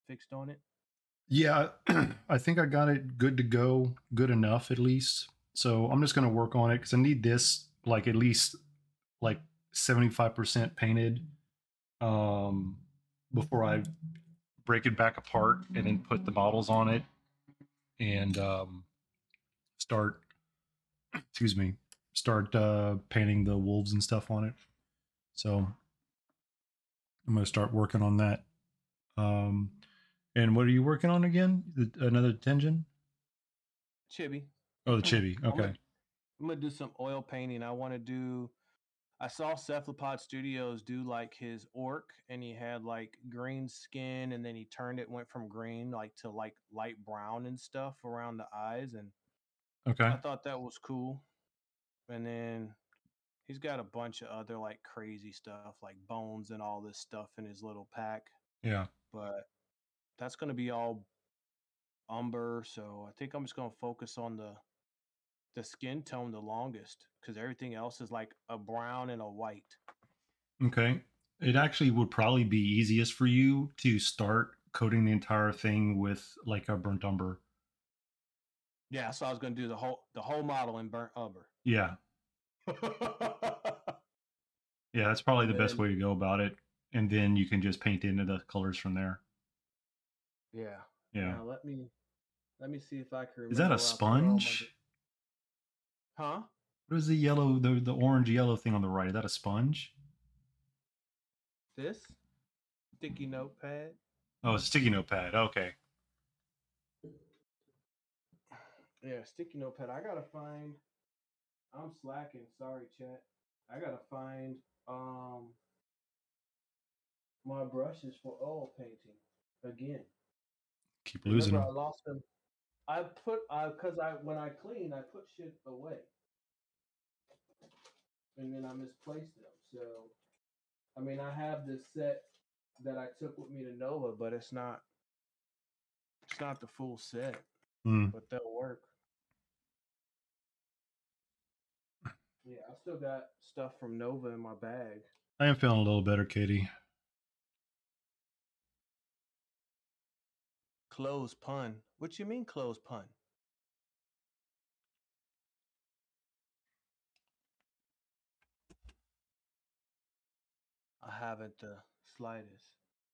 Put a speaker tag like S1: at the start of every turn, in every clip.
S1: fixed on it?
S2: Yeah, I think I got it good to go, good enough at least. So I'm just gonna work on it because I need this like at least like 75% painted um, before I break it back apart and then put the models on it and start. Excuse me. Start painting the wolves and stuff on it. So I'm gonna start working on that. Um, and what are you working on again? Another Tenjin?
S1: Chibi.
S2: Oh, the
S1: I'm
S2: chibi. Okay.
S1: gonna do some oil painting. I want to do. I saw Cephalopod Studios do like his orc, and he had like green skin, and then he turned it, went from green like to like light brown and stuff around the eyes, and
S2: Okay.
S1: I thought that was cool. And then he's got a bunch of other like crazy stuff, like bones and all this stuff in his little pack.
S2: Yeah.
S1: But that's gonna be all umber, so I think I'm just gonna focus on the skin tone the longest because everything else is like a brown and a white.
S2: Okay. It actually would probably be easiest for you to start coating the entire thing with like a burnt umber.
S1: Yeah, so I was gonna do the whole model in burnt umber.
S2: Yeah. Yeah, that's probably
S1: And
S2: the best
S1: then
S2: way to go about it. And then you can just paint into the colors from there.
S1: yeah.
S2: Yeah.
S1: Now let me see if I can
S2: Is that
S1: remember
S2: a
S1: where I put all my
S2: sponge?
S1: huh?
S2: What is the yellow, the orange yellow thing on the right? Is that a sponge?
S1: This sticky notepad.
S2: Oh, it's a sticky notepad. Okay.
S1: Yeah, sticky notepad. I gotta find. I'm slacking. Sorry, chat. I gotta find um my brushes for oil painting again.
S2: Keep losing
S1: Remember, I
S2: them.
S1: lost them. I put because I when I clean, I put shit away, and then I misplaced them. So I mean, I have this set that I took with me to Nova, but it's not the full set,
S2: Hmm.
S1: but they'll work. Yeah, I still got stuff from Nova in my bag.
S2: I am feeling a little better, Katie.
S1: Close pun. What you mean close pun? I haven't the slightest.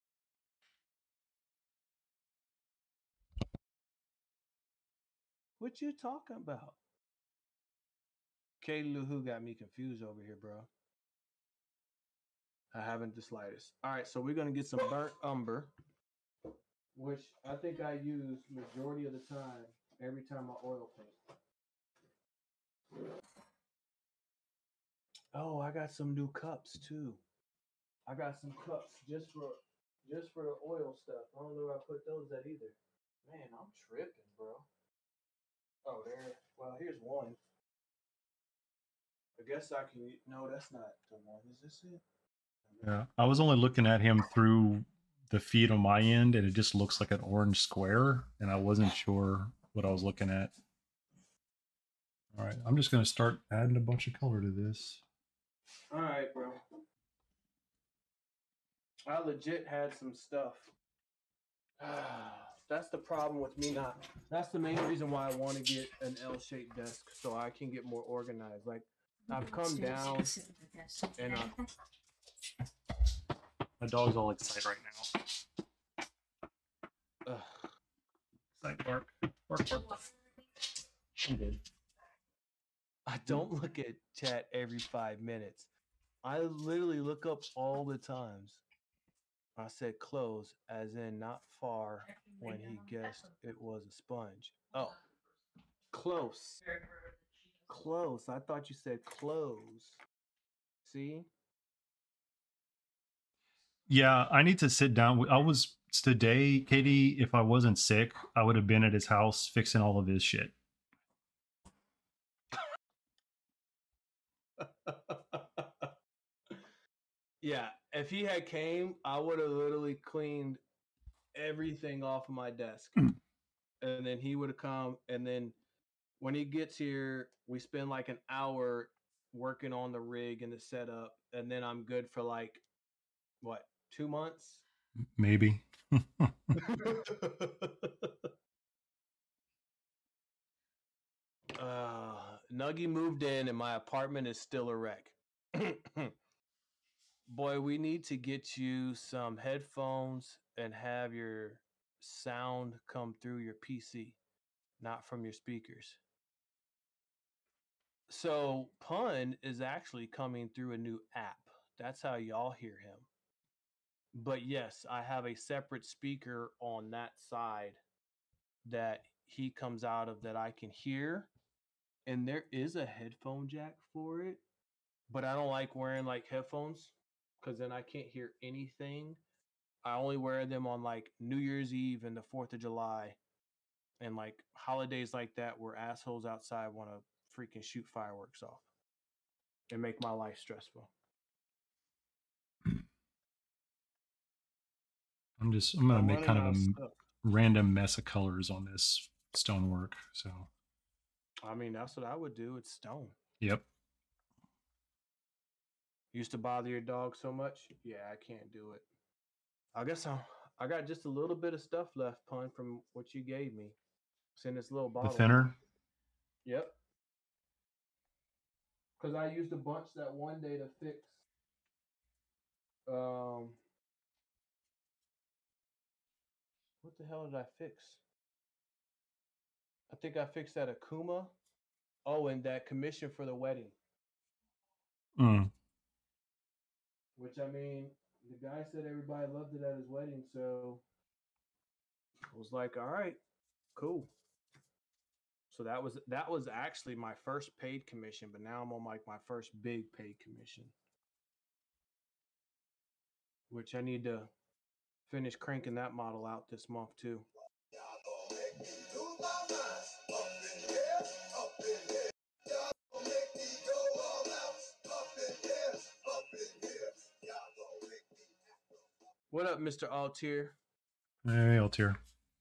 S1: What you talking about? Katie Lou Who got me confused over here, bro. I haven't the slightest. All right, so we're gonna get some burnt umber, which I think I use majority of the time every time I oil paint. Oh, I got some new cups too. I got some cups just for the oil stuff. I don't know where I put those at either. Man, I'm tripping, bro. Oh, there. Well, here's one. I guess I can. No, that's not the one. Is this it?
S2: Yeah. I was only looking at him through the feed on my end, and it just looks like an orange square, and I wasn't sure what I was looking at. All right. I'm just going to start adding a bunch of color to this.
S1: All right, bro. I legit had some stuff. That's the problem with me not. That's the main reason why I want to get an L-shaped desk so I can get more organized. Like I've come down and
S2: My dog's all excited right now. Side bark. Bark, bark, bark. I'm good.
S1: I don't look at chat every 5 minutes. I literally look up all the times. I said close, as in not far, when he guessed it was a sponge. Oh, close. Close. I thought you said close. See?
S2: Yeah, I need to sit down. I was today, Katie, if I wasn't sick, I would have been at his house fixing all of his shit.
S1: Yeah, if he had came, I would have literally cleaned everything off of my desk. And then he would have come, and then when he gets here, we spend like an hour working on the rig and the setup, and then I'm good for like what, 2 months?
S2: Maybe.
S1: Nuggy moved in and my apartment is still a wreck. Boy, we need to get you some headphones and have your sound come through your PC, not from your speakers. So, Pun is actually coming through a new app. That's how y'all hear him. But yes, I have a separate speaker on that side that he comes out of that I can hear. And there is a headphone jack for it, but I don't like wearing like headphones because then I can't hear anything. I only wear them on like New Year's Eve and the 4th of July and like holidays like that where assholes outside want to freaking shoot fireworks off and make my life stressful.
S2: I'm gonna
S1: I'm
S2: make
S1: running
S2: kind of
S1: out
S2: a
S1: of stuff.
S2: random mess of colors on this stonework. So,
S1: I mean, that's what I would do. It's stone.
S2: yep.
S1: Used to bother your dog so much? Yeah, I can't do it. I guess I got just a little bit of stuff left, Pun, from what you gave me. It's in this little
S2: The
S1: bottle here.
S2: thinner.
S1: Yep. Because I used a bunch that one day to fix. Um, what the hell did I fix? I think I fixed that Akuma. Oh, and that commission for the wedding.
S2: Mm.
S1: Which I mean, the guy said everybody loved it at his wedding, so I was like, all right, cool. So that was actually my first paid commission, but now I'm on like my first big paid commission, which I need to finish cranking that model out this month too. What up, Mr. Altier?
S2: Hey, Altair.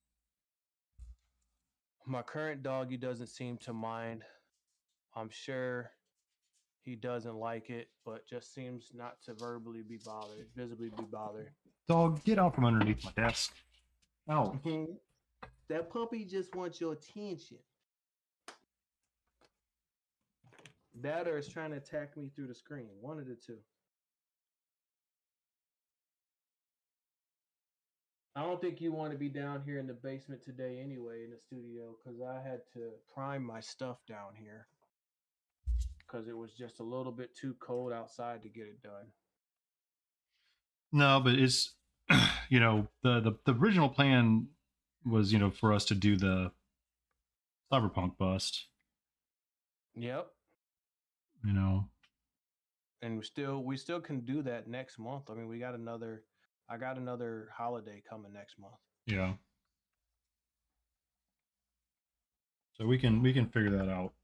S1: My current doggy doesn't seem to mind. I'm sure he doesn't like it, but just seems not to visibly be bothered.
S2: Dog, get out from underneath my desk. Oh.
S1: That puppy just wants your attention. That or is trying to attack me through the screen. One of the two. I don't think you want to be down here in the basement today anyway in the studio because I had to prime my stuff down here because it was just a little bit too cold outside to get it done.
S2: No, but it's the original plan was for us to do the cyberpunk bust.
S1: Yep.
S2: You know.
S1: And we still can do that next month. I mean, I got another holiday coming next month.
S2: Yeah. So we can figure that out.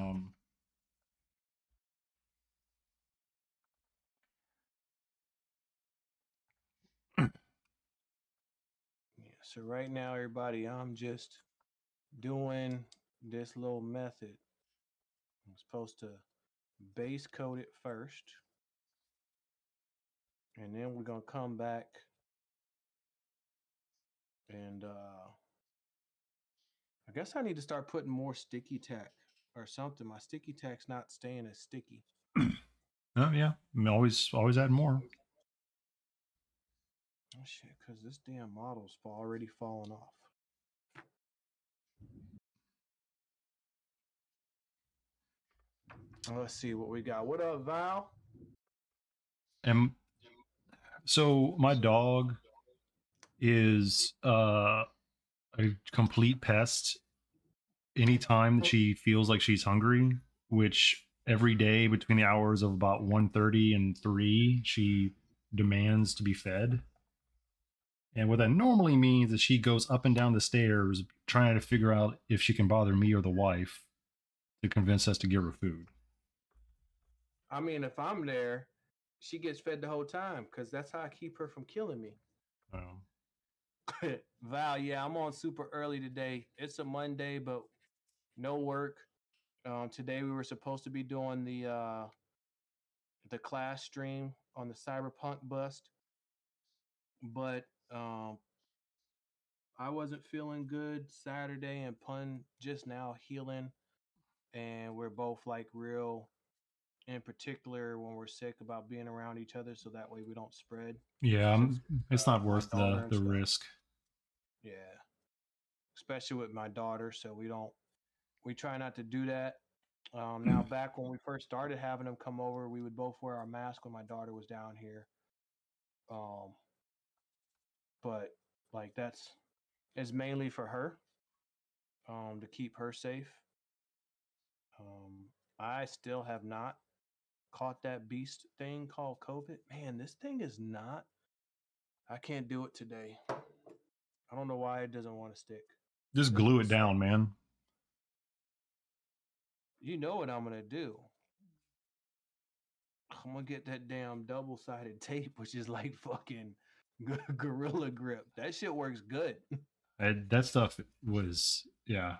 S1: Yeah. So right now, everybody, I'm just doing this little method. I'm supposed to base coat it first, and then we're gonna come back and I guess I need to start putting more sticky tack or something. My sticky tack's not staying as sticky.
S2: Oh yeah, always add more.
S1: Oh shit, because this damn model's already falling off. Let's see what we got. What up, Val?
S2: And so my dog is a complete pest anytime that she feels like she's hungry, which every day between the hours of about 1:30 and 3 she demands to be fed. And what that normally means is she goes up and down the stairs trying to figure out if she can bother me or the wife to convince us to give her food.
S1: I mean, if I'm there, she gets fed the whole time because that's how I keep her from killing me.
S2: Um,
S1: Val, yeah, I'm on super early today. It's a Monday, but no work. Today we were supposed to be doing the class stream on the Cyberpunk bust, but I wasn't feeling good Saturday, and Pun just now healing, and we're both like real, in particular when we're sick, about being around each other so that way we don't spread.
S2: Yeah,
S1: Since
S2: it's not
S1: my
S2: worth
S1: daughter and
S2: the
S1: stuff.
S2: risk.
S1: Yeah, especially with my daughter, so we try not to do that. Now, back when we first started having them come over, we would both wear our mask when my daughter was down here. Um, but like that's it's mainly for her, to keep her safe. Um, I still have not caught that beast thing called COVID. Man, this thing is not. I can't do it today. I don't know why it doesn't want to stick.
S2: Just
S1: Doesn't
S2: glue
S1: even
S2: it
S1: say.
S2: down, man.
S1: You know what I'm gonna do? I'm gonna get that damn double sided tape, which is like fucking gorilla grip. That shit works good.
S2: That stuff was, yeah,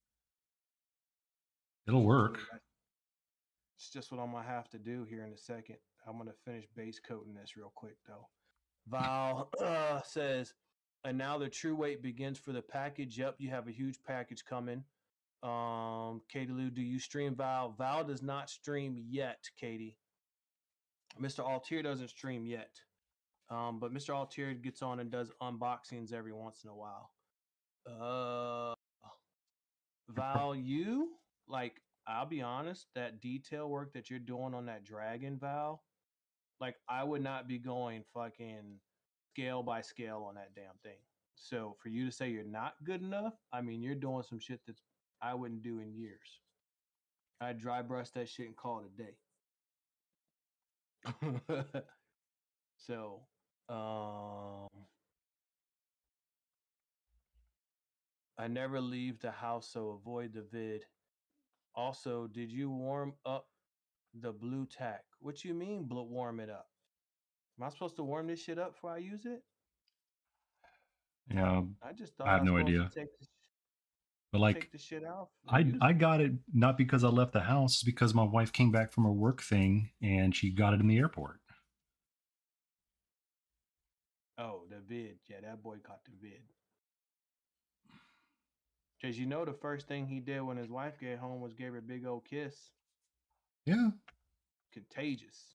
S2: it'll
S1: Yeah,
S2: work.
S1: it's just what I'm gonna have to do here in a second. I'm gonna finish base coating this real quick though. Val says, and now the true wait begins for the package. Yep, you have a huge package coming. Katie Lou, do you stream Val? Val does not stream yet, Katie. Mr. Altier doesn't stream yet. But Mr. Altier gets on and does unboxings every once in a while. Uh, Val, you like, I'll be honest, that detail work that you're doing on that dragon, Val, like I would not be going fucking scale by scale on that damn thing. So for you to say you're not good enough, I mean, you're doing some shit that I wouldn't do in years. I'd dry brush that shit and call it a day. So, um, I never leave the house, so avoid the vid. Also, did you warm up the blue tack? What you mean, warm it up? Am I supposed to warm this shit up before I use it?
S2: Yeah,
S1: I just
S2: I
S1: thought I
S2: have
S1: was
S2: no
S1: supposed to
S2: idea. But like,
S1: take the shit out and use
S2: I
S1: it.
S2: got it not because I left the house, it's because my wife came back from her work thing and she got it in the airport.
S1: Oh, the vid. Yeah, that boy caught the vid. Because you know the first thing he did when his wife get home was gave her a big old kiss.
S2: Yeah.
S1: Contagious.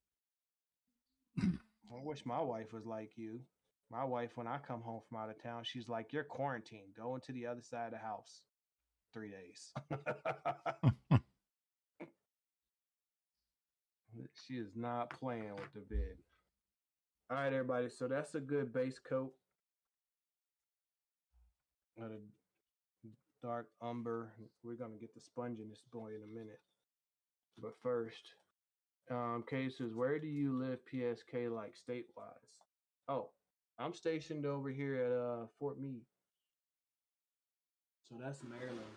S1: I wish my wife was like you. My wife, when I come home from out of town, she's like, "You're quarantined. Go into the other side of the house. 3 days." She is not playing with the vid. All right, everybody. So that's a good base coat of the dark umber. We're gonna get the sponge in this boy in a minute. But first, Kay says, "Where do you live, PSK, like state-wise?" Oh, I'm stationed over here at Fort Meade, so that's Maryland.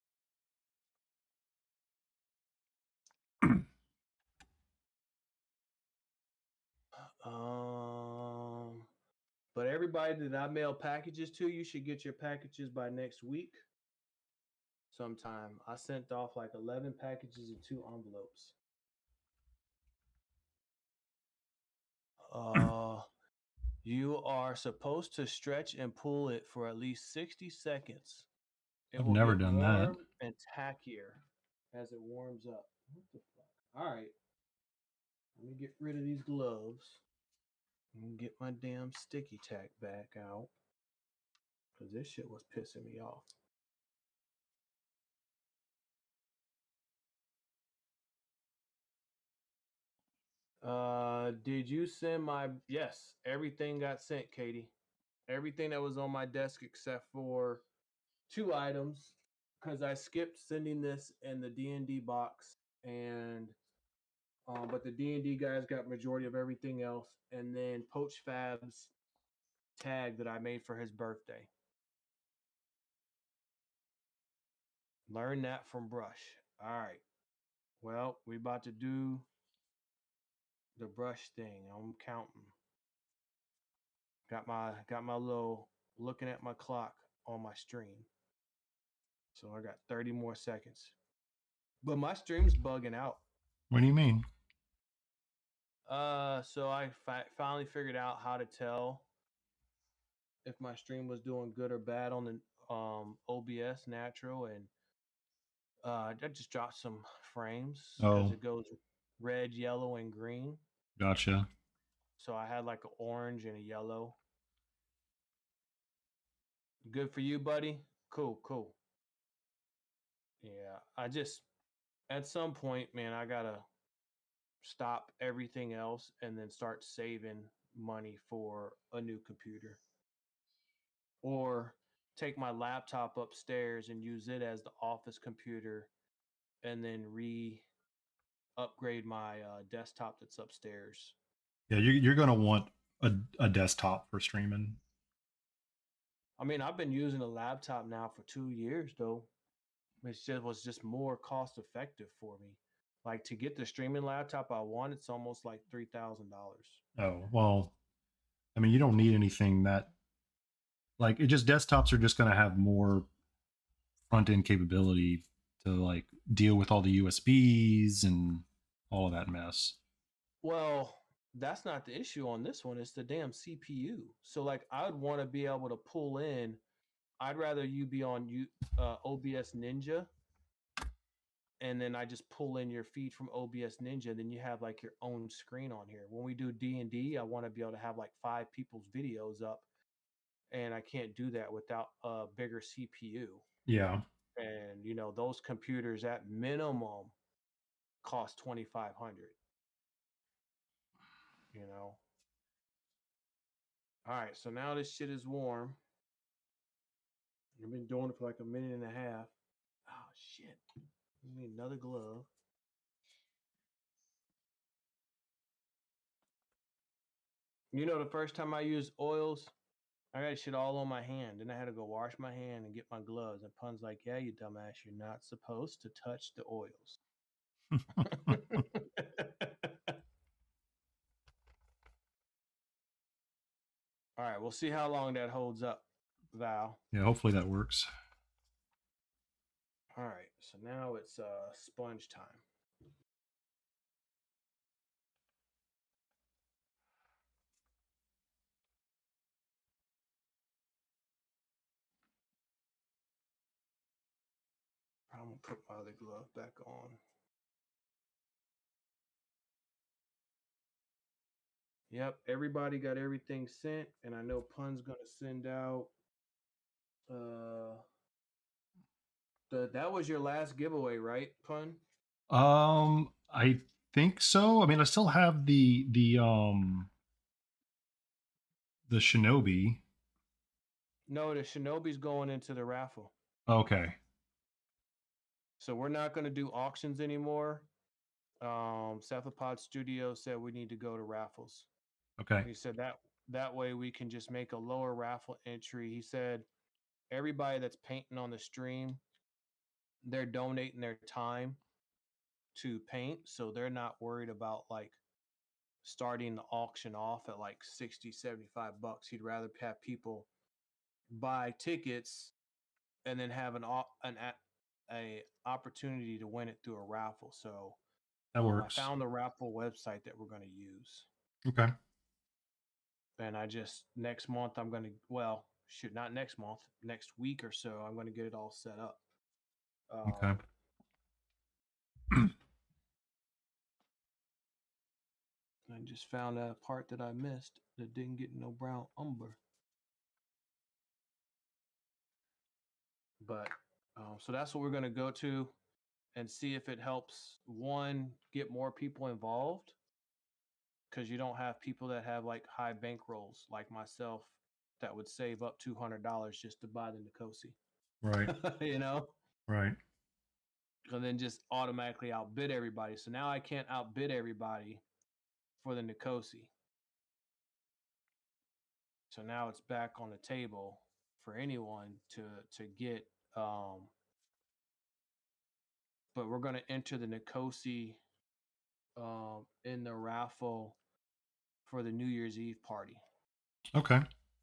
S1: Um, but everybody that I mail packages to, you should get your packages by next week sometime. I sent off like 11 packages and 2 envelopes. Uh, you are supposed to stretch and pull it for at least 60 seconds. It
S2: I've
S1: will
S2: never
S1: get
S2: done that.
S1: warm and tackier as it warms up. What the fuck? All right, let me get rid of these gloves and get my damn sticky tack back out because this shit was pissing me off. Did you send my? Yes, everything got sent, Katie. Everything that was on my desk except for 2 items because I skipped sending this in the D&D box, and but the D&D guys got majority of everything else, and then Poach Fab's tag that I made for his birthday. Learn that from Brush. All right. Well, we about to do the brush thing. I'm counting. Got my little looking at my clock on my stream. So I got 30 more seconds. But my stream's bugging out.
S2: What do you mean?
S1: So I finally figured out how to tell if my stream was doing good or bad on the OBS natural, and I just dropped some frames because
S2: Oh,
S1: it goes red, yellow, and green.
S2: gotcha.
S1: So I had like an orange and a yellow. Good for you, buddy. Cool, cool. Yeah, I just at some point, man, I gotta stop everything else and then start saving money for a new computer, or take my laptop upstairs and use it as the office computer, and then re upgrade my desktop that's upstairs.
S2: Yeah, you're gonna want a desktop for streaming.
S1: I mean, I've been using a laptop now for 2 years, though. It just was just more cost effective for me. Like to get the streaming laptop I want, it's almost like $3,000.
S2: Oh well, I mean, you don't need anything that like it. Just desktops are just gonna have more front end capability to like deal with all the USBs and all of that mess.
S1: Well, that's not the issue on this one. It's the damn CPU. So like I'd want to be able to pull in. I'd rather you be on OBS Ninja, and then I just pull in your feed from OBS Ninja. Then you have like your own screen on here. When we do D&D, I want to be able to have like 5 people's videos up, and I can't do that without a bigger CPU.
S2: Yeah.
S1: And those computers at minimum cost 2,500. You know. All right, so now this shit is warm. I've been doing it for like a minute and a half. Oh shit! I need another glove. The first time I used oils, I got shit all on my hand. Then I had to go wash my hand and get my gloves. And Pun's like, "Yeah, you dumbass, you're not supposed to touch the oils." All right, we'll see how long that holds up, Val.
S2: Yeah, hopefully that works.
S1: All right, so now it's sponge time. I'm gonna put my other glove back on. Yep, everybody got everything sent, and I know Pun's gonna send out. Uh, that was your last giveaway, right, Pun?
S2: I think so. I mean, I still have the Shinobi.
S1: No, the Shinobi's going into the raffle.
S2: Okay.
S1: So we're not going to do auctions anymore. Cephalopod Studio said we need to go to raffles.
S2: Okay.
S1: He said that way we can just make a lower raffle entry. He said everybody that's painting on the stream, they're donating their time to paint, so they're not worried about like starting the auction off at like 60, $75. He'd rather have people buy tickets and then have a opportunity to win it through a raffle. So
S2: That
S1: I
S2: works.
S1: found the raffle website that we're going to use.
S2: Okay.
S1: And I just next month I'm going to not next month, next week or so I'm going to get it all set up.
S2: Okay.
S1: I just found a part that I missed that didn't get no brown umber. But so that's what we're going to go to and see if it helps one get more people involved, because you don't have people that have like high bankrolls like myself that would save up $200 just to buy the Nicosi.
S2: Right. Right.
S1: And then just automatically outbid everybody. So now I can't outbid everybody for the Nicosi. So now it's back on the table for anyone to get. But we're going to enter the Nicosi in the raffle for the New Year's Eve party.
S2: Okay.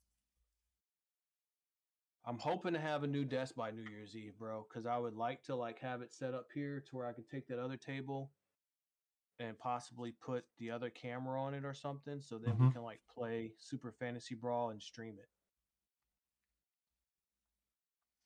S1: I'm hoping to have a new desk by New Year's Eve, bro, because I would like to like have it set up here to where I can take that other table and possibly put the other camera on it or something, so then we
S2: Mm-hmm.
S1: can like play Super Fantasy Brawl and stream it.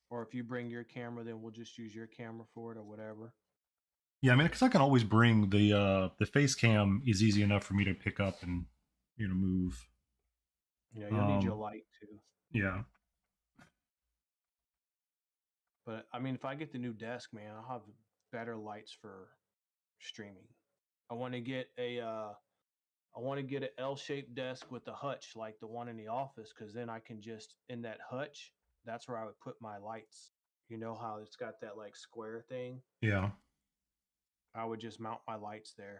S1: Or if you bring your camera, then we'll just use your camera for it or whatever.
S2: Yeah, I mean, because I can always bring the face cam is easy enough for me to pick up and move.
S1: Yeah, you'll need your
S2: Um,
S1: light too.
S2: yeah,
S1: But I mean, if I get the new desk, man, I'll have better lights for streaming. I want to get a I want to get an L-shaped desk with a hutch like the one in the office, because then I can just in that hutch, that's where I would put my lights. You know how it's got that like square thing?
S2: yeah,
S1: I would just mount my lights there.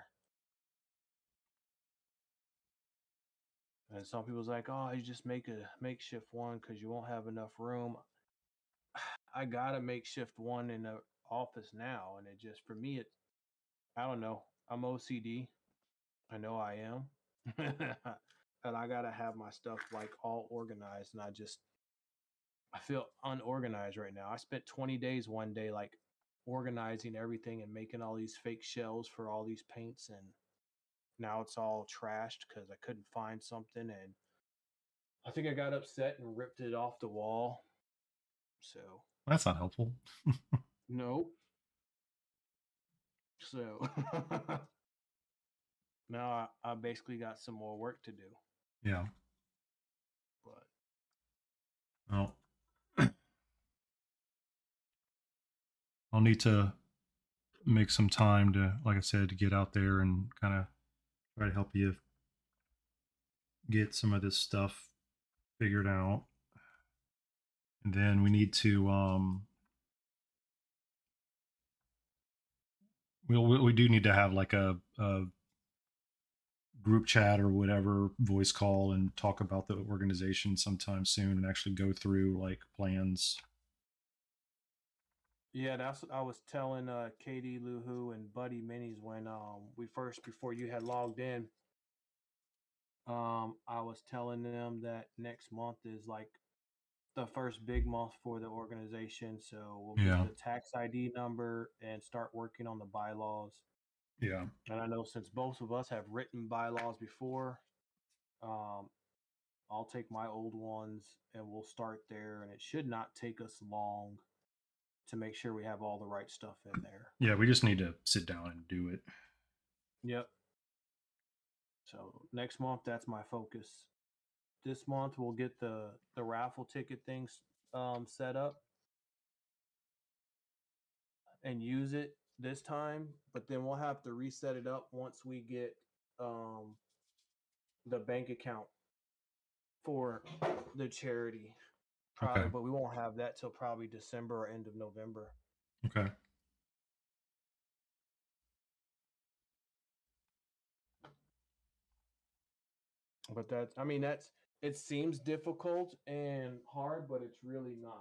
S1: And some people's like, "Oh, you just make a makeshift one because you won't have enough room." I got a makeshift one in the office now, and it just for me, it I don't know. I'm OCD. I know I am. And I gotta have my stuff like all organized, and I feel unorganized right now. I spent 20 days one day like organizing everything and making all these fake shells for all these paints, and now it's all trashed because I couldn't find something, and I think I got upset and ripped it off the wall. So
S2: that's not helpful.
S1: nope. So now I basically got some more work to do.
S2: Yeah.
S1: But
S2: Well, I'll need to make some time to, like I said, to get out there and kind of try to help you get some of this stuff figured out. And then we need to we do need to have like a group chat or whatever, voice call, and talk about the organization sometime soon and actually go through like plans.
S1: yeah, that's what I was telling Katie Luhu and Buddy Minis when we first before you had logged in. I was telling them that next month is like the first big month for the organization, so we'll get
S2: Yeah.
S1: the tax ID number and start working on the bylaws.
S2: Yeah.
S1: And I know since both of us have written bylaws before, um, I'll take my old ones and we'll start there. And it should not take us long to make sure we have all the right stuff in there.
S2: Yeah, we just need to sit down and do it.
S1: Yep. So next month, that's my focus. This month, we'll get the raffle ticket things set up and use it this time. But then we'll have to reset it up once we get um, the bank account for the charity.
S2: Okay.
S1: Probably, but we won't have that till probably December or end of November.
S2: Okay.
S1: But I mean, it seems difficult and hard, but it's really not.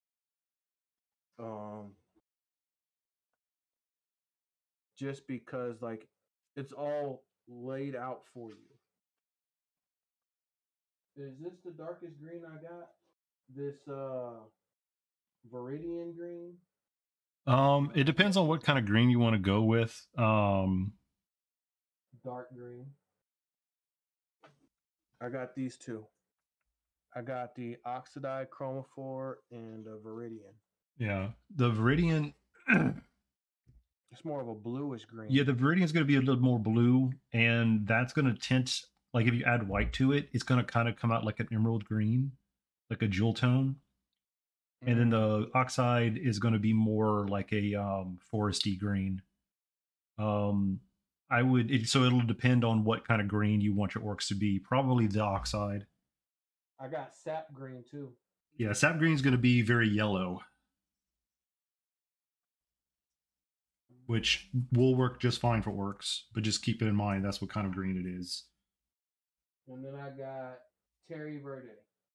S1: Um, just because like it's all laid out for you. Is this the darkest green I got? This Viridian green?
S2: It depends on what kind of green you want to go with.
S1: Dark green. I got these two. I got the oxidized chromophore and the Viridian.
S2: Yeah, the Viridian.
S1: It's more of a bluish green.
S2: Yeah, the Viridian is going to be a little more blue, and that's going to tint. Like if you add white to it, it's going to kind of come out like an emerald green, like a jewel tone. And then
S1: Mm.
S2: the oxide is going to be more like a foresty green. Um, so it'll depend on what kind of green you want your orcs to be. Probably the oxide.
S1: I got sap green too.
S2: Yeah, sap green is going to be very yellow, which will work just fine for orcs. But just keep it in mind that's what kind of green it is.
S1: And then I got Terry Verde.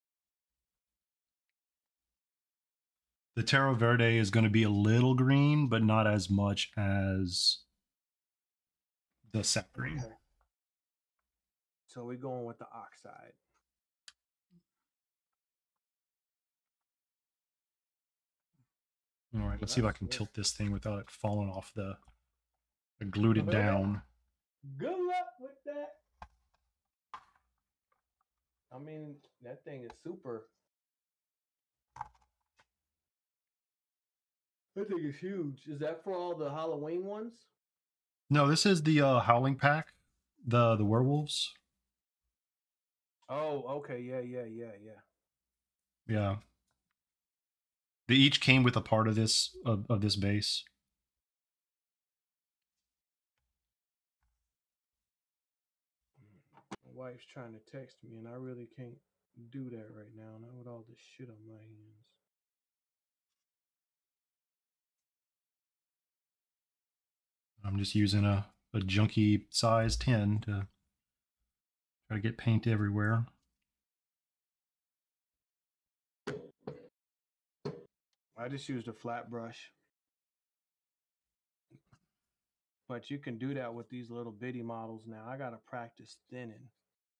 S2: The Terra Verde is going to be a little green, but not as much as the sap green.
S1: Okay. So we're going with the oxide.
S2: All right, let's see if I
S1: That's
S2: can
S1: it.
S2: tilt this thing without it falling off I glued it down.
S1: Good luck with that. I mean, that thing is super. I think it's huge. Is that for all the Halloween ones?
S2: No, this is the Howling pack, the werewolves.
S1: Oh, okay. Yeah.
S2: Yeah, they each came with a part of this base.
S1: My wife's trying to text me, and I really can't do that right now, not with all this shit on my hands.
S2: I'm just using a junky size 10 to try to get paint everywhere.
S1: I just used a flat brush. But you can do that with these little bitty models now. I got to practice thinning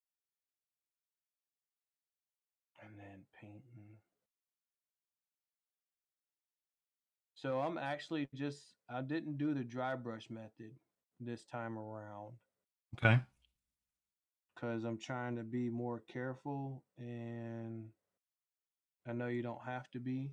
S1: and then painting. So I'm actually I didn't do the dry brush method this time around
S2: Okay.
S1: because I'm trying to be more careful, and I know you don't have to be,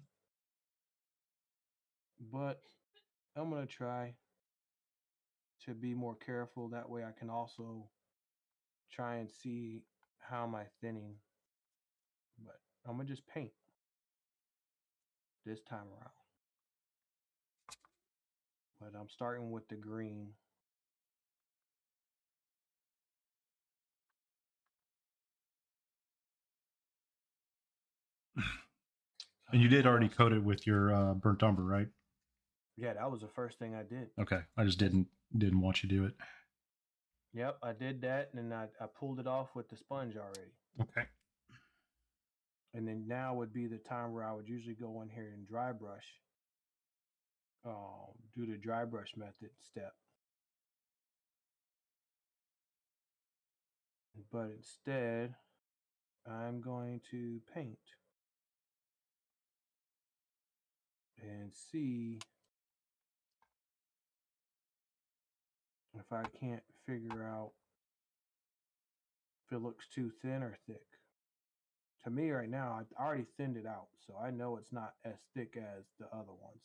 S1: but I'm going to try to be more careful. That way I can also try and see how am I thinning. But I'm going to just paint this time around. But I'm starting with the green.
S2: And you did
S1: What
S2: already
S1: else?
S2: coat it with your burnt umber, right?
S1: Yeah, that was the first thing I did.
S2: Okay, I just didn't want you to do it.
S1: Yep, I did that, and then I pulled it off with the sponge already.
S2: Okay.
S1: And then now would be the time where I would usually go in here and dry brush, do the dry brush method step. But instead, I'm going to paint and see if I can't figure out if it looks too thin or thick. To me, right now, I already thinned it out, so I know it's not as thick as the other ones.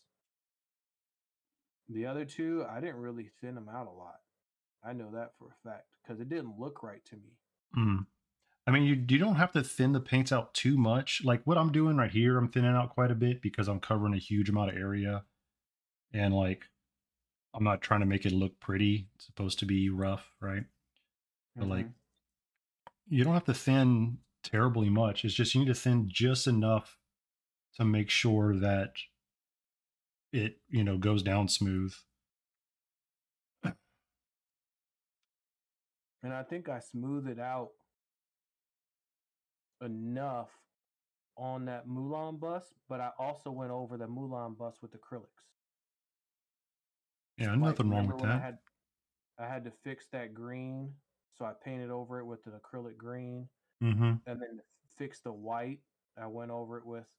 S1: The other two, I didn't really thin them out a lot. I know that for a fact because it didn't look right to me.
S2: Mm. I mean, you don't have to thin the paints out too much. Like what I'm doing right here, I'm thinning out quite a bit because I'm covering a huge amount of area, and like I'm not trying to make it look pretty. It's supposed to be rough, right? But like
S1: Mm-hmm.
S2: you don't have to thin terribly much. It's just you need to thin just enough to make sure that it, goes down smooth.
S1: And I think I smoothed it out enough on that Mulan bus, but I also went over the Mulan bus with acrylics.
S2: Yeah,
S1: Like
S2: nothing wrong
S1: remember
S2: with
S1: when
S2: that.
S1: I had to fix that green, so I painted over it with an acrylic green,
S2: Mm-hmm.
S1: and then fix the white. I went over it with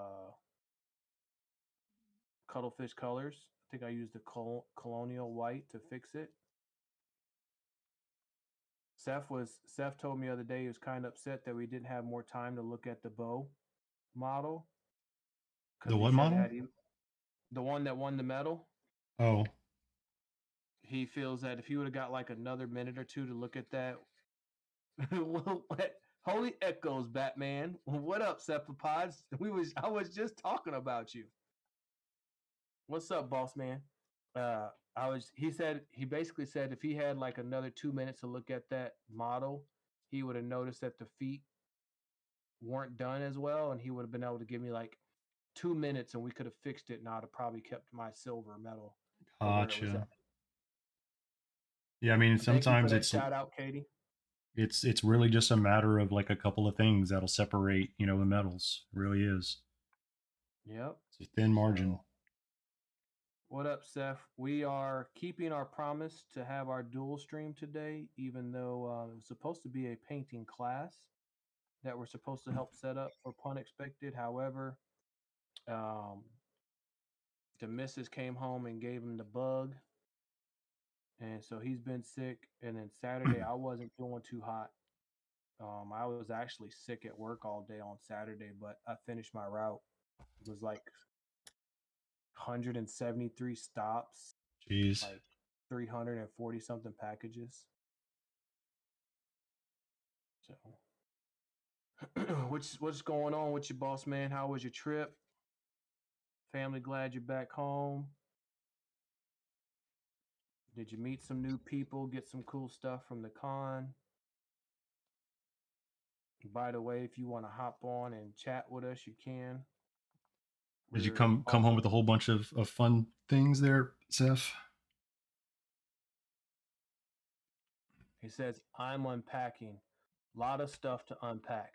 S1: Cuttlefish colors. I think I used the colonial white to fix it. Seth told me the other day he was kind of upset that we didn't have more time to look at the bow model because
S2: The
S1: he
S2: what
S1: said it
S2: model?
S1: had the one that won the medal.
S2: Oh,
S1: He feels that if he would have got like another minute or two to look at that, well, holy echoes, Batman. What up, Cephalopods? I was just talking about you. What's up, boss man? He basically said if he had like another 2 minutes to look at that model, he would have noticed that the feet weren't done as well, and he would have been able to give me like 2 minutes, and we could have fixed it, and I'd have probably kept my silver medal for where it was
S2: gotcha.
S1: at.
S2: Yeah, I mean,
S1: Thank you for
S2: sometimes
S1: that shout out, Katie.
S2: it's really just a matter of like a couple of things that'll separate, the metals. It really is.
S1: Yep.
S2: It's a thin margin.
S1: So, what up, Seth? We are keeping our promise to have our dual stream today, even though it was supposed to be a painting class that we're supposed to help set up for Punexpected. However, um, the missus came home and gave him the bug, and so he's been sick. And then Saturday, I wasn't feeling too hot. I was actually sick at work all day on Saturday, but I finished my route. It was like 173 stops,
S2: Jeez.
S1: like 340 something packages. So, what's going on with your boss man? How was your trip? Family glad you're back home. Did you meet some new people? Get some cool stuff from the con? By the way, if you want to hop on and chat with us, you can.
S2: Did you
S1: We're
S2: come home with
S1: also,
S2: a whole bunch of fun things there, Seth?
S1: he says, I'm unpacking. A lot of stuff to unpack.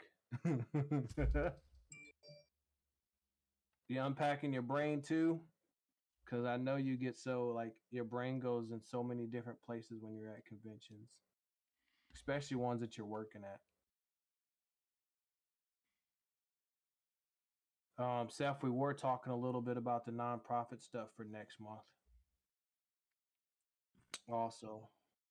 S1: You unpacking your brain too? Because I know you get so, like, your brain goes in so many different places when you're at conventions, especially ones that you're working at. Seth, we were talking a little bit about the nonprofit stuff for next month. Also,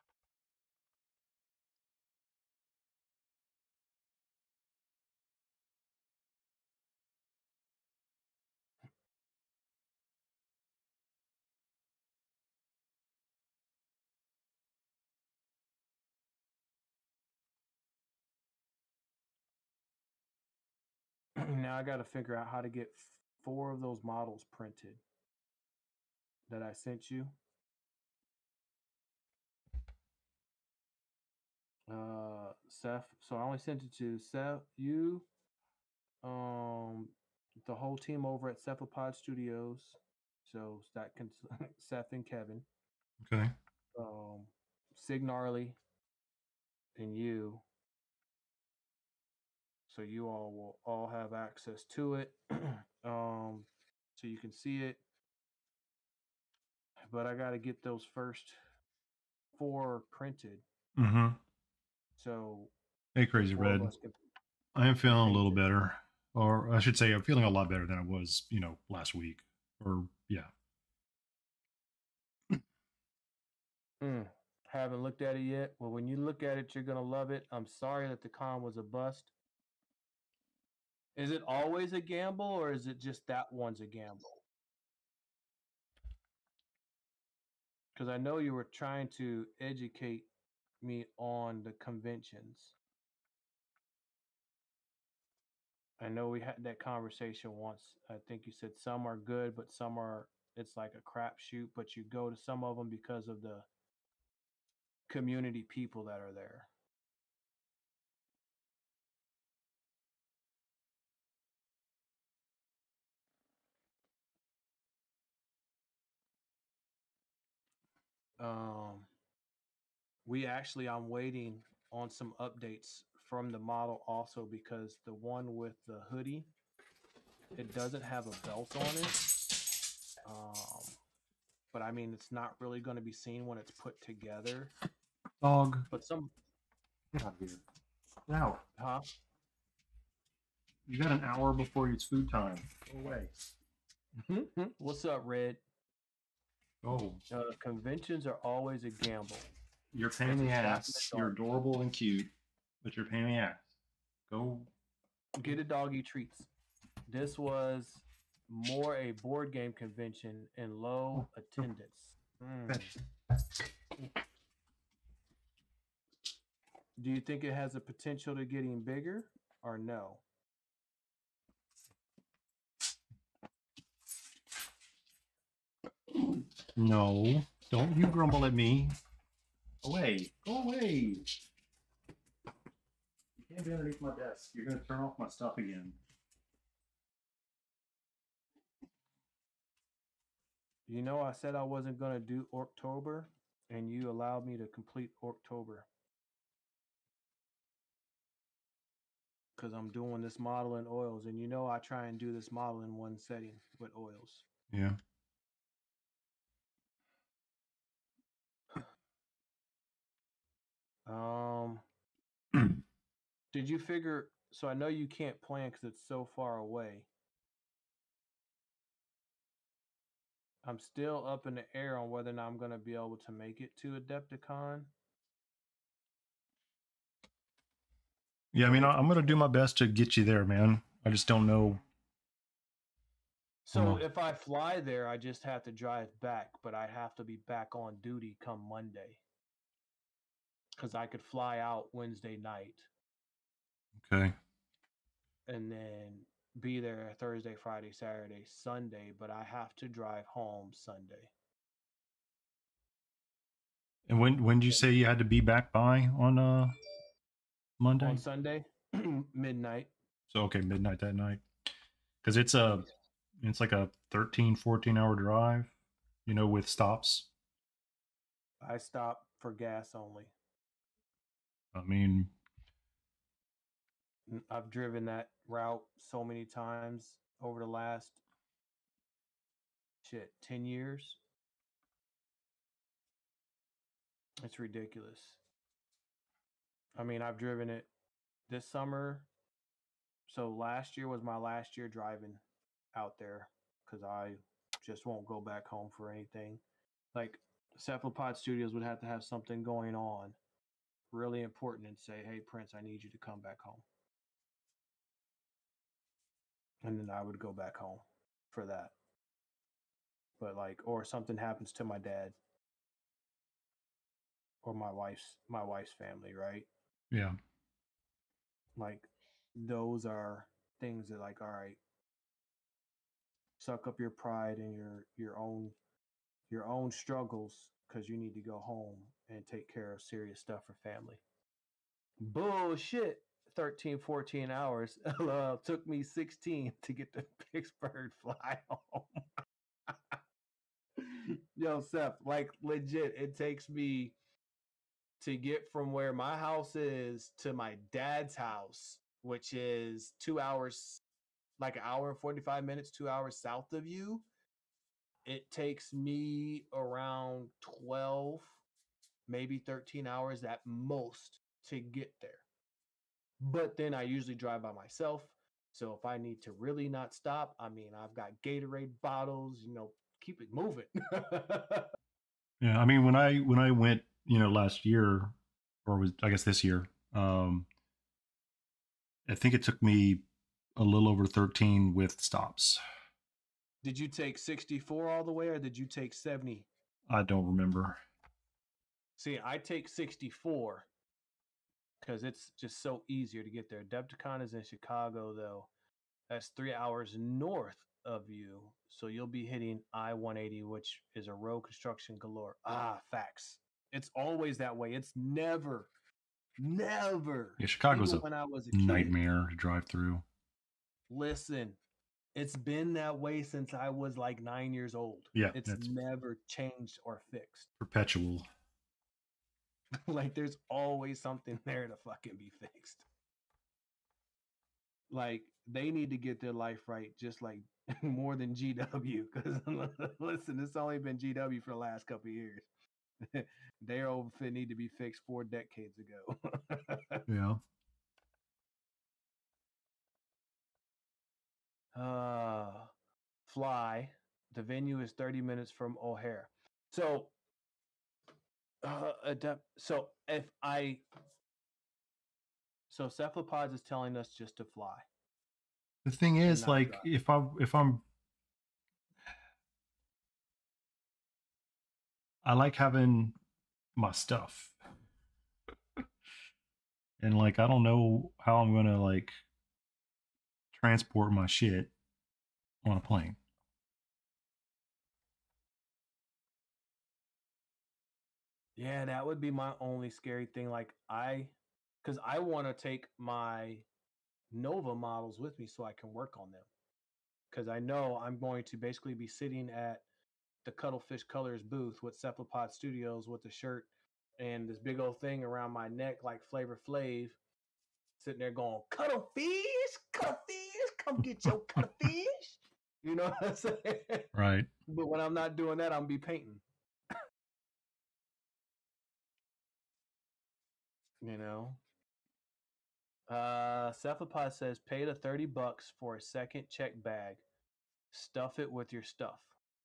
S1: now I got to figure out how to get four of those models printed that I sent you. Seth. So I only sent it to Seth, you, um, the whole team over at Cephalopod Studios. So that can Seth and Kevin,
S2: Okay.
S1: Signarly, and you. So you all will all have access to it, so you can see it. But I got to get those first four printed,
S2: Mm-hmm.
S1: so
S2: Hey,
S1: the
S2: Crazy
S1: four of
S2: Red.
S1: us can
S2: I am feeling a
S1: paint
S2: little
S1: it.
S2: better, or I should say, I'm feeling a lot better than I was, last week. Or yeah.
S1: Mm, haven't looked at it yet. Well, when you look at it, you're gonna love it. I'm sorry that the con was a bust. Is it always a gamble, or is it just that one's a gamble? Because I know you were trying to educate me on the conventions. I know we had that conversation once. I think you said some are good, but some are, it's like a crapshoot. But you go to some of them because of the community people that are there. Um, I'm waiting on some updates from the model also, because the one with the hoodie, it doesn't have a belt on it. Um, but I mean, it's not really going to be seen when it's put together.
S2: Dog,
S1: But some,
S2: get out of here. Get out.
S1: huh?
S2: You got an hour before it's food time. Go away.
S1: What's up, Red?
S2: Go.
S1: Conventions are always a gamble.
S2: You're a pain
S1: It's
S2: in
S1: a
S2: the
S1: shot in the
S2: ass. You're
S1: dark.
S2: adorable and cute, but you're a pain in the ass. Go.
S1: Get a doggy treats. This was more a board game convention and low attendance. Mm. Do you think it has the potential to getting bigger or no?
S2: No. Don't you grumble at me. Away. Go away. You can't be underneath my desk. You're going to turn off my stuff again.
S1: You know, I said I wasn't going to do October, and you allowed me to complete October because I'm doing this model in oils. And you know, I try and do this model in one setting with oils.
S2: Yeah.
S1: Um, did you figure? So I know you can't plan because it's so far away. I'm still up in the air on whether or not I'm going to be able to make it to Adepticon.
S2: Yeah, I
S1: But
S2: mean,
S1: if
S2: I'm
S1: you
S2: going to do
S1: can't,
S2: my best to get you there, man. I just don't know.
S1: So if I fly there, I just have to drive back, but I have to be back on duty come Monday because I could fly out Wednesday night
S2: Okay.
S1: and then be there Thursday, Friday, Saturday, Sunday, but I have to drive home Sunday.
S2: And when did you say you had to be back by on Monday?
S1: On Sunday, midnight.
S2: So okay, midnight that night. Because it's like a 13, 14 hour drive, with stops.
S1: I stop for gas only.
S2: I mean,
S1: I've driven that route so many times over the last 10 years. It's ridiculous. I mean, I've driven it this summer. So last year was my last year driving out there because I just won't go back home for anything. Like Cephalopod Studios would have to have something going on really important and say, "Hey, Prince, I need you to come back home." And then I would go back home for that. But like, or something happens to my dad or my wife's family, right?
S2: yeah.
S1: Like those are things that like, all right, suck up your pride and your own struggles because you need to go home and take care of serious stuff for family. Bullshit. 13, 14 hours. Took me 16 to get to Pittsburgh fly home. Yo, Seth, like legit, it takes me to get from where my house is to my dad's house, which is 2 hours, like an hour and 45 minutes, 2 hours south of you. It takes me around 12, maybe 13 hours at most to get there. But then I usually drive by myself. So if I need to really not stop, I mean, I've got Gatorade bottles, keep it moving.
S2: Yeah. I mean, when I went, last year, or was I guess this year, I think it took me a little over 13 with stops.
S1: Did you take 64 all the way or did you take 70?
S2: I don't remember.
S1: See, I take 64 because it's just so easier to get there. Depticon is in Chicago, though. That's 3 hours north of you. So you'll be hitting I-180, which is a road construction galore. Ah, facts. It's always that way. It's never,
S2: Yeah, Chicago's
S1: even
S2: a
S1: when I was a kid.
S2: nightmare to drive through.
S1: Listen, it's been that way since I was like 9 years old.
S2: Yeah,
S1: It's
S2: that's
S1: never changed or fixed.
S2: perpetual.
S1: Like there's always something there to fucking be fixed. Like they need to get their life right, just like more than GW. Because listen, it's only been GW for the last couple of years. Their overfit need to be fixed 4 decades ago.
S2: Yeah.
S1: uh, Fly. The venue is 30 minutes from O'Hare. So, so if I, so Cephalopods is telling us just to fly
S2: The thing
S1: and
S2: is,
S1: not
S2: like,
S1: drive.
S2: if I'm, I like having my stuff, and like, I don't know how I'm gonna like transport my shit on a plane.
S1: Yeah, that would be my only scary thing. Because I want to take my Nova models with me so I can work on them. Because I know I'm going to basically be sitting at the Cuttlefish Colors booth with Cephalopod Studios with the shirt and this big old thing around my neck like Flavor Flav, sitting there going, Cuttlefish, Cuttlefish, come get your Cuttlefish. You know what I'm saying?
S2: Right.
S1: But when I'm not doing that, I'm be painting. You know? Cephalopod says pay the $30 for a second check bag. Stuff it with your stuff.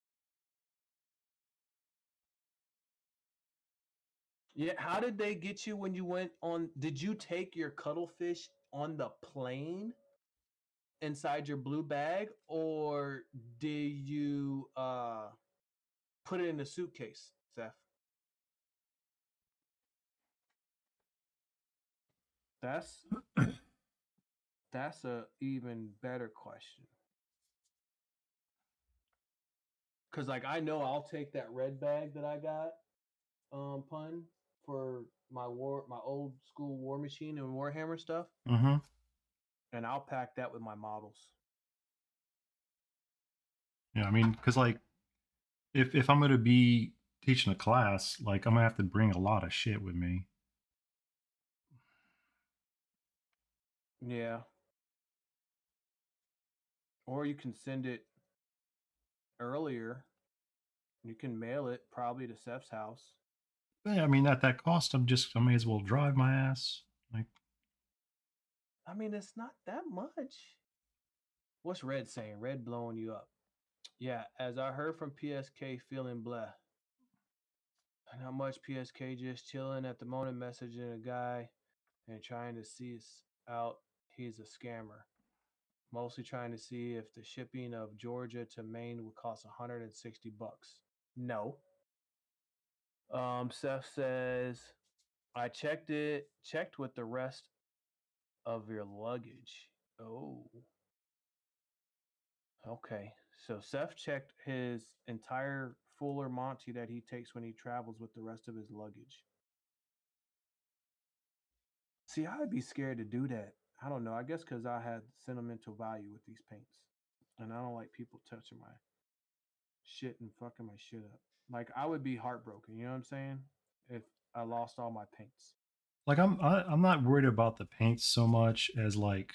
S1: Yeah, how did they get you when you went on? Did you take your cuttlefish on the plane? inside your blue bag, or did you put it in a suitcase, Seth? That's that's a even better question. Cause like I know I'll take that red bag that I got, pun for my old school war machine and Warhammer stuff,
S2: Mm-hmm.
S1: and I'll pack that with my models.
S2: Yeah, I mean, because like if I'm gonna be teaching a class, like I'm gonna have to bring a lot of shit with me.
S1: Yeah. Or you can send it earlier. You can mail it probably to Seth's house.
S2: But, yeah, I mean, at that cost, I may as well drive my ass. Like,
S1: I mean, it's not that much. What's Red saying? Red blowing you up. Yeah, as I heard from PSK feeling bleh. Not much PSK just chilling at the moment, messaging a guy and trying to see us out. He's a scammer. Mostly trying to see if the shipping of Georgia to Maine would cost 160 bucks. No. Seth says, I checked with the rest of your luggage. Oh, okay. So Seth checked his entire Fuller Monty that he takes when he travels with the rest of his luggage. See, I'd be scared to do that. I don't know. I guess because I had sentimental value with these paints, and I don't like people touching my shit and fucking my shit up. Like I would be heartbroken. You know what I'm saying? If I lost all my paints.
S2: I'm not worried about the paint so much as like,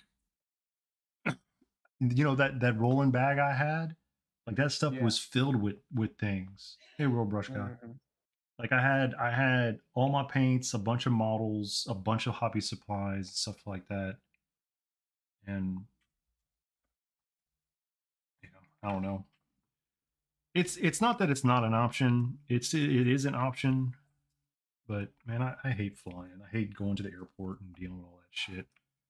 S2: that rolling bag I had, like that stuff
S1: Yeah.
S2: was filled with things. Hey, World Brush guy.
S1: Hmm.
S2: Like I had all my paints, a bunch of models, a bunch of hobby supplies, stuff like that, and I don't know. It's not that it's not an option. It is an option, but man, I hate flying. I hate going to the airport and dealing with all that shit.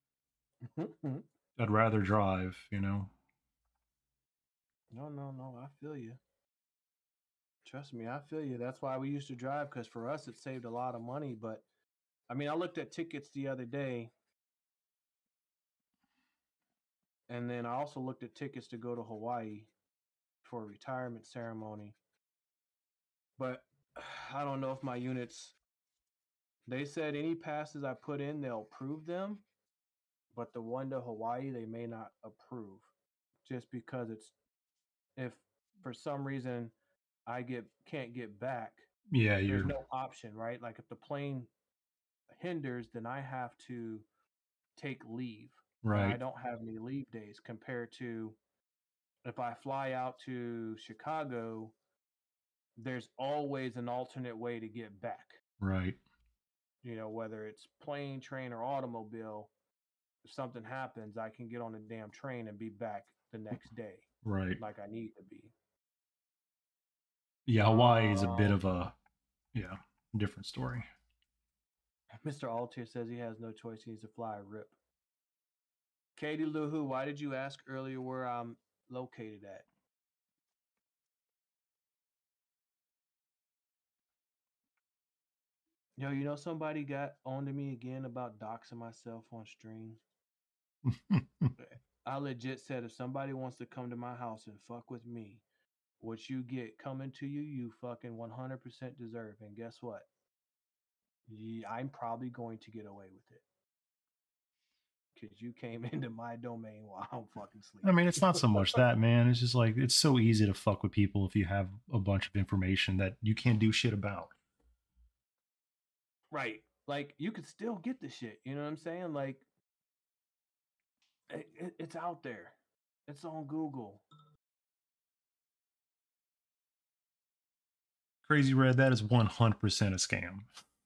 S2: I'd rather drive.
S1: No, no, no. I feel you. Trust me, I feel you. That's why we used to drive because for us it saved a lot of money. But I mean, I looked at tickets the other day, and then I also looked at tickets to go to Hawaii for a retirement ceremony. But I don't know if my units. They said any passes I put in, they'll approve them, but the one to Hawaii they may not approve, just because it's if for some reason I get can't get back,
S2: Yeah,
S1: there's
S2: you're
S1: no option, right? Like if the plane hinders, then I have to take leave, and I
S2: right,
S1: don't have any leave days compared to if I fly out to Chicago, there's always an alternate way to get back.
S2: right,
S1: Whether it's plane, train, or automobile, if something happens, I can get on a damn train and be back the next day
S2: right.
S1: like I need to be.
S2: Yeah, Hawaii is a bit
S1: Um,
S2: of a yeah different story.
S1: Mr. Altier says he has no choice. He needs to fly a rip. Katie Luhu, why did you ask earlier where I'm located at? Yo, somebody got on to me again about doxing myself on stream. I legit said if somebody wants to come to my house and fuck with me, what you get coming to you, you fucking 100% deserve. And guess what? I'm probably going to get away with it because you came into my domain while I'm fucking
S2: I mean,
S1: sleeping.
S2: it's not so much that, man. It's just like it's so easy to fuck with people if you have a bunch of information that you can't do shit about.
S1: Right. Like you could still get the shit. You know what I'm saying? Like it's out there. It's on Google.
S2: Crazy Red, that is 100% a scam.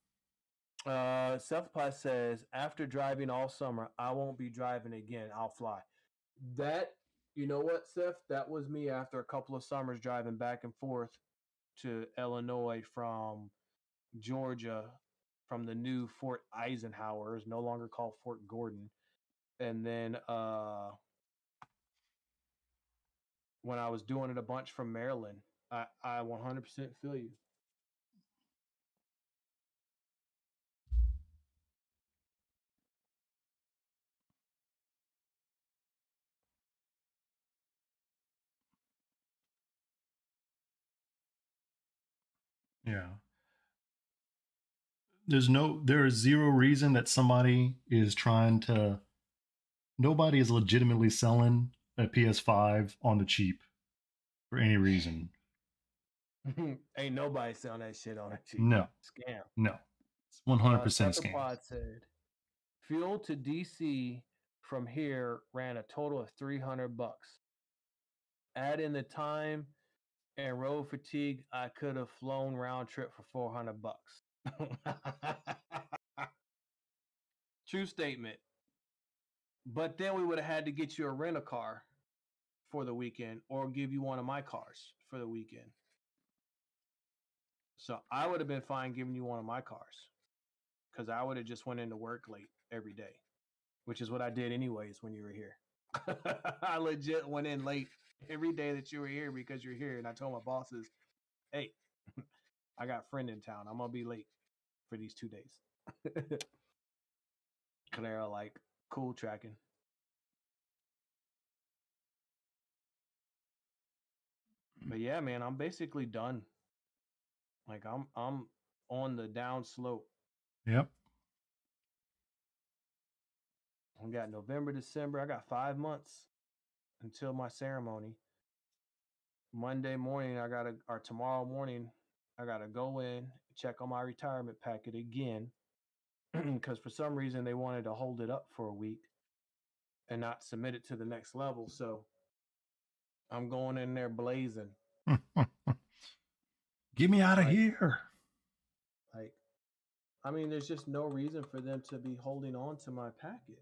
S1: Seth Pie says, after driving all summer, I won't be driving again. I'll fly. That, you know what, Seth? That was me after a couple of summers driving back and forth to Illinois from Georgia, from the new Fort Eisenhower, is no longer called Fort Gordon. And then when I was doing it a bunch from Maryland. I 100% feel you.
S2: Yeah. There is zero reason that somebody is trying to, nobody is legitimately selling a PS5 on the cheap for any reason.
S1: Ain't nobody selling that shit on a cheap
S2: No,
S1: scam.
S2: no. It's 100% a scam.
S1: Cephalopod said, fuel to DC from here ran a total of $300. Add in the time and road fatigue, I could have flown round trip for $400. True statement. But then we would have had to get you a rent a car for the weekend or give you one of my cars for the weekend. So I would have been fine giving you one of my cars because I would have just went into work late every day, which is what I did anyways when you were here. I legit went in late every day that you were here because you're here. And I told my bosses, hey, I got a friend in town. I'm going to be late for these 2 days. Clara, like, cool tracking. But yeah, man, I'm basically done. Like I'm on the down slope.
S2: Yep.
S1: I got November, December. I got 5 months until my ceremony. Monday morning, or tomorrow morning, I gotta go in, check on my retirement packet again. Because for some reason they wanted to hold it up for a week and not submit it to the next level. So I'm going in there blazing.
S2: Get me out of
S1: Like,
S2: here.
S1: like, I mean, there's just no reason for them to be holding on to my packet.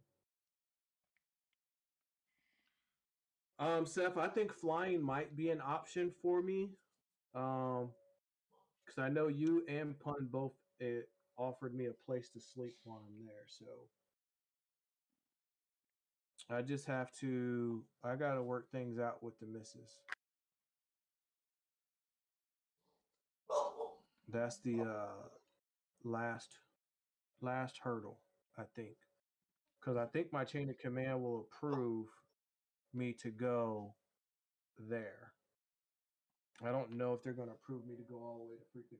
S1: Seth, I think flying might be an option for me. Because I know you and Pun both offered me a place to sleep while I'm there. So I just have to. I got to work things out with the missus. That's the last hurdle, I think, because I think my chain of command will approve me to go there. I don't know if they're going to approve me to go all the way to freaking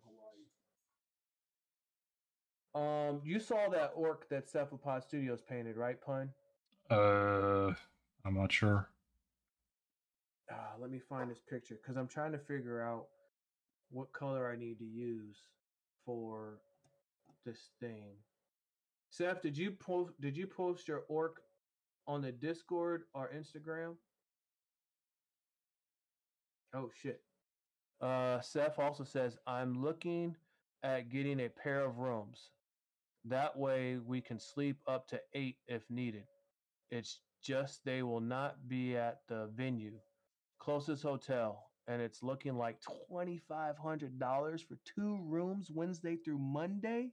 S1: Hawaii. You saw that orc that Cephalopod Studios painted, right, Pun?
S2: I'm not sure.
S1: Let me find this picture because I'm trying to figure out what color I need to use for this thing. Seth, did you post your orc on the Discord or Instagram? Oh shit. Seth also says I'm looking at getting a pair of rooms. That way we can sleep up to 8 if needed. It's just they will not be at the venue. Closest hotel, and it's looking like $2,500 for 2 rooms Wednesday through Monday.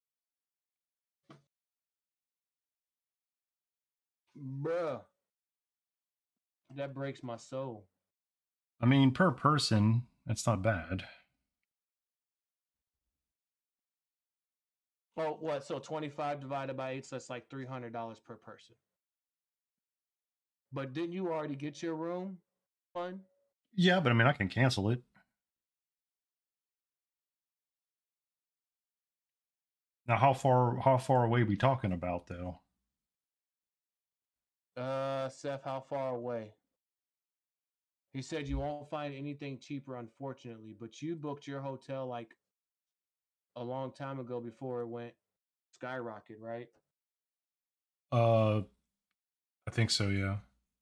S1: Bruh, that breaks my soul.
S2: I mean, per person, that's not bad.
S1: Oh, what? So 25 divided by 8, so that's like $300 per person. But didn't you already get your room? Fun?
S2: Yeah, but I mean, I can cancel it. Now, how far away are we talking about though?
S1: Seth, how far away? He said you won't find anything cheaper, unfortunately, but you booked your hotel like a long time ago before it went skyrocket, right?
S2: Uh, I think so. Yeah,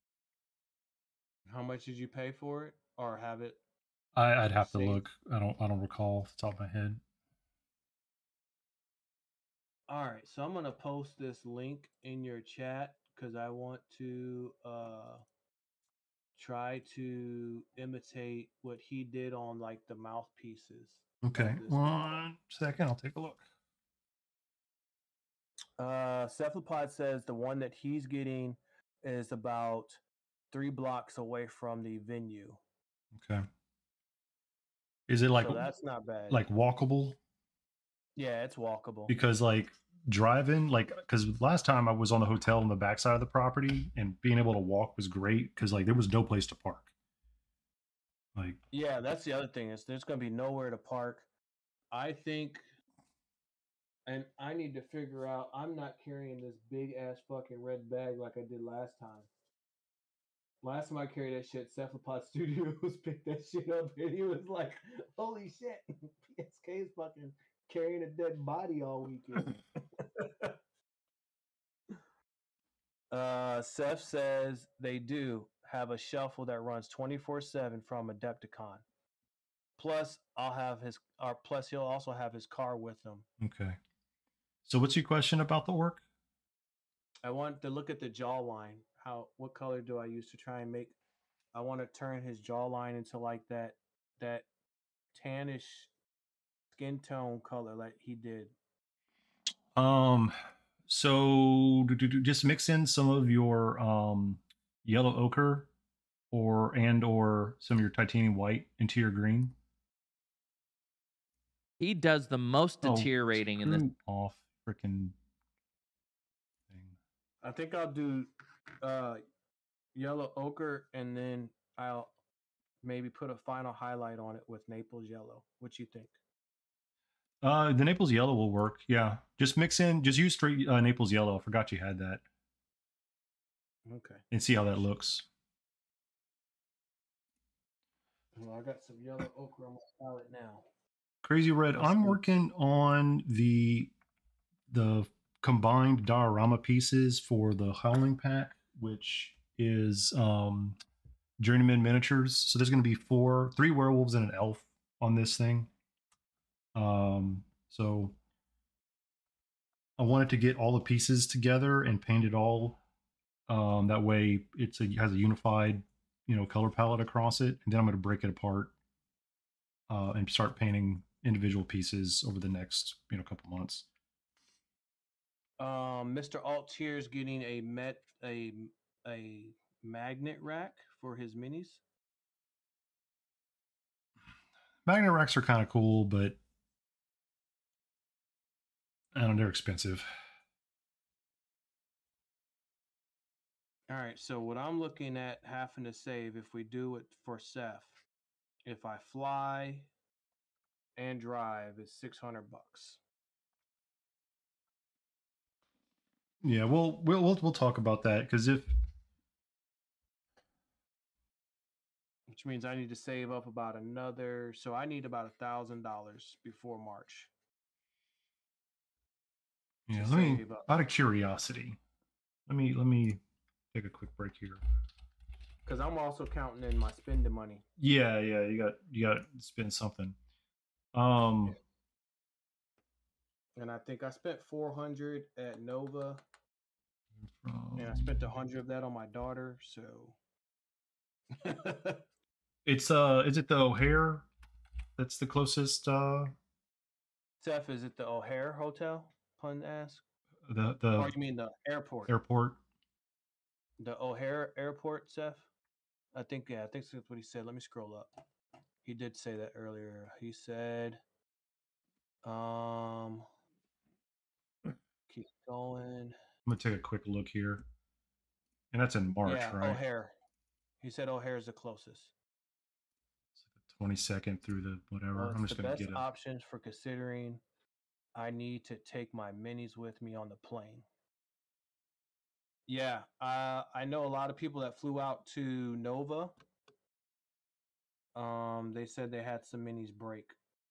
S1: How much did you pay for it or have it
S2: I'd have to
S1: saved?
S2: look. I don't recall off the top of my head.
S1: All right, so I'm gonna post this link in your chat because I want to try to imitate what he did on like the mouthpieces
S2: Okay,
S1: of this model.
S2: 1 second. I'll take a look.
S1: Cephalopod says the one that he's getting is about 3 blocks away from the venue.
S2: Okay. Is it
S1: So that's not bad.
S2: like walkable?
S1: Yeah, it's walkable.
S2: Because like driving, like because last time I was on the hotel on the backside of the property, and being able to walk was great because like there was no place to park. Like
S1: Yeah, that's the other thing is there's going to be nowhere to park. I think, and I need to figure out. I'm not carrying this big ass fucking red bag like I did last time. Last time I carried that shit, Cephalopod Studios picked that shit up, and he was like, "Holy shit, PSK is fucking carrying a dead body all weekend." Seth says they do have a shuffle that runs 24/7 from Adepticon. Plus, plus he'll also have his car with him.
S2: okay. So what's your question about the work?
S1: I want to look at the jawline. What color do I use to try and make? I want to turn his jawline into like that tannish skin tone color like he did.
S2: Um, so just mix in some of your yellow ochre or some of your titanium white into your green.
S3: He does the most deteriorating in this.
S2: Off freaking thing.
S1: I think I'll do yellow ochre, and then I'll maybe put a final highlight on it with Naples yellow. What you think?
S2: The Naples yellow will work. Yeah, just use straight Naples yellow. I forgot you had that.
S1: Okay.
S2: And see how that looks.
S1: Well, I got some yellow ochre on my palette now.
S2: Crazy Red, I'm working on the combined diorama pieces for the Howling pack, which is Journeyman miniatures. So there's going to be 3 werewolves and an elf on this thing. So I wanted to get all the pieces together and paint it all. That way it has a unified, color palette across it. And then I'm going to break it apart and start painting individual pieces over the next, couple months.
S1: Mr. Altier is getting a magnet rack for his minis.
S2: Magnet racks are kind of cool, but I don't know, they're expensive.
S1: All right, so what I'm looking at having to save if we do it for Seth, if I fly and drive, is $600.
S2: Yeah, we'll talk about that because
S1: which means I need to save up about another. So I need about $1,000 before March.
S2: Yeah, out of curiosity, let me take a quick break here.
S1: Because I'm also counting in my spending money.
S2: Yeah, you got to spend something.
S1: Yeah. And I think I spent $400 at Nova, and I spent $100 of that on my daughter. So
S2: it's is it the O'Hare that's the closest?
S1: Seth, is it the O'Hare Hotel? Pun ask.
S2: The
S1: or you mean the airport?
S2: Airport.
S1: The O'Hare Airport, Seth. I think that's what he said. Let me scroll up. He did say that earlier. He said, keep going.
S2: I'm gonna take a quick look here, and that's in March,
S1: Yeah,
S2: right?
S1: O'Hare. He said O'Hare is the closest.
S2: It's like the 22nd through the whatever.
S1: Well,
S2: I'm just
S1: the
S2: gonna
S1: best
S2: get
S1: options for considering. I need to take my minis with me on the plane. Yeah, I know a lot of people that flew out to Nova. They said they had some minis break.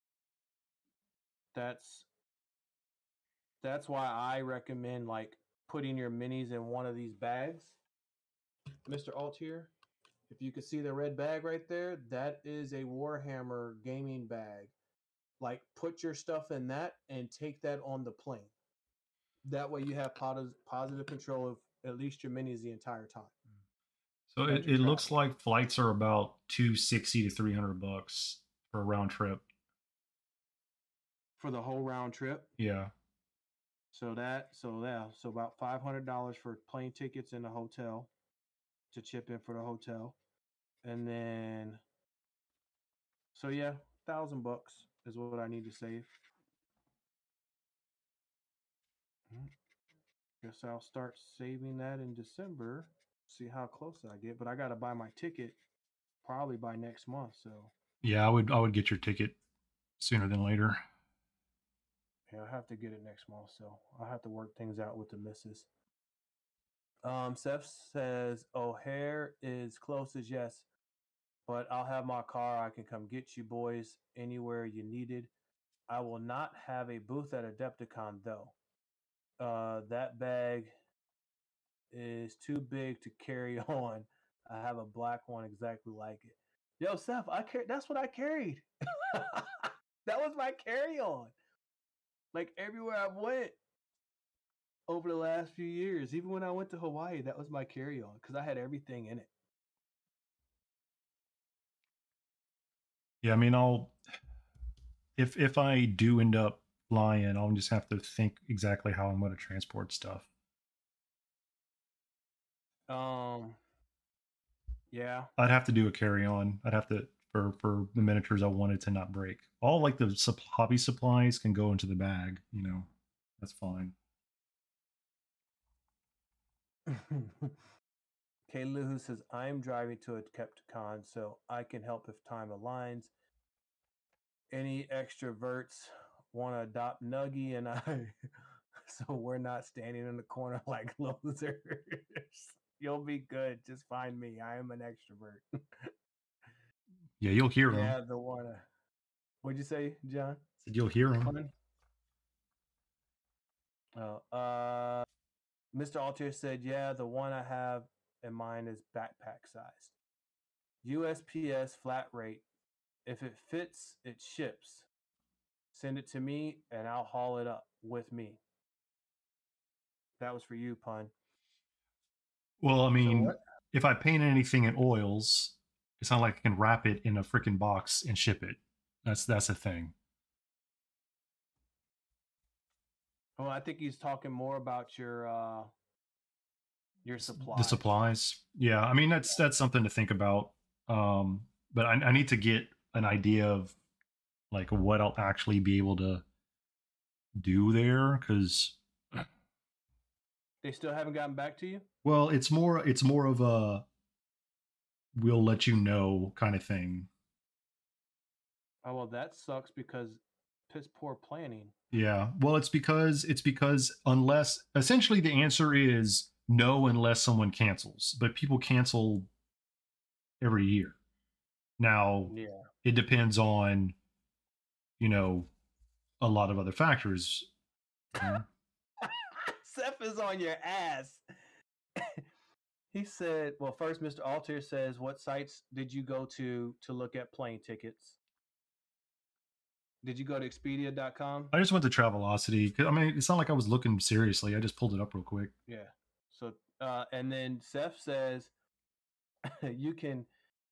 S1: That's why I recommend like putting your minis in one of these bags. Mr. Altier, if you can see the red bag right there, that is a Warhammer gaming bag. Like put your stuff in that and take that on the plane. That way you have positive control of at least your minis the entire time.
S2: So it looks like flights are about $260 to $300 for a round trip.
S1: For the whole round trip?
S2: Yeah.
S1: So about $500 for plane tickets and a hotel. to chip in for the hotel, and then so yeah, $1,000 is what I need to save. Guess I'll start saving that in December. See how close I get, but I got to buy my ticket probably by next month. So
S2: Yeah, I would get your ticket sooner than later.
S1: yeah, I have to get it next month. So I'll have to work things out with the missus. Seth says O'Hare is close as yes, but I'll have my car. I can come get you boys anywhere you needed. I will not have a booth at Adepticon though. That bag is too big to carry on. I have a black one exactly like it. Yo, Seth, that's what I carried. That was my carry-on. Like everywhere I went over the last few years, even when I went to Hawaii, that was my carry-on because I had everything in it.
S2: Yeah, I mean, if I do end up flying, I'll just have to think exactly how I'm going to transport stuff.
S1: Yeah.
S2: I'd have to do a carry on. I'd have to for the miniatures I wanted to not break. All like the hobby supplies can go into the bag. That's fine.
S1: Kayla who says I'm driving to a Skepticon, so I can help if time aligns. Any extroverts want to adopt Nuggy and I, so we're not standing in the corner like losers. You'll be good. Just find me. I am an extrovert.
S2: Yeah, you'll hear him.
S1: Yeah, the one. What'd you say, John?
S2: Said you'll hear him.
S1: Fun? Oh, Mr. Altier said, yeah, the one I have in mind is backpack sized. USPS flat rate. If it fits, it ships. Send it to me and I'll haul it up with me. That was for you, Pun.
S2: Well, I mean,
S1: what?
S2: if I paint anything in oils, it's not like I can wrap it in a freaking box and ship it. That's a thing.
S1: Well, I think he's talking more about your supplies.
S2: The supplies. Yeah, I mean that's something to think about. But I need to get an idea of like what I'll actually be able to do there because
S1: They still haven't gotten back to you?
S2: well, it's more of a we'll let you know kind of thing.
S1: Oh well, that sucks because piss poor planning.
S2: Yeah. Well, it's because unless essentially the answer is no unless someone cancels, but people cancel every year. Now,
S1: Yeah.
S2: it depends on a lot of other factors.
S1: Seth is on your ass. He said, well, first, Mr. Altier says, what sites did you go to look at plane tickets? Did you go to Expedia.com?
S2: I just went to Travelocity. I mean, it's not like I was looking seriously. I just pulled it up real quick.
S1: Yeah. So, and then Seth says, you can,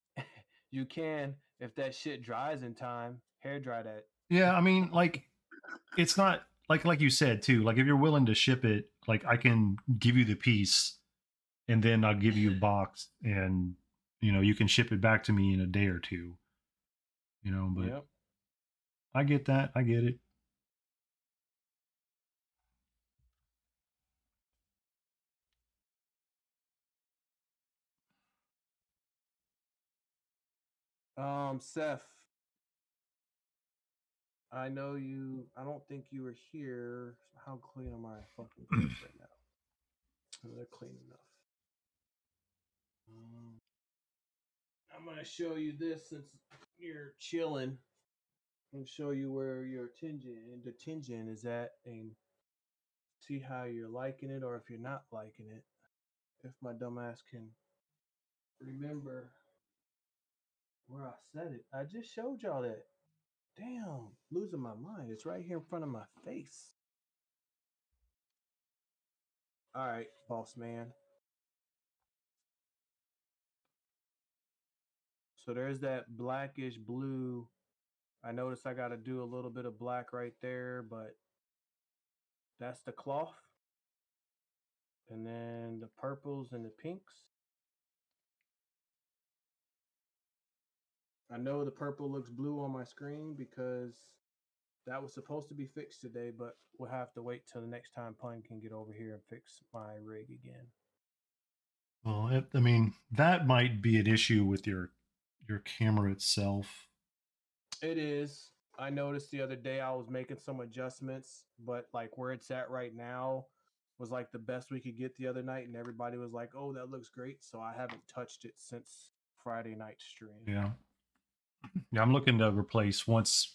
S1: if that shit dries in time, hair dry that.
S2: Yeah, I mean, like, it's not like you said too. Like, if you're willing to ship it, like I can give you the piece, and then I'll give you a box, and you can ship it back to me in a day or two. But
S1: Yep.
S2: I get that. I get it.
S1: Seth, I know you. I don't think you were here. How clean are my fucking clothes right now? Oh, they're clean enough. I'm gonna show you this since you're chilling. And show you where your tension is at, and see how you're liking it or if you're not liking it. If my dumbass can remember where I said it, I just showed y'all that. Damn, losing my mind. It's right here in front of my face. All right, boss man. So there's that blackish blue. I notice I got to do a little bit of black right there, but that's the cloth. And then the purples and the pinks. I know the purple looks blue on my screen because that was supposed to be fixed today, but we'll have to wait till the next time Pun can get over here and fix my rig again.
S2: Well, I mean, that might be an issue with your camera itself.
S1: It is. I noticed the other day I was making some adjustments, but like where it's at right now was like the best we could get the other night, and everybody was like, "Oh, that looks great." So I haven't touched it since Friday night stream.
S2: Yeah. Yeah, I'm looking to replace once.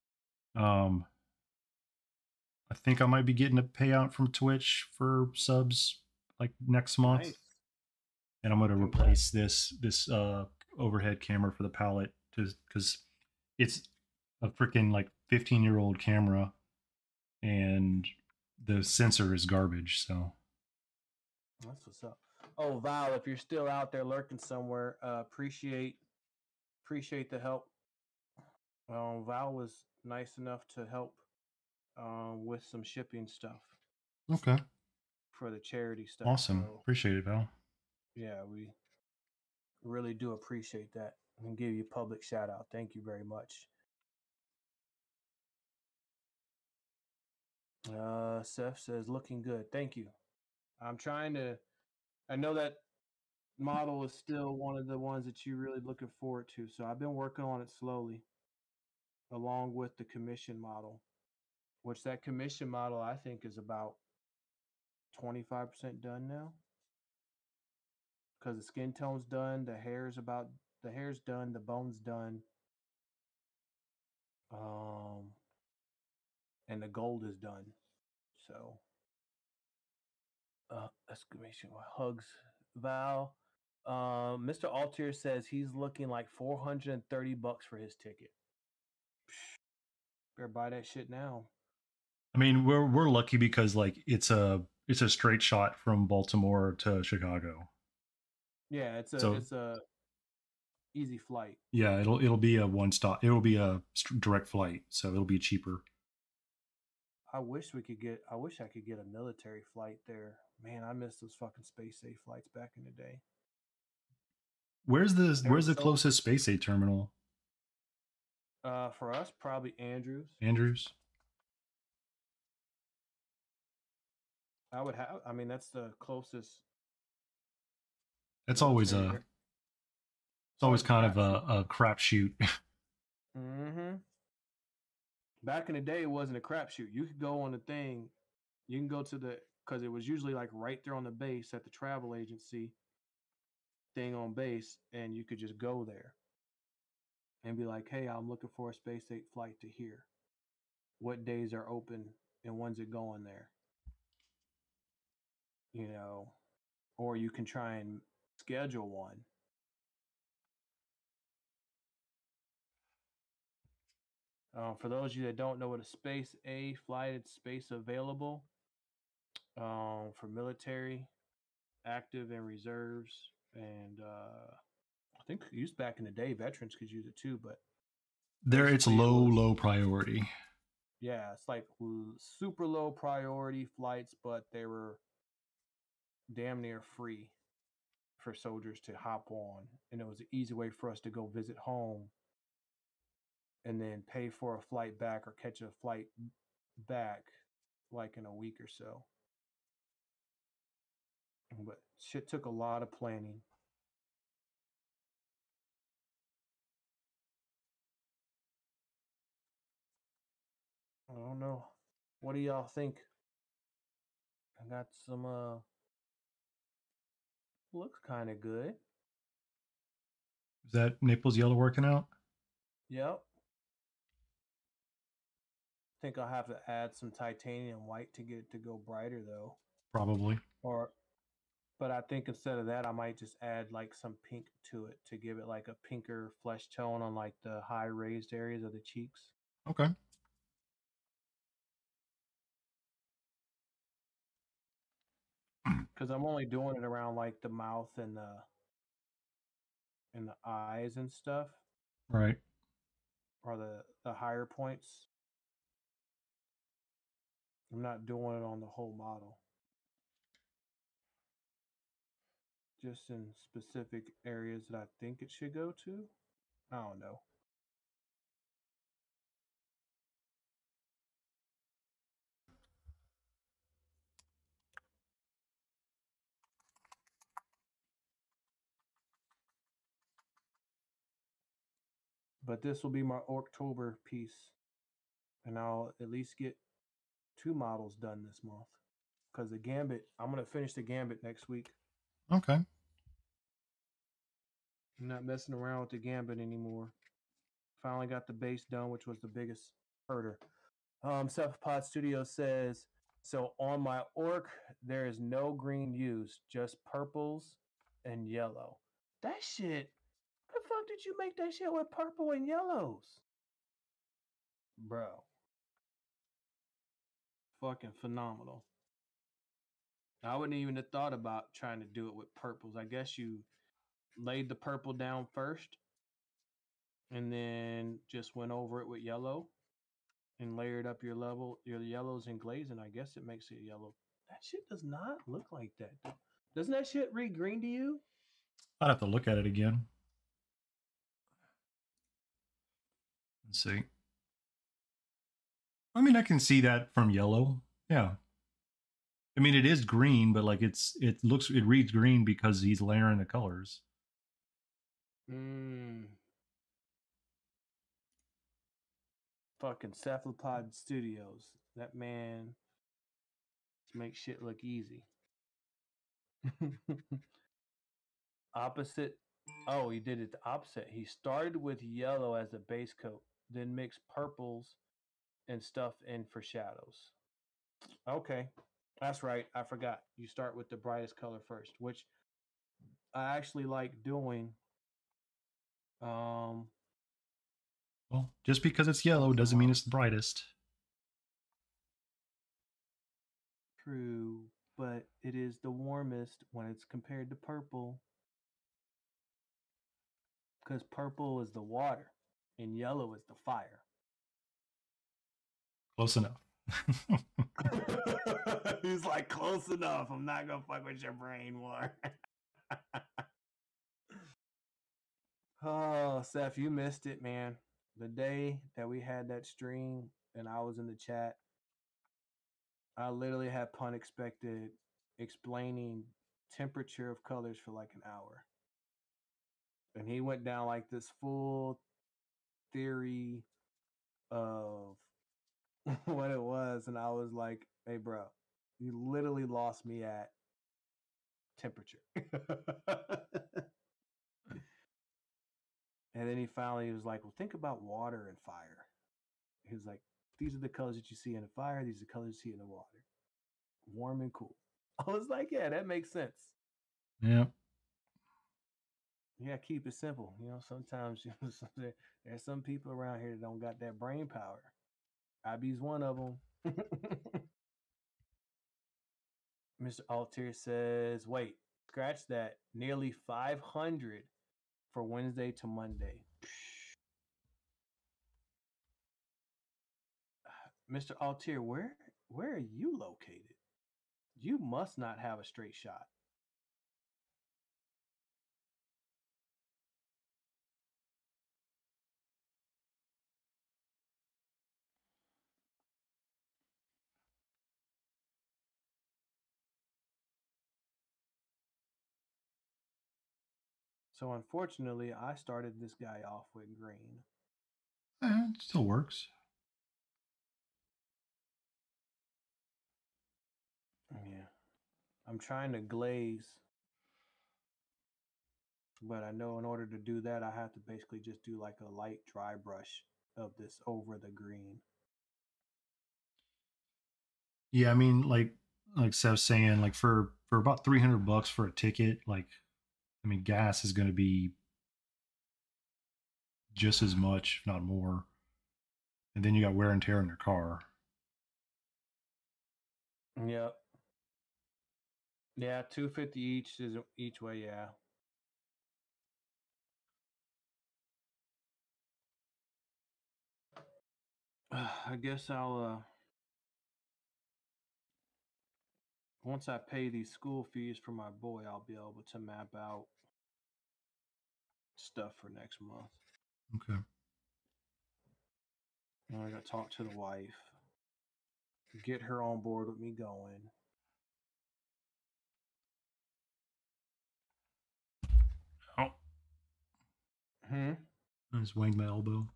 S2: I think I might be getting a payout from Twitch for subs like next month,
S1: Nice.
S2: and I'm going to
S1: Congrats.
S2: replace this overhead camera for the palette because it's a freaking like 15-year-old camera, and the sensor is garbage. So
S1: That's what's up. Oh, Val, if you're still out there lurking somewhere, appreciate the help. Val was nice enough to help with some shipping stuff
S2: okay,
S1: for the charity stuff.
S2: awesome,
S1: So
S2: appreciate it, Val.
S1: yeah, we really do appreciate that and give you a public shout out. Thank you very much. Seth says, looking good. Thank you. I'm trying to, I know that model is still one of the ones that you're really looking forward to. So I've been working on it slowly along with the commission model, which that commission model I think is about 25% done now because the skin tone's done, the hair's done, the bone's done, um, and the gold is done. So, exclamation hugs, Val. Mr. Altier says he's looking like $430 for his ticket. Better buy that shit now.
S2: I mean, we're lucky because like it's a straight shot from Baltimore to Chicago.
S1: Yeah, it's
S2: So
S1: a easy flight.
S2: yeah, it'll be a one stop. It will be a direct flight, so it'll be cheaper.
S1: I wish I could get a military flight there. Man, I miss those fucking space safe flights back in the day.
S2: Where's
S1: They were
S2: the
S1: so
S2: closest space aid terminal?
S1: for us, probably Andrews.
S2: Andrews.
S1: I mean, that's the closest
S2: That's always
S1: military.
S2: a
S1: It's
S2: it's always
S1: always a
S2: kind of
S1: crapshoot.
S2: a crapshoot.
S1: Mm-hmm. Back in the day, it wasn't a crapshoot. You could go on the thing. You can go to because it was usually like right there on the base at the travel agency thing on base, and you could just go there and be like, "Hey, I'm looking for a space 8 flight to here. What days are open and when's it going there?" You know, or you can try and schedule one. For those of you that don't know what a space A flight, it's space available for military, active, and reserves. And I think used back in the day, veterans could use it too. But
S2: There, it's
S1: basically, it was
S2: low priority.
S1: yeah, it's like super low priority flights, but they were damn near free for soldiers to hop on, and it was an easy way for us to go visit home and then pay for a flight back or catch a flight back like in a week or so. But shit took a lot of planning. I don't know. What do y'all think? I got some looks kind of good.
S2: Is that Naples Yellow working out?
S1: Yep. Think I'll have to add some titanium white to get it to go brighter though.
S2: Probably.
S1: Or but I think instead of that I might just add like some pink to it to give it like a pinker flesh tone on like the high raised areas of the cheeks.
S2: Okay.
S1: Cuz I'm only doing it around like the mouth and the eyes and stuff,
S2: Right.
S1: or the higher points. I'm not doing it on the whole model. Just in specific areas that I think it should go to. I don't know. But this will be my October piece, and I'll at least get 2 models done this month. Because the Gambit, I'm gonna finish the Gambit next week.
S2: Okay.
S1: I'm not messing around with the Gambit anymore. Finally got the base done, which was the biggest herder. Cephalopod Studio says, so on my orc, there is no green used, just purples and yellow. That shit, the fuck did you make that shit with purple and yellows? Bro. Fucking phenomenal. I wouldn't even have thought about trying to do it with purples. I guess you laid the purple down first and then just went over it with yellow and layered up your yellows and glazing. I guess it makes it yellow. That shit does not look like that. Doesn't that shit read green to you?
S2: I'd have to look at it again. Let's see. I mean, I can see that from yellow. Yeah. I mean, it is green, but like it reads green because he's layering the colors.
S1: Fucking Cephalopod Studios. That man makes shit look easy. Opposite. Oh, he did it the opposite. He started with yellow as a base coat, then mixed purples and stuff in for shadows. Okay. That's right. I forgot. You start with the brightest color first, which I actually like doing.
S2: Well, just because it's yellow doesn't mean it's the brightest.
S1: True, but it is the warmest when it's compared to purple. Because purple is the water and yellow is the fire.
S2: Close enough.
S1: He's like, close enough. I'm not going to fuck with your brain more. Oh, Seth, you missed it, man. The day that we had that stream and I was in the chat, I literally had Punexpected explaining temperature of colors for like an hour. And he went down like this full theory of what it was. And I was like, hey, bro, you literally lost me at temperature. And then he finally was like, well, think about water and fire. He was like, these are the colors that you see in the fire. These are the colors you see in the water. Warm and cool. I was like, yeah, that makes sense.
S2: Yeah.
S1: Yeah, keep it simple. You know, sometimes there's some people around here that don't got that brain power. IB's one of them. Mr. Altier says, wait, scratch that. Nearly 500 for Wednesday to Monday. Mr. Altier, where are you located? You must not have a straight shot. So unfortunately, I started this guy off with green.
S2: It still works.
S1: Yeah. I'm trying to glaze, but I know in order to do that, I have to basically just do like a light dry brush of this over the green.
S2: Yeah, I mean, like Seth's saying, like for about $300 for a ticket, like, I mean, gas is going to be just as much, if not more. And then you got wear and tear in your car.
S1: Yep. Yeah, $250 each is each way. Yeah. I guess I'll once I pay these school fees for my boy, I'll be able to map out stuff for next month.
S2: Okay.
S1: I got to talk to the wife, get her on board with me going.
S2: Oh,
S1: Hmm.
S2: I just winged my elbow.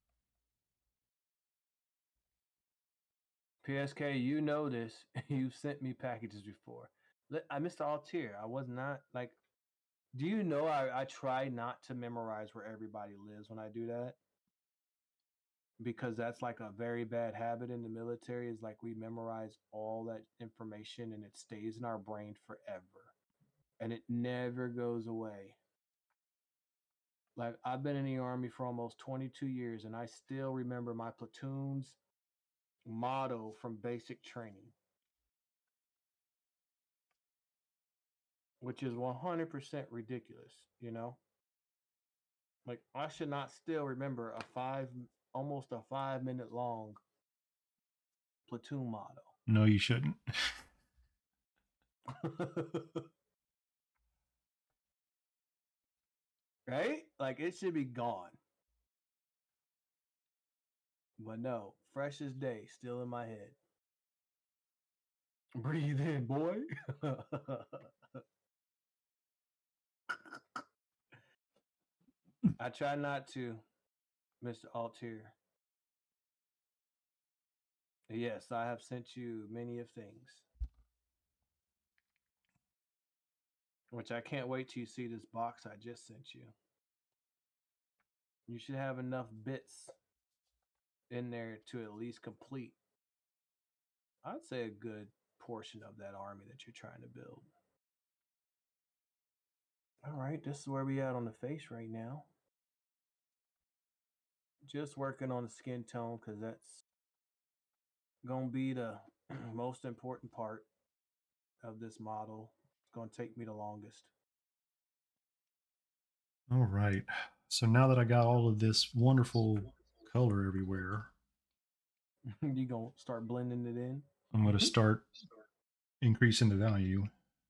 S1: PSK, you know this. You've sent me packages before. I missed Altair. I was not like. Do you know I try not to memorize where everybody lives when I do that? Because that's like a very bad habit in the military, is like we memorize all that information and it stays in our brain forever. And it never goes away. Like I've been in the army for almost 22 years and I still remember my platoon's motto from basic training, which is 100% ridiculous, you know? Like I should not still remember almost a 5 minute long platoon motto.
S2: No, you shouldn't.
S1: Right? Like it should be gone. But no, fresh as day, still in my head. Breathe in, boy. I try not to, Mr. Altier. Yes, I have sent you many of things. Which I can't wait till you see this box I just sent you. You should have enough bits in there to at least complete, I'd say, a good portion of that army that you're trying to build. All right, this is where we at on the face right now. Just working on the skin tone because that's gonna be the most important part of this model. It's gonna take me the longest.
S2: All right. So now that I got all of this wonderful color everywhere,
S1: You gonna start blending it in?
S2: I'm going to start increasing the value.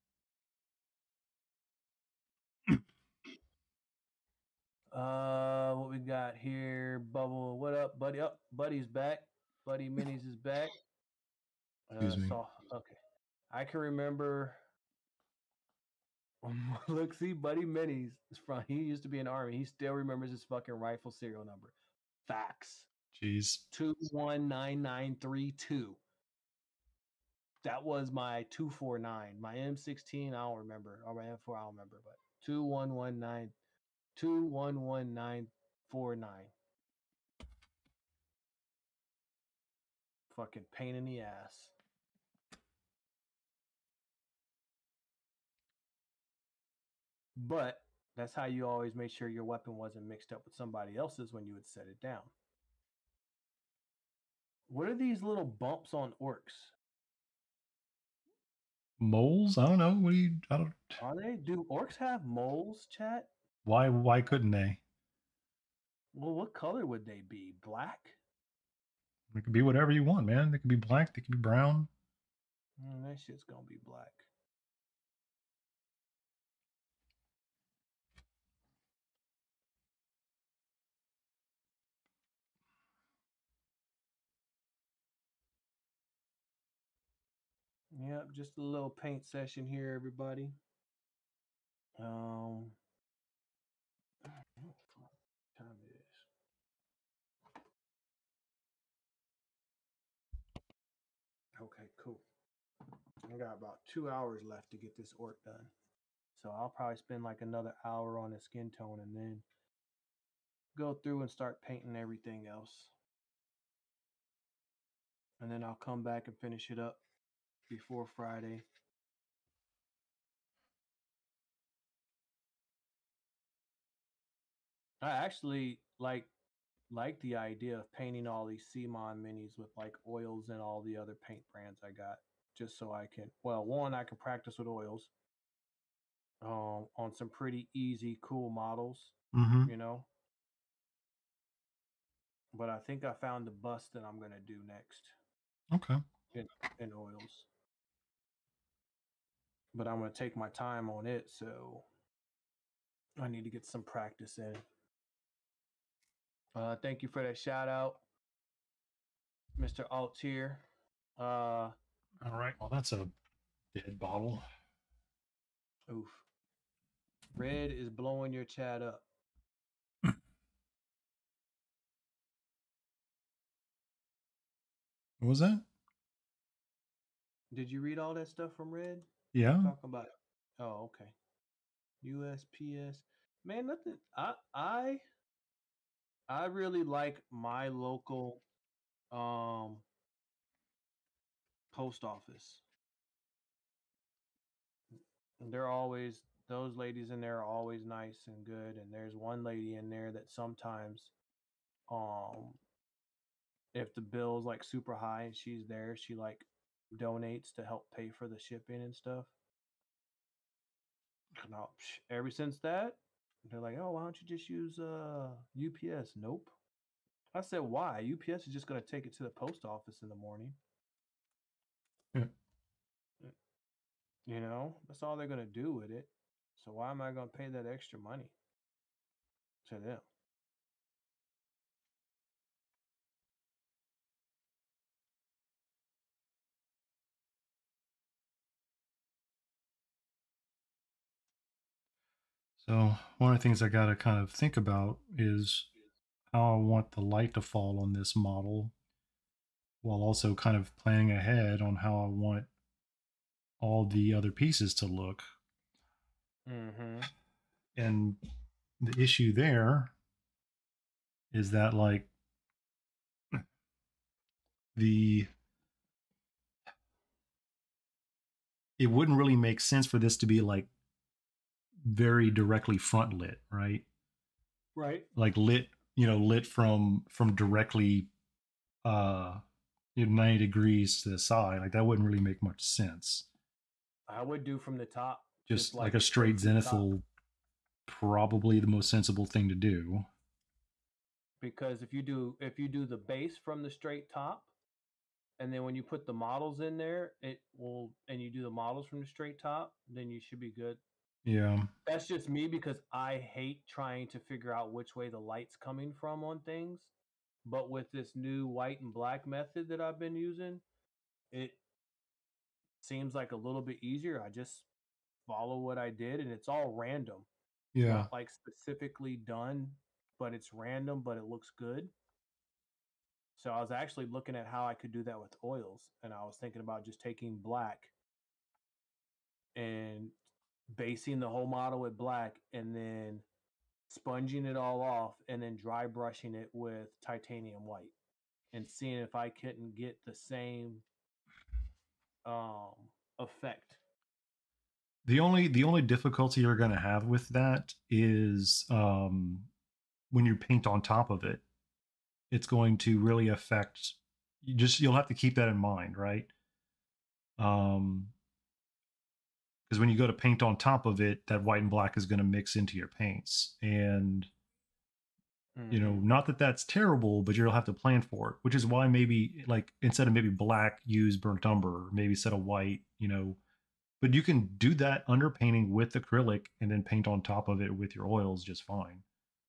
S1: What we got here? Bubble, what up, buddy? Up, buddy's back. Buddy Minis is back.
S2: Excuse me.
S1: Okay. I can remember. Look, see, Buddy Minis is from. He used to be in the army. He still remembers his fucking rifle serial number. Facts.
S2: Jeez.
S1: 219932. That was my 249. My M16, I don't remember. Or my M4, I don't remember. But 2119 Fucking pain in the ass. But that's how you always make sure your weapon wasn't mixed up with somebody else's when you would set it down. What are these little bumps on orcs?
S2: Moles? I don't know. What do you? I don't.
S1: Are they? Do orcs have moles, chat?
S2: Why? Why couldn't they?
S1: Well, what color would they be? Black?
S2: It could be whatever you want, man. They could be black. They could be brown.
S1: That shit's gonna be black. Yep, just a little paint session here, everybody. What time it is? Okay, cool. I got about 2 hours left to get this orc done. So I'll probably spend like another hour on the skin tone and then go through and start painting everything else. And then I'll come back and finish it up before Friday. I actually like the idea of painting all these CMON minis with like oils and all the other paint brands I got, just so I can, well, one, I can practice with oils on some pretty easy, cool models,
S2: Mm-hmm.
S1: you know. But I think I found the bust that I'm gonna do next.
S2: Okay.
S1: In oils. But I'm gonna take my time on it, so I need to get some practice in. Thank you for that shout out, Mr. Altier.
S2: All right. Well, that's a dead bottle.
S1: Oof. Red is blowing your chat up.
S2: What was that?
S1: Did you read all that stuff from Red?
S2: Yeah.
S1: Talking about. Oh, okay. USPS. Man, nothing. I really like my local post office. They're always those ladies in there are always nice and good. And there's one lady in there that sometimes um if the bill's like super high and she's there, she like donates to help pay for the shipping and stuff. Now, ever since that, they're like, "Oh, why don't you just use UPS?" Nope. I said, "Why? UPS is just going to take it to the post office in the morning.
S2: Yeah.
S1: You know, that's all they're going to do with it. So why am I going to pay that extra money to them?"
S2: So one of the things I got to kind of think about is how I want the light to fall on this model, while also kind of planning ahead on how I want all the other pieces to look.
S1: Mm-hmm.
S2: And the issue there is that like the it wouldn't really make sense for this to be like very directly front lit, right?
S1: Right.
S2: Like lit, lit from directly 90 degrees to the side. Like that wouldn't really make much sense.
S1: I would do from the top, just
S2: Just like
S1: like
S2: a
S1: it straight
S2: straight
S1: from the top.
S2: zenithal, probably the most sensible thing to do.
S1: Because if you do the base from the straight top, and then when you put the models in there, it will, and you do the models from the straight top, then you should be good.
S2: Yeah.
S1: That's just me because I hate trying to figure out which way the light's coming from on things. But with this new white and black method that I've been using, it seems like a little bit easier. I just follow what I did and it's all random. It's
S2: Yeah.
S1: not like specifically done, but it's random, but it looks good. So I was actually looking at how I could do that with oils, and I was thinking about just taking black and basing the whole model with black and then sponging it all off and then dry brushing it with titanium white and seeing if I couldn't get the same um effect.
S2: The only difficulty you're going to have with that is when you paint on top of it, it's going to really affect. You'll have to keep that in mind, right? Um, because when you go to paint on top of it, that white and black is going to mix into your paints, and not that that's terrible, but you'll have to plan for it. Which is why maybe like instead of maybe black, use burnt umber, maybe instead of white, But you can do that underpainting with acrylic and then paint on top of it with your oils just fine.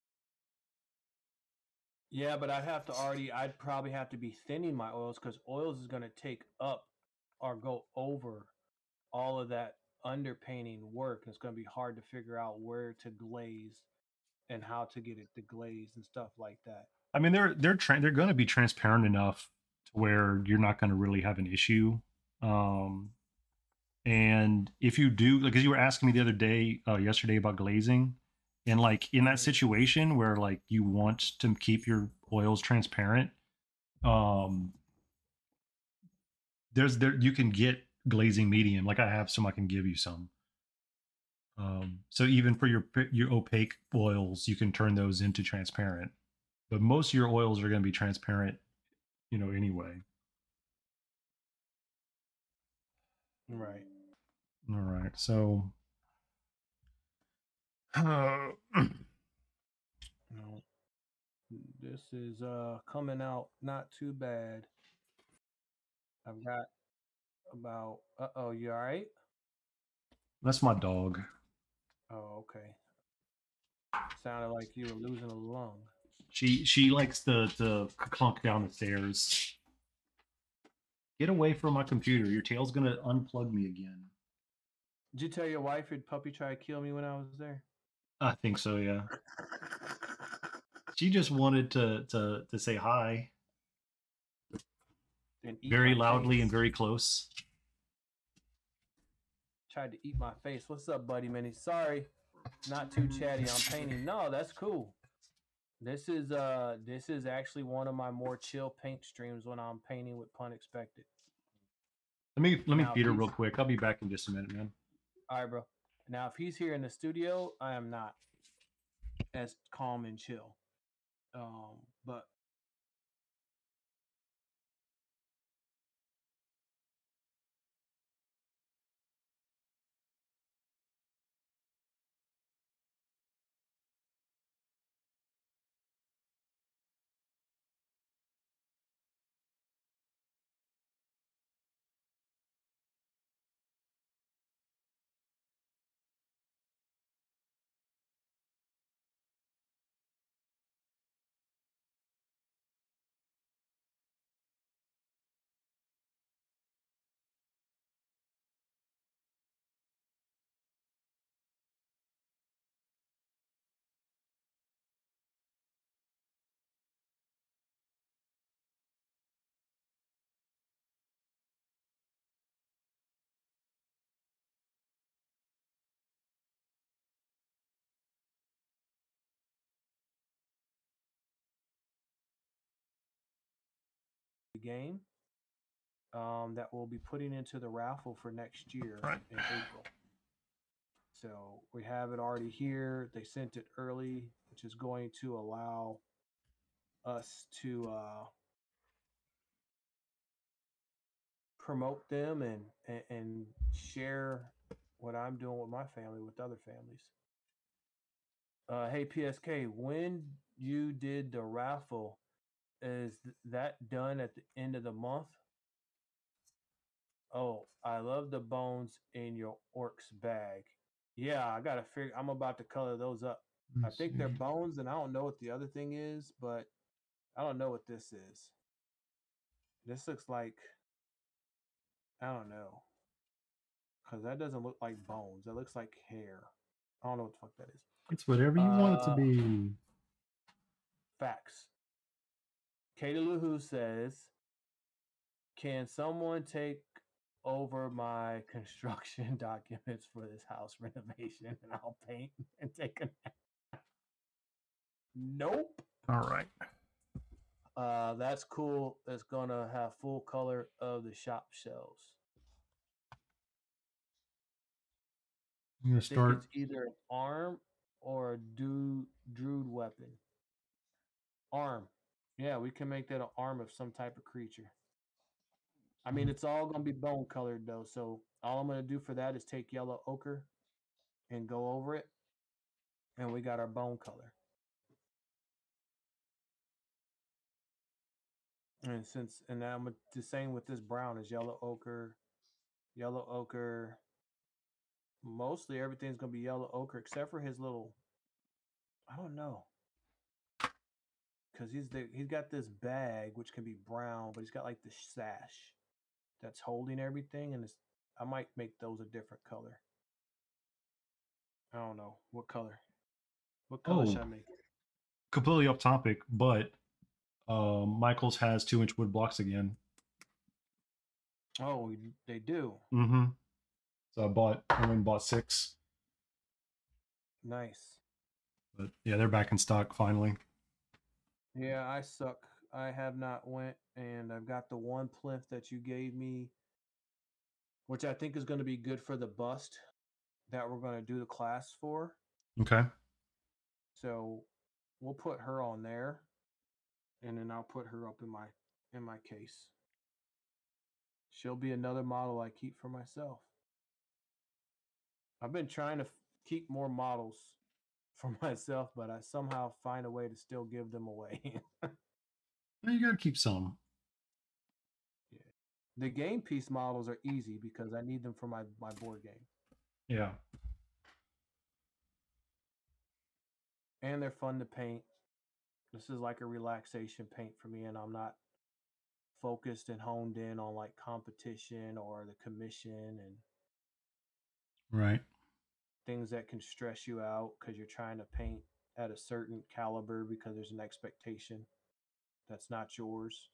S1: Yeah, but I'd probably have to be thinning my oils because oils is going to take up or go over all of that underpainting work. And it's going to be hard to figure out where to glaze and how to get it deglazed and stuff like that.
S2: I mean, they're going to be transparent enough to where you're not going to really have an issue. Um, and if you do, like, as you were asking me the other day, yesterday about glazing, and like in that situation where like you want to keep your oils transparent, um, there you can get glazing medium. Like I have some, I can give you some. So even for your opaque oils, you can turn those into transparent. But most of your oils are going to be transparent, anyway.
S1: Right.
S2: All right. So,
S1: No, this is coming out not too bad. I've got about. Oh, you all right?
S2: that's my dog.
S1: Oh, okay. Sounded like you were losing a lung.
S2: She likes to clunk down the stairs. Get away from my computer. Your tail's gonna unplug me again.
S1: Did you tell your wife your puppy tried to kill me when I was there?
S2: I think so, yeah. She just wanted to say hi.
S1: And eat
S2: Very
S1: my
S2: loudly
S1: face.
S2: and very close.
S1: Tried to eat my face. What's up, buddy, Minnie? Sorry, not too chatty. I'm painting. No, that's cool. This is actually one of my more chill paint streams when I'm painting with Punexpected.
S2: Let me
S1: Now,
S2: feed her real quick. I'll be back in just a minute, man.
S1: All right, bro. Now, if he's here in the studio, I am not as calm and chill. But the game that we'll be putting into the raffle for next year in April. So we have it already here. They sent it early, which is going to allow us to promote them and share what I'm doing with my family with other families. Hey PSK, when you did the raffle, is that done at the end of the month? Oh, I love the bones in your orc's bag. Yeah, I gotta figure. I'm about to color those up. I think they're bones, and I don't know what the other thing is, but I don't know what this is. This looks like, I don't know, because that doesn't look like bones. That looks like hair. I don't know what the fuck that is.
S2: It's whatever you want it to be.
S1: Facts. Katie Luhu says, "Can someone take over my construction documents for this house renovation, and I'll paint and take a nap?" Nope.
S2: All right.
S1: That's cool. It's gonna have full color of the shop shelves.
S2: I'm gonna
S1: I think
S2: start.
S1: it's either an arm or a druid weapon. Arm. Yeah, we can make that an arm of some type of creature. I mean, it's all gonna be bone colored though, so all I'm gonna do for that is take yellow ochre and go over it, and we got our bone color. And now I'm the same with this brown is yellow ochre, yellow ochre. Mostly everything's gonna be yellow ochre except for his little. I don't know, because he's got this bag which can be brown, but he's got like the sash that's holding everything, and I might make those a different color. I don't know what color. What color should I make?
S2: Completely off topic, but Michael's has 2-inch wood blocks again.
S1: Oh, they do.
S2: Mm-hmm. So I went and bought 6.
S1: Nice.
S2: But yeah, they're back in stock finally.
S1: Yeah, I suck. I have not went, and I've got the one plinth that you gave me, which I think is going to be good for the bust that we're going to do the class for.
S2: Okay.
S1: So we'll put her on there, and then I'll put her up in my case. She'll be another model I keep for myself. I've been trying to keep more models for myself, but I somehow find a way to still give them away.
S2: Well, you gotta keep some.
S1: Yeah. The game piece models are easy because I need them for my board game.
S2: Yeah.
S1: And they're fun to paint. This is like a relaxation paint for me, and I'm not focused and honed in on like competition or the commission and
S2: Right.
S1: things that can stress you out because you're trying to paint at a certain caliber because there's an expectation that's not yours.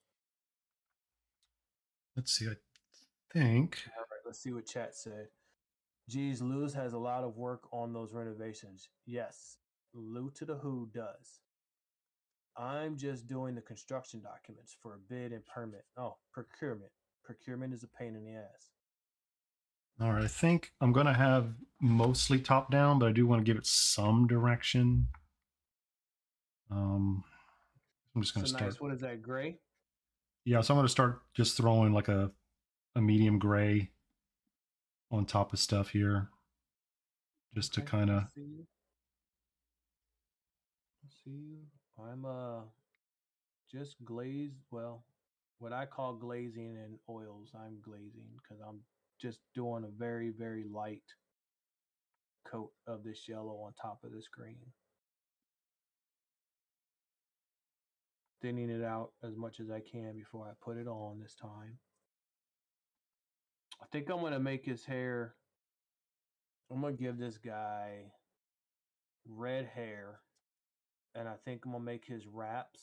S2: Let's see. I think.
S1: All right, let's see what chat said. Geez, Lewis has a lot of work on those renovations. Yes, Lou to the Who does. I'm just doing the construction documents for a bid and permit. Oh, procurement. Procurement is a pain in the ass.
S2: All right. I think I'm going to have mostly top down, but I do want to give it some direction. I'm just going
S1: So
S2: to start.
S1: nice. What is that, gray?
S2: Yeah. So I'm going to start just throwing like a medium gray on top of stuff here. Just to kind of.
S1: See you. See you. I'm just glazed. Well, what I call glazing in oils, I'm glazing because I'm just doing a very, very light coat of this yellow on top of this green. Thinning it out as much as I can before I put it on this time. I think I'm going to make his hair, I'm going to give this guy red hair, and I think I'm going to make his wraps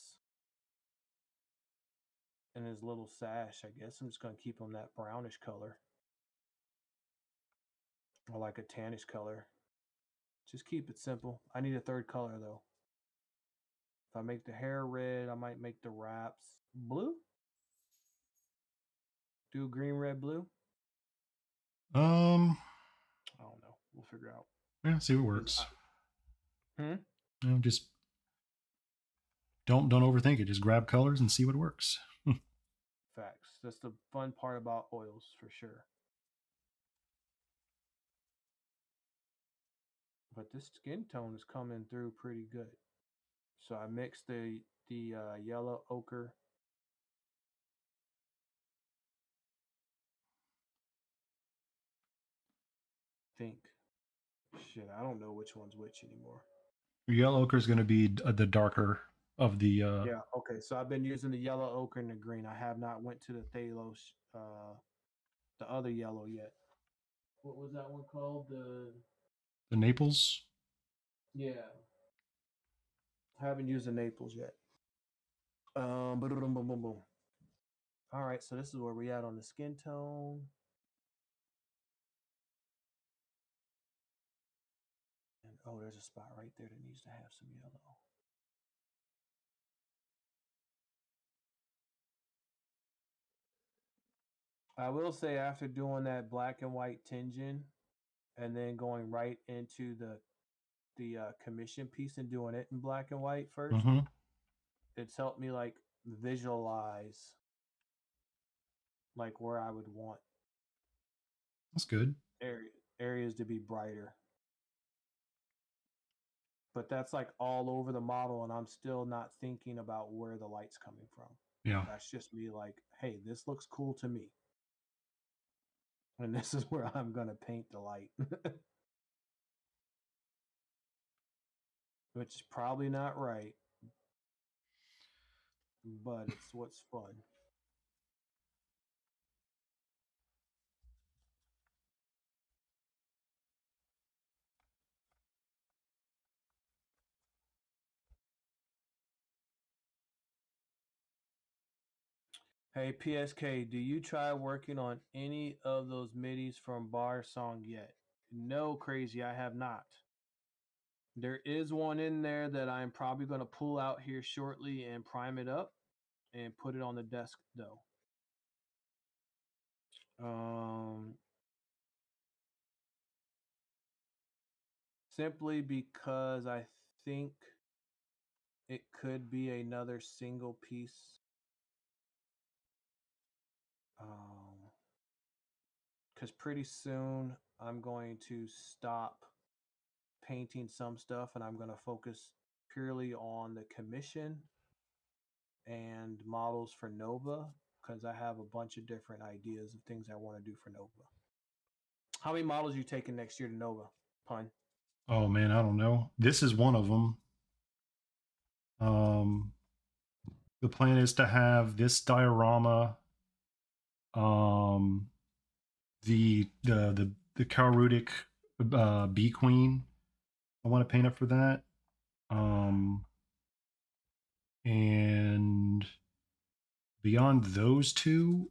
S1: and his little sash. I guess I'm just going to keep him that brownish color. Or like a tannish color. Just keep it simple. I need a third color though. If I make the hair red, I might make the wraps blue. Do green, red, blue. I don't know. We'll figure out.
S2: Yeah, see what works. Just don't overthink it. Just grab colors and see what works.
S1: Facts. That's the fun part about oils for sure. But this skin tone is coming through pretty good. So I mixed the yellow ochre. Think. Shit, I don't know which one's which anymore.
S2: Your yellow ochre is going to be the darker of the.
S1: Yeah. Okay. So I've been using the yellow ochre and the green. I have not went to the Thalos, the other yellow yet. What was that one called?
S2: The Naples.
S1: Yeah. I haven't used the Naples yet. Boom, boom, boom, boom. All right. So this is where we at on the skin tone. And oh, there's a spot right there that needs to have some yellow. I will say after doing that black and white tinging and then going right into the commission piece and doing it in black and white 1st, it's helped me like visualize like where I would want
S2: That's good.
S1: areas to be brighter. But that's like all over the model, and I'm still not thinking about where the light's coming from.
S2: Yeah.
S1: That's just me like, hey, this looks cool to me. And this is where I'm going to paint the light. Which is probably not right, but it's what's fun. Hey, PSK, do you try working on any of those midis from Bar Song yet? No, Crazy, I have not. There is one in there that I'm probably going to pull out here shortly and prime it up and put it on the desk, though. Simply because I think it could be another single piece. Because pretty soon I'm going to stop painting some stuff and I'm going to focus purely on the commission and models for Nova because I have a bunch of different ideas of things I want to do for Nova. How many models are you taking next year to Nova, Pun?
S2: Oh man, I don't know. This is one of them. The plan is to have this diorama, the Karudik Bee Queen. I want to paint up for that. And beyond those two,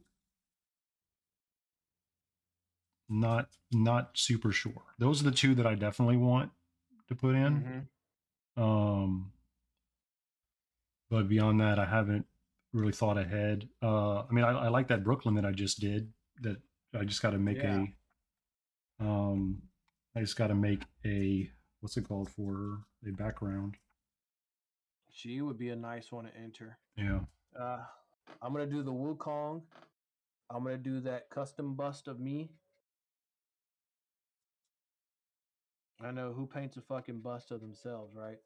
S2: not super sure. Those are the two that I definitely want to put in. But beyond that, I haven't really thought ahead. I mean, I like that Brooklyn that I just did. That I just got to make a. I just got to make a, what's it called, for a background.
S1: She would be a nice one to enter.
S2: Yeah.
S1: I'm gonna do the Wukong. I'm gonna do that custom bust of me. I know who paints a fucking bust of themselves, right?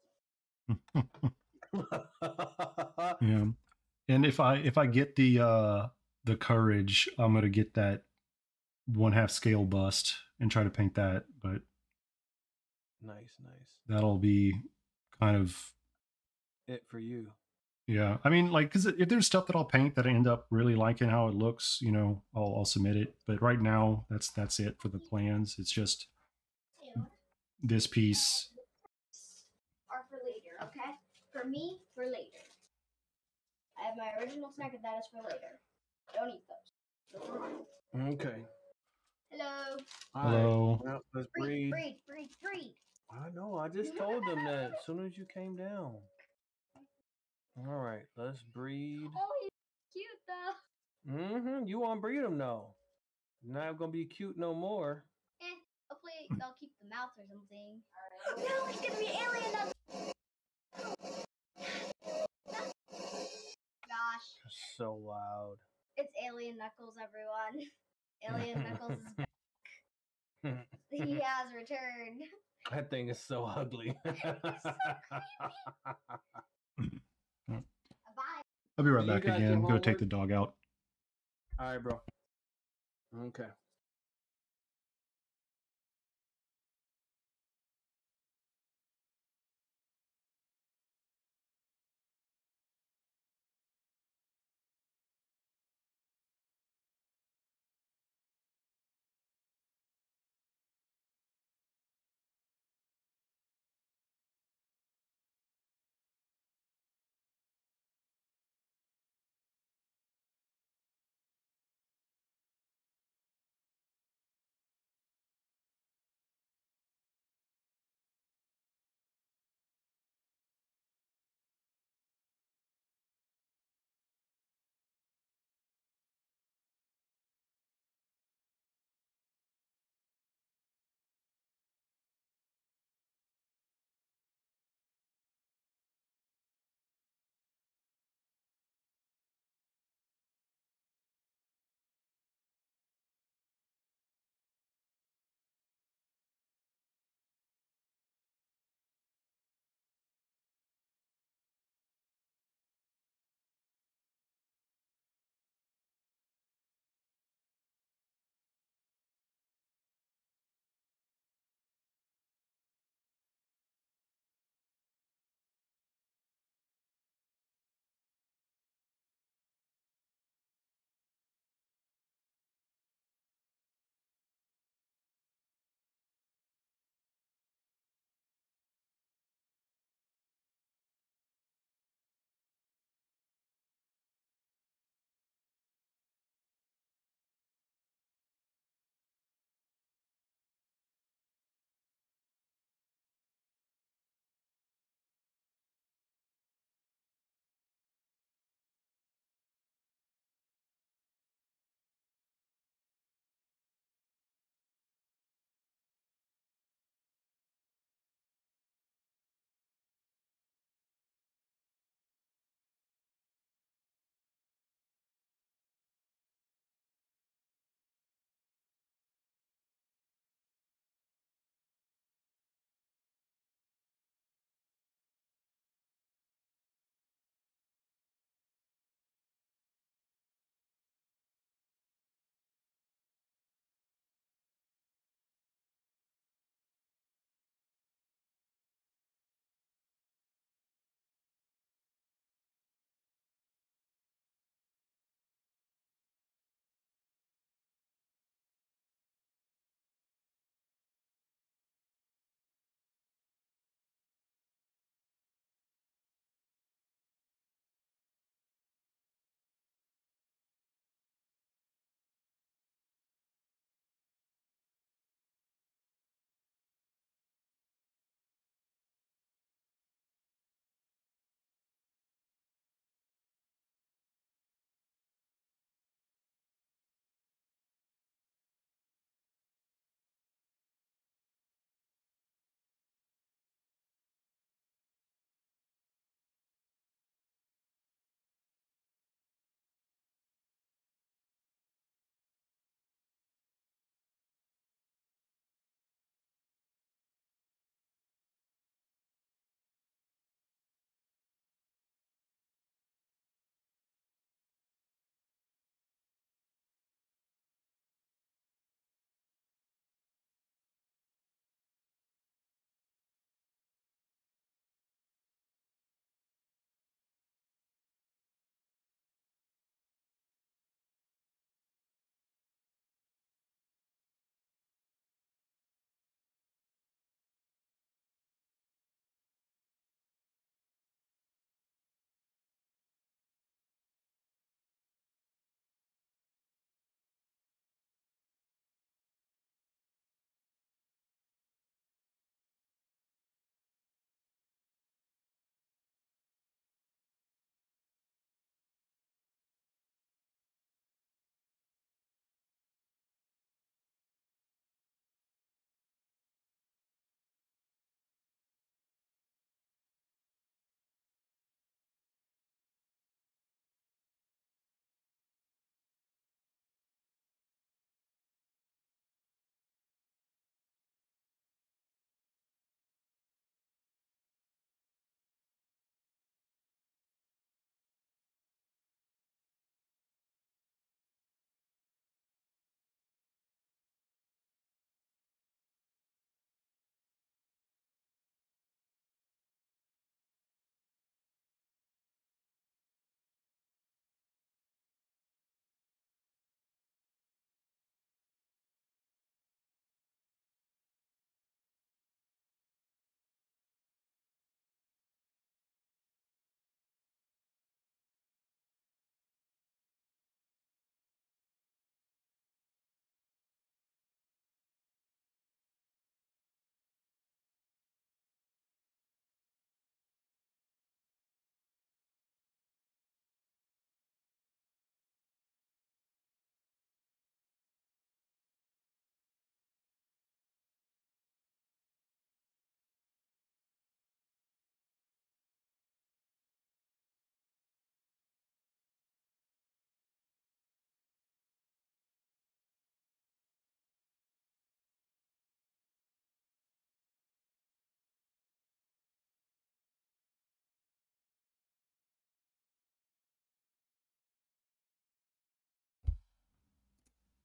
S2: Yeah. And if I get the courage, I'm gonna get that 1/2 scale bust and try to paint that. But
S1: nice.
S2: that'll be kind of
S1: it for you.
S2: Yeah, I mean, like, because if there's stuff that I'll paint that I end up really liking how it looks, you know, I'll submit it. But right now, that's it for the plans. It's just this piece.
S4: Are for later, okay? For me, for later. I have my original snack, and that is for later. Don't eat those.
S1: Okay.
S4: Hello.
S2: Hello.
S1: Right. Well, let's breed.
S4: Breed.
S1: I know. I just told them that as soon as you came down. All right, let's breed.
S4: Oh, he's cute though.
S1: You want to breed them though? Not gonna be cute no more.
S4: Hopefully they'll keep the mouth or something. No, it's gonna be alien. Gosh.
S1: So loud.
S4: It's Alien Knuckles, everyone. Alien Knuckles is back. He has returned.
S1: That thing is so ugly.
S4: Bye.
S2: I'll be right back again. Go take the dog out.
S1: All right, bro. Okay.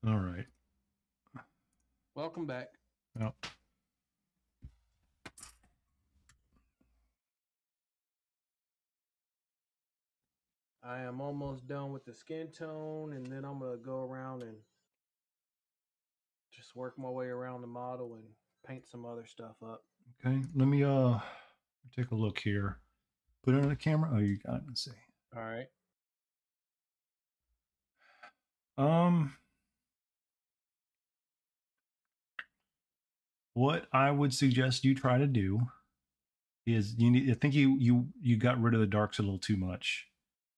S2: All right.
S1: Welcome back.
S2: Well,
S1: I am almost done with the skin tone, and then I'm gonna go around and just work my way around the model and paint some other stuff up.
S2: okay. Let me take a look here. Put it on the camera. Oh, you got it. Let's see.
S1: All right.
S2: What I would suggest you try to do is you need. I think you got rid of the darks a little too much.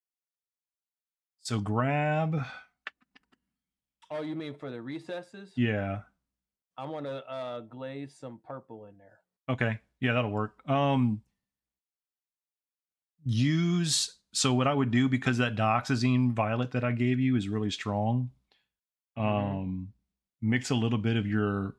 S2: So grab.
S1: Oh, you mean for the recesses?
S2: Yeah.
S1: I want to glaze some purple in there.
S2: Okay. Yeah, that'll work. Use so what I would do, because that dioxazine violet that I gave you is really strong. Mix a little bit of your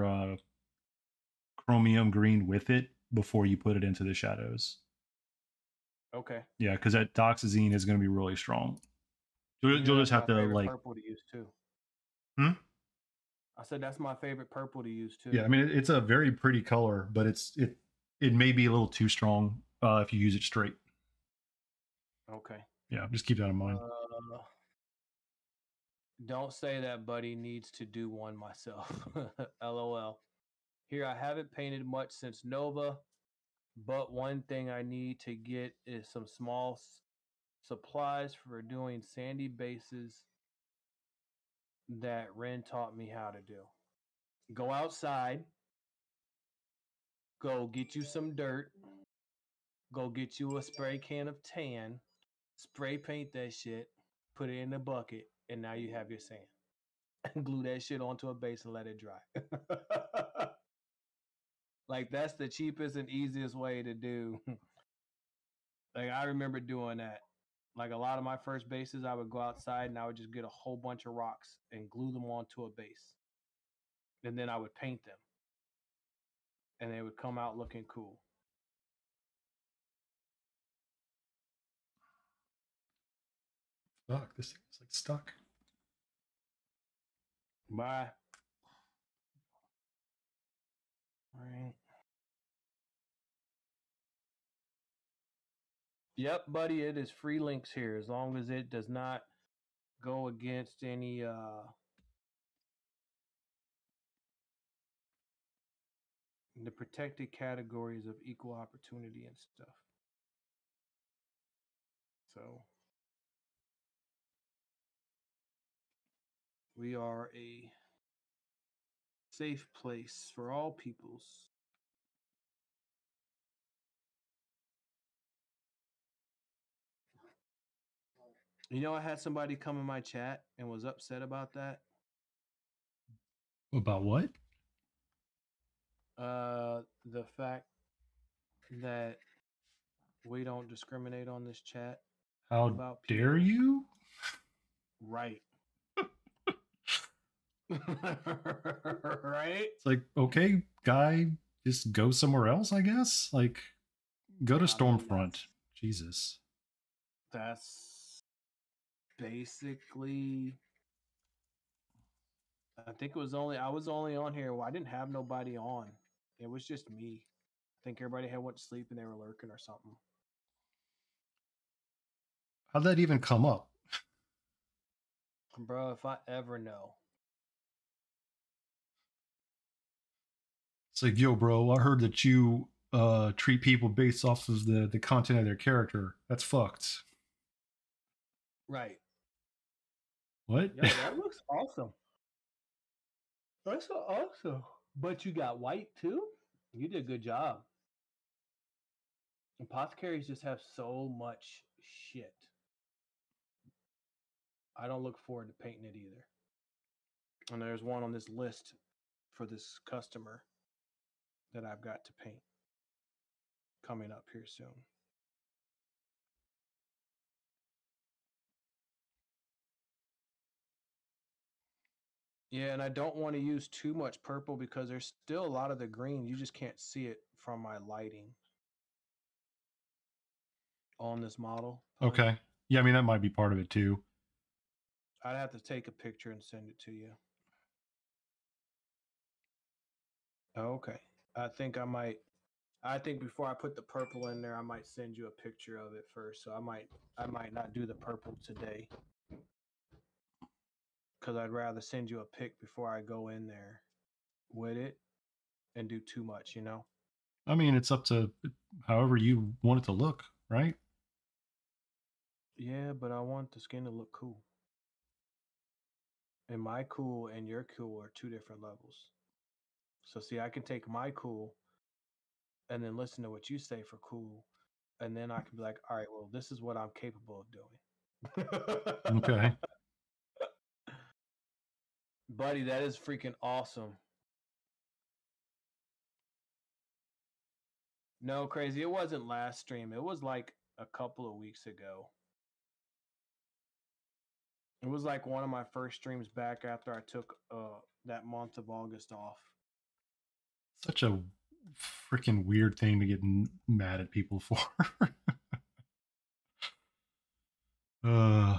S2: chromium green with it before you put it into the shadows.
S1: Okay.
S2: Yeah, because that dioxazine is going to be really strong. You'll just have to like
S1: purple to use too.
S2: Hmm?
S1: I said that's my favorite purple to use too.
S2: Yeah, I mean it's a very pretty color, but it may be a little too strong if you use it straight.
S1: Okay.
S2: Yeah, just keep that in mind.
S1: Don't say that buddy needs to do one myself. LOL. Here, I haven't painted much since Nova, but one thing I need to get is some small supplies for doing sandy bases that Ren taught me how to do. Go outside, go get you some dirt, go get you a spray can of tan, spray paint that shit, put it in a bucket, and now you have your sand. Glue that shit onto a base and let it dry. Like that's the cheapest and easiest way to do. Like I remember doing that. Like a lot of my first bases, I would go outside and I would just get a whole bunch of rocks and glue them onto a base. And then I would paint them. And they would come out looking cool.
S2: Fuck, this thing is like stuck.
S1: Bye. All right. Yep, buddy, it is free links here as long as it does not go against any the protected categories of equal opportunity and stuff. So we are a safe place for all peoples. You know, I had somebody come in my chat and was upset about that.
S2: About what?
S1: The fact that we don't discriminate on this chat.
S2: How
S1: about
S2: dare
S1: people.
S2: you?
S1: Right. Right?
S2: It's like, okay, guy, just go somewhere else, I guess. Like, go to Stormfront. Jesus.
S1: That's basically. I think I was only on here. Well, I didn't have nobody on. It was just me. I think everybody had went to sleep and they were lurking or something.
S2: How'd that even come up?
S1: Bro, if I ever know.
S2: It's like, yo, bro, I heard that you treat people based off of the content of their character. That's fucked.
S1: Right.
S2: What?
S1: Yeah, that looks awesome. That's so awesome. But you got white too? You did a good job. Apothecaries just have so much shit. I don't look forward to painting it either. And there's one on this list for this customer that I've got to paint coming up here soon. Yeah, and I don't want to use too much purple because there's still a lot of the green. You just can't see it from my lighting on this model.
S2: Okay. Yeah, I mean, that might be part of it too.
S1: I'd have to take a picture and send it to you. Okay. I think I might. I think before I put the purple in there, I might send you a picture of it first. So I might not do the purple today because I'd rather send you a pic before I go in there with it and do too much, you know?
S2: I mean, it's up to however you want it to look, right?
S1: Yeah, but I want the skin to look cool. And my cool and your cool are two different levels. So see, I can take my cool and then listen to what you say for cool, and then I can be like, all right, well, this is what I'm capable of doing.
S2: Okay.
S1: Buddy, that is freaking awesome. No, crazy. It wasn't last stream. It was like a couple of weeks ago. It was like one of my first streams back after I took that month of August off.
S2: Such a freaking weird thing to get mad at people for. uh,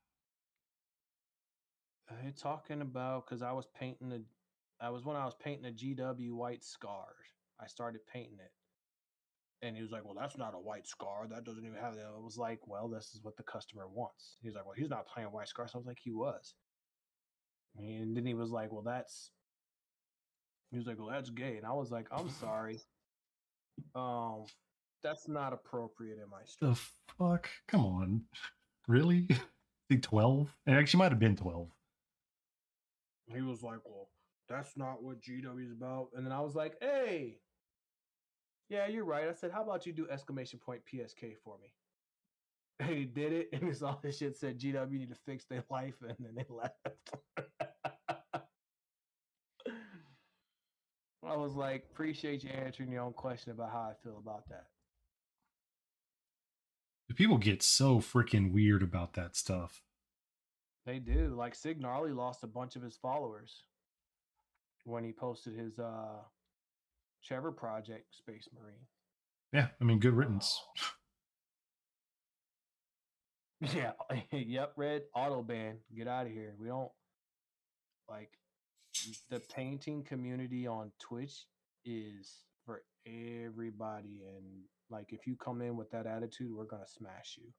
S1: You're talking about because I was painting the. I was when I was painting the GW white scars. I started painting it, and he was like, "Well, that's not a white scar. That doesn't even have that." I was like, "Well, this is what the customer wants." He's like, "Well, he's not playing white scars." So I was like, "He was," and then he was like, "Well, that's." He was like, "Well, that's gay," and I was like, "I'm sorry. Um, that's not appropriate in my stream."
S2: the fuck? Come on. Really? I think 12? It actually might have been 12.
S1: He was like, "Well, that's not what GW is about," and then I was like, "Hey, yeah, you're right." I said, "How about you do exclamation point PSK for me?" And he did it, and it's all this shit said GW need to fix their life, and then they left. I was like, appreciate you answering your own question about how I feel about that.
S2: People get so freaking weird about that stuff.
S1: They do. Like Signarly lost a bunch of his followers when he posted his Trevor Project Space Marine.
S2: Yeah, I mean, good riddance.
S1: Yeah, yep, Red auto ban. Get out of here. We don't like the painting community on Twitch is for everybody, and like if you come in with that attitude, we're gonna smash you.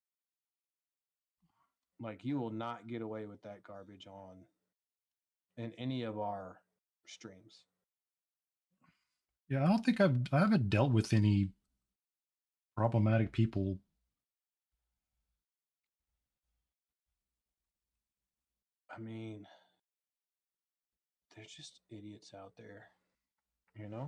S1: Like you will not get away with that garbage on in any of our streams.
S2: Yeah, I don't think I haven't dealt with any problematic people.
S1: I mean, there's just idiots out there, you know?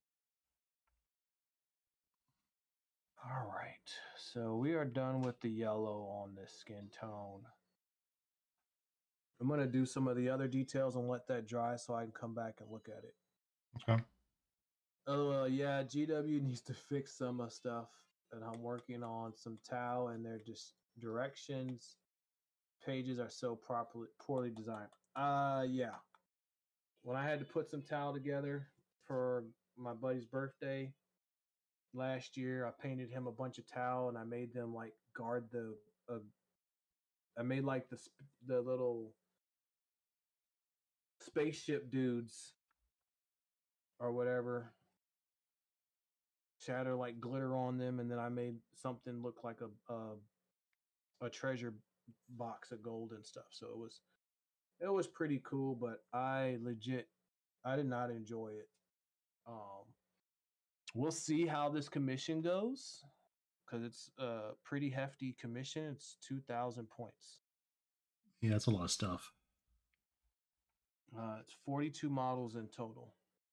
S1: All right. So we are done with the yellow on this skin tone. I'm going to do some of the other details and let that dry so I can come back and look at it.
S2: Okay.
S1: Oh, well, yeah, GW needs to fix some stuff that I'm working on. Some Tau and their just directions pages are so poorly designed. Yeah. When I had to put some Tau together for my buddy's birthday last year, I painted him a bunch of Tau and I made them like guard the. I made like the little spaceship dudes or whatever shatter like glitter on them, and then I made something look like a treasure box of gold and stuff. So it was pretty cool, but I did not enjoy it. We'll see how this commission goes because it's a pretty hefty commission. It's 2,000 points.
S2: Yeah, that's a lot of stuff.
S1: It's 42 models in total.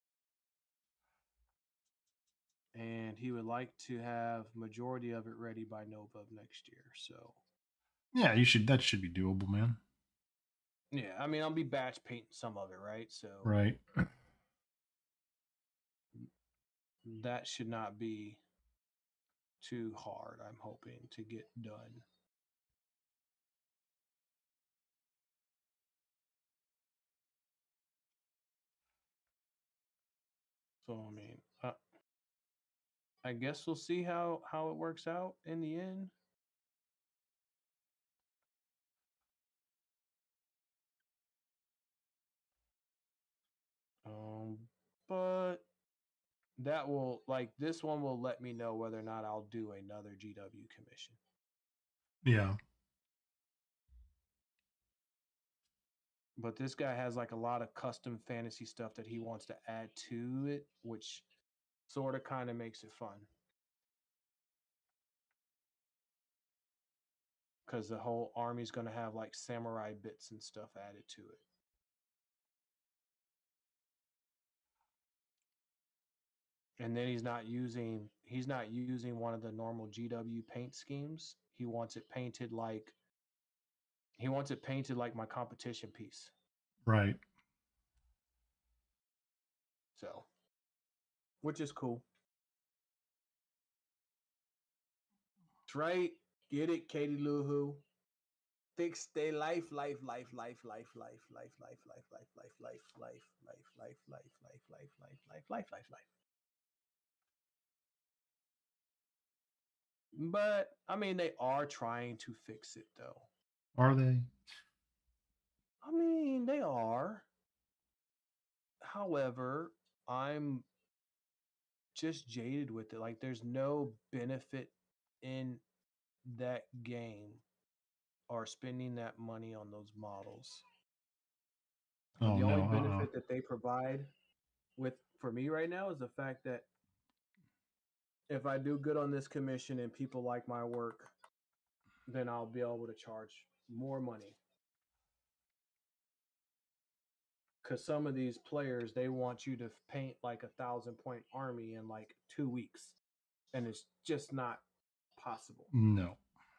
S1: And he would like to have majority of it ready by Nova of next year. So
S2: Yeah, that should be doable, man.
S1: yeah, I mean I'll be batch painting some of it, right? So
S2: Right.
S1: that should not be too hard, I'm hoping, to get done. So I mean, I guess we'll see how it works out in the end. but that will this one will let me know whether or not I'll do another GW commission.
S2: Yeah.
S1: But this guy has a lot of custom fantasy stuff that he wants to add to it, which sort of kind of makes it fun. Because the whole army's going to have samurai bits and stuff added to it. And then he's not using one of the normal GW paint schemes. He wants it painted like my competition piece.
S2: Right.
S1: So, which is cool. That's right. Get it, Katie Lou Who. Fix their life. But I mean, they are trying to fix it, though.
S2: Are they?
S1: I mean, they are. However, I'm just jaded with it. There's no benefit in that game or spending that money on those models.
S2: Oh,
S1: the only
S2: no.
S1: benefit that they provide for me right now is the fact that if I do good on this commission and people like my work, then I'll be able to charge more money. Because some of these players, they want you to paint 1,000-point army in 2 weeks. And it's just not possible.
S2: No.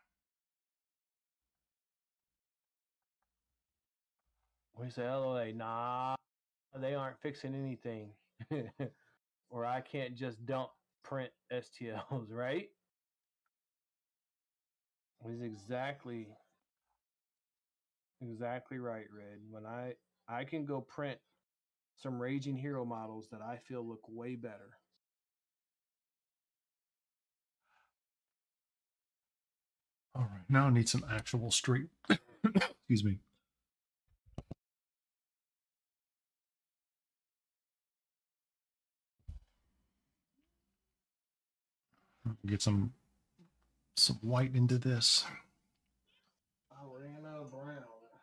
S1: We say, LA, nah, they aren't fixing anything. Or I can't just dump print STLs, right? He's exactly right, Red. When I can go print some Raging Hero models that I feel look way better.
S2: All right. Now I need some actual straight. Excuse me. Get some white into this.
S1: I ran out of brown.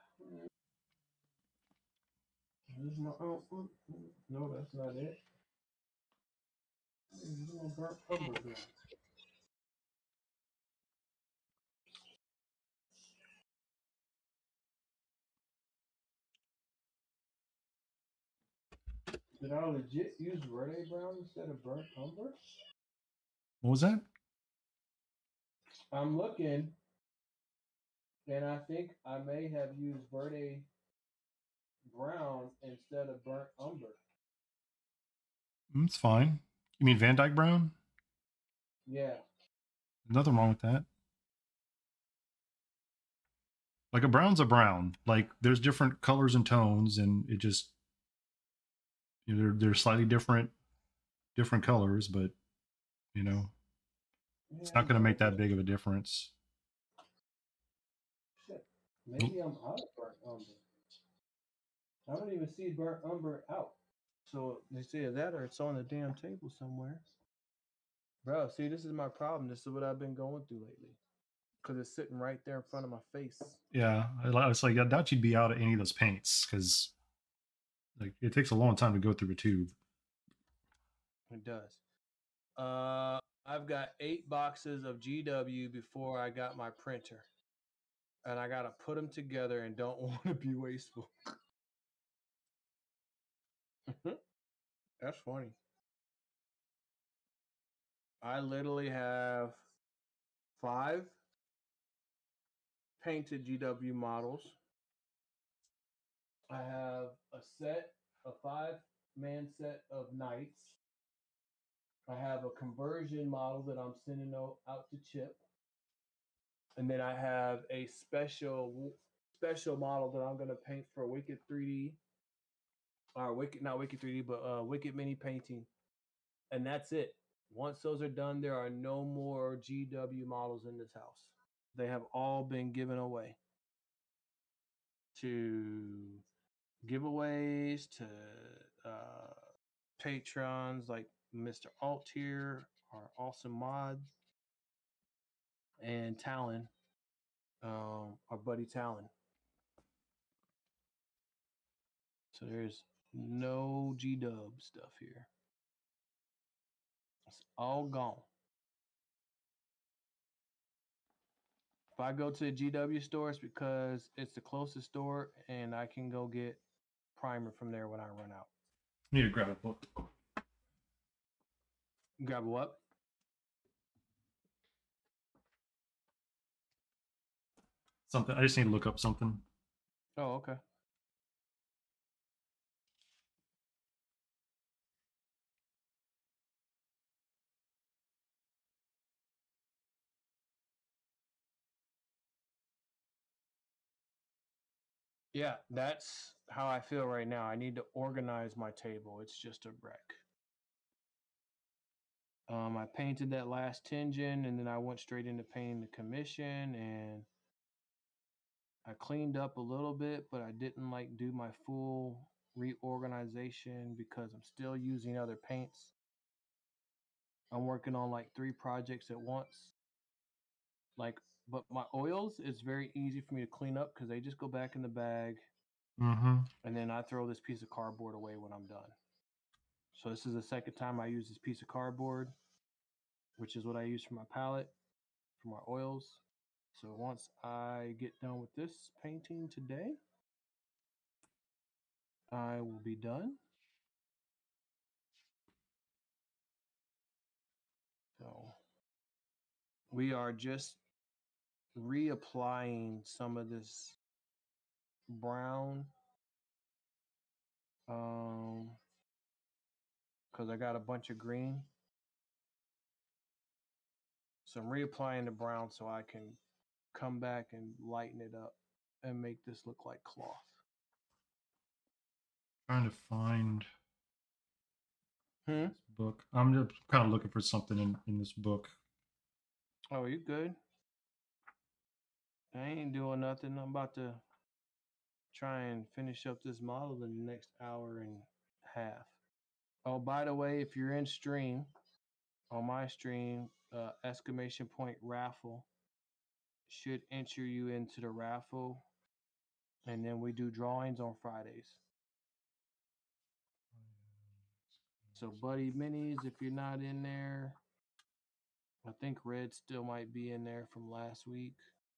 S1: Here's my, no, that's not it. Here's my burnt umber brown. Did I legit use Verde brown instead of burnt umber?
S2: What was that?
S1: I'm looking, and I think I may have used Verde brown instead of burnt umber.
S2: It's fine. You mean Van Dyke brown?
S1: Yeah.
S2: Nothing wrong with that. A brown's a brown. There's different colors and tones, and it just they're slightly different colors, but it's not going to make that big of a difference.
S1: Shit. Maybe I'm out of burnt umber. I don't even see burnt umber out. So it's either that or it's on the damn table somewhere. Bro, see, this is my problem. This is what I've been going through lately. Because it's sitting right there in front of my face.
S2: Yeah, it's I doubt you'd be out of any of those paints because it takes a long time to go through a tube.
S1: It does. I've got 8 boxes of GW before I got my printer. And I got to put them together and don't want to be wasteful. That's funny. I literally have 5 painted GW models. I have a 5-man set of knights. I have a conversion model that I'm sending out to Chip. And then I have a special model that I'm going to paint for Wicked 3D. Or not Wicked 3D, but Wicked Mini Painting. And that's it. Once those are done, there are no more GW models in this house. They have all been given away to giveaways, to patrons like Mr. Alt here, our awesome mod, and Talon, our buddy Talon. So there's no G-Dub stuff here. It's all gone. If I go to the GW store, it's because it's the closest store and I can go get primer from there when I run out.
S2: Need to grab a book.
S1: Grab a what?
S2: Something. I just need to look up something.
S1: Oh, okay. Yeah, that's how I feel right now. I need to organize my table. It's just a wreck. I painted that last Tenjin, and then I went straight into painting the commission, and I cleaned up a little bit, but I didn't like do my full reorganization because I'm still using other paints. I'm working on like 3 projects at once. But my oils, it's very easy for me to clean up because they just go back in the bag.
S2: Mm-hmm.
S1: And then I throw this piece of cardboard away when I'm done. So this is the second time I use this piece of cardboard, which is what I use for my palette, for my oils. So once I get done with this painting today, I will be done. So we are just reapplying some of this brown because I got a bunch of green. So I'm reapplying the brown so I can come back and lighten it up and make this look like cloth.
S2: Trying to find
S1: Hmm?
S2: this book. I'm just kind of looking for something in this book.
S1: Oh, you good? I ain't doing nothing. I'm about to try and finish up this model in the next hour and a half. Oh, by the way, if you're in stream, on my stream, exclamation point raffle should enter you into the raffle. And then we do drawings on Fridays. So, Buddy Minis, if you're not in there, I think Red still might be in there from last week.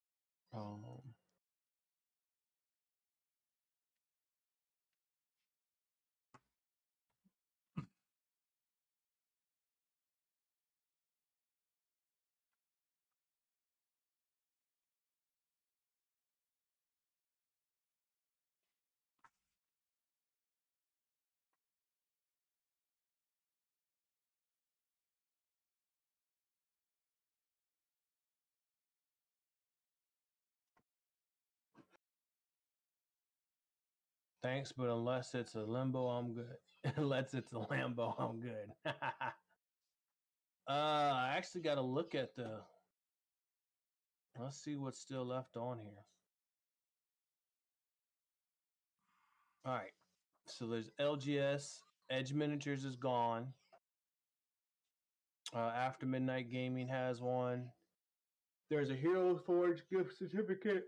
S1: Thanks, but unless it's a limbo, I'm good. Unless it's a Lambo, I'm good. I actually got to look at the. Let's see what's still left on here. All right. So there's LGS. Edge Miniatures is gone. After Midnight Gaming has one. There's a Hero Forge gift certificate.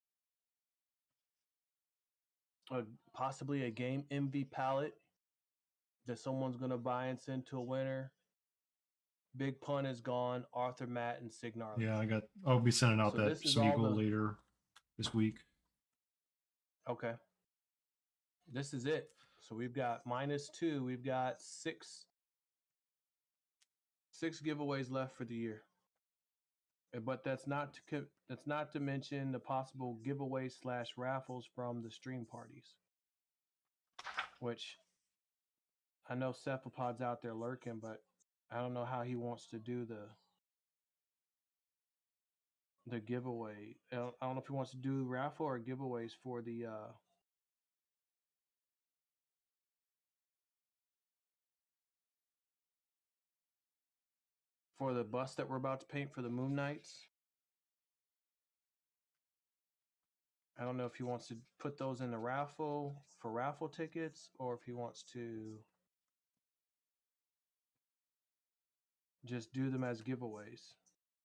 S1: Possibly a Game Envy palette that someone's going to buy and send to a winner. Big Pun is gone. Arthur Matt and Signar.
S2: Yeah, I'll be sending out that Smeagol later this week.
S1: Okay. This is it. So we've got -2. We've got six giveaways left for the year. But that's not to mention the possible giveaways / raffles from the stream parties, which I know Cephalopod's out there lurking, but I don't know how he wants to do the giveaway. I don't know if he wants to do raffle or giveaways for the bus that we're about to paint for the Moon Knights. I don't know if he wants to put those in the raffle for raffle tickets or if he wants to Just do them as giveaways.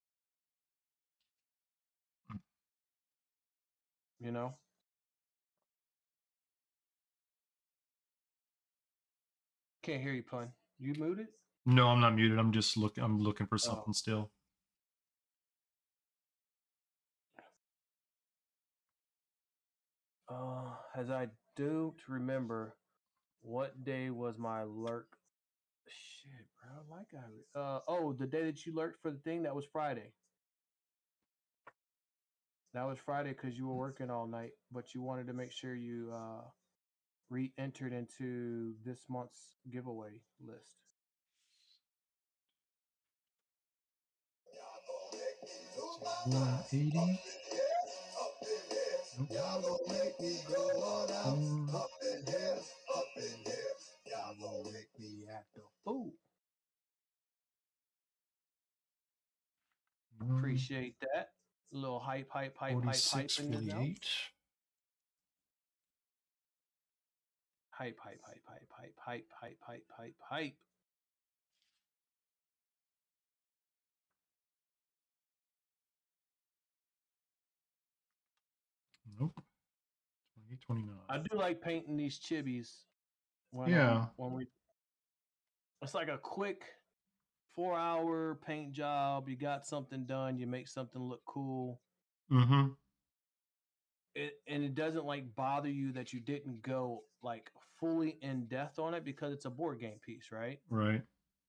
S1: You know? Can't hear you, Pun. You muted?
S2: No, I'm not muted. I'm just looking. I'm looking for
S1: Oh.
S2: something still.
S1: As I don't remember what day was my lurk. Shit, bro. Like oh, the day that you lurked for the thing, that was Friday. That was Friday because you were working all night, but you wanted to make sure you re-entered into this month's giveaway list.
S2: 180. Nope.
S1: Y'all gonna make me go on out, up in here, up in here. Y'all gonna make me act a fool. Appreciate that. A little hype in this house.
S2: 46.48.
S1: Hype.
S2: Nope. 28.29.
S1: I do like painting these chibis when we. It's like a quick 4-hour paint job. You got something done. You make something look cool.
S2: Mm-hmm.
S1: And it doesn't like bother you that you didn't go like fully in depth on it because it's a board game piece, right?
S2: Right.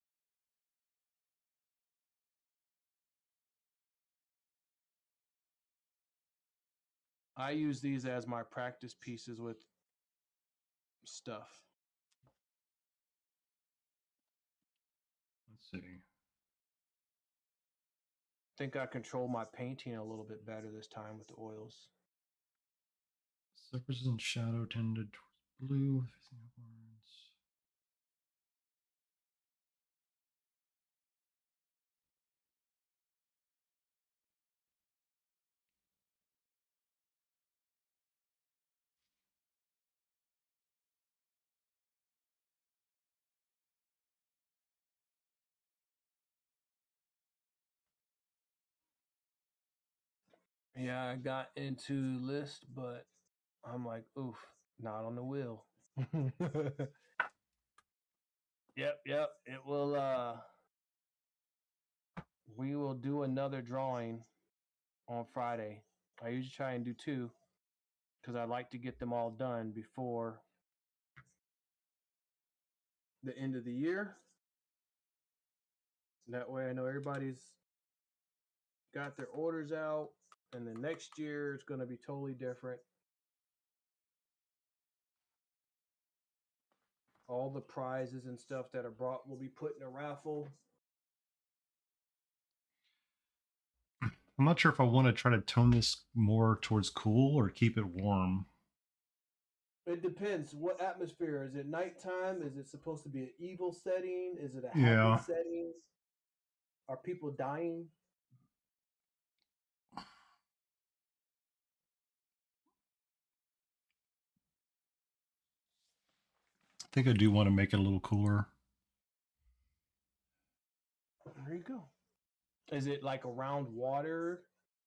S1: I use these as my practice pieces with stuff.
S2: Let's see.
S1: Think I control my painting a little bit better this time with the oils.
S2: Surfaces and shadow tended towards blue. Facing upwards.
S1: Yeah, I got into list, but I'm like, oof, not on the wheel. Yep. It will we will do another drawing on Friday. I usually try and do 2 because I like to get them all done before the end of the year. That way I know everybody's got their orders out, and the next year it's going to be totally different. All the prizes and stuff that are brought will be put in a raffle.
S2: I'm not sure if I want to try to tone this more towards cool or keep it warm.
S1: It depends. What atmosphere? Is it nighttime? Is it supposed to be an evil setting? Is it a happy setting? Are people dying?
S2: I think I do want to make it a little cooler.
S1: There you go. Is it like around water?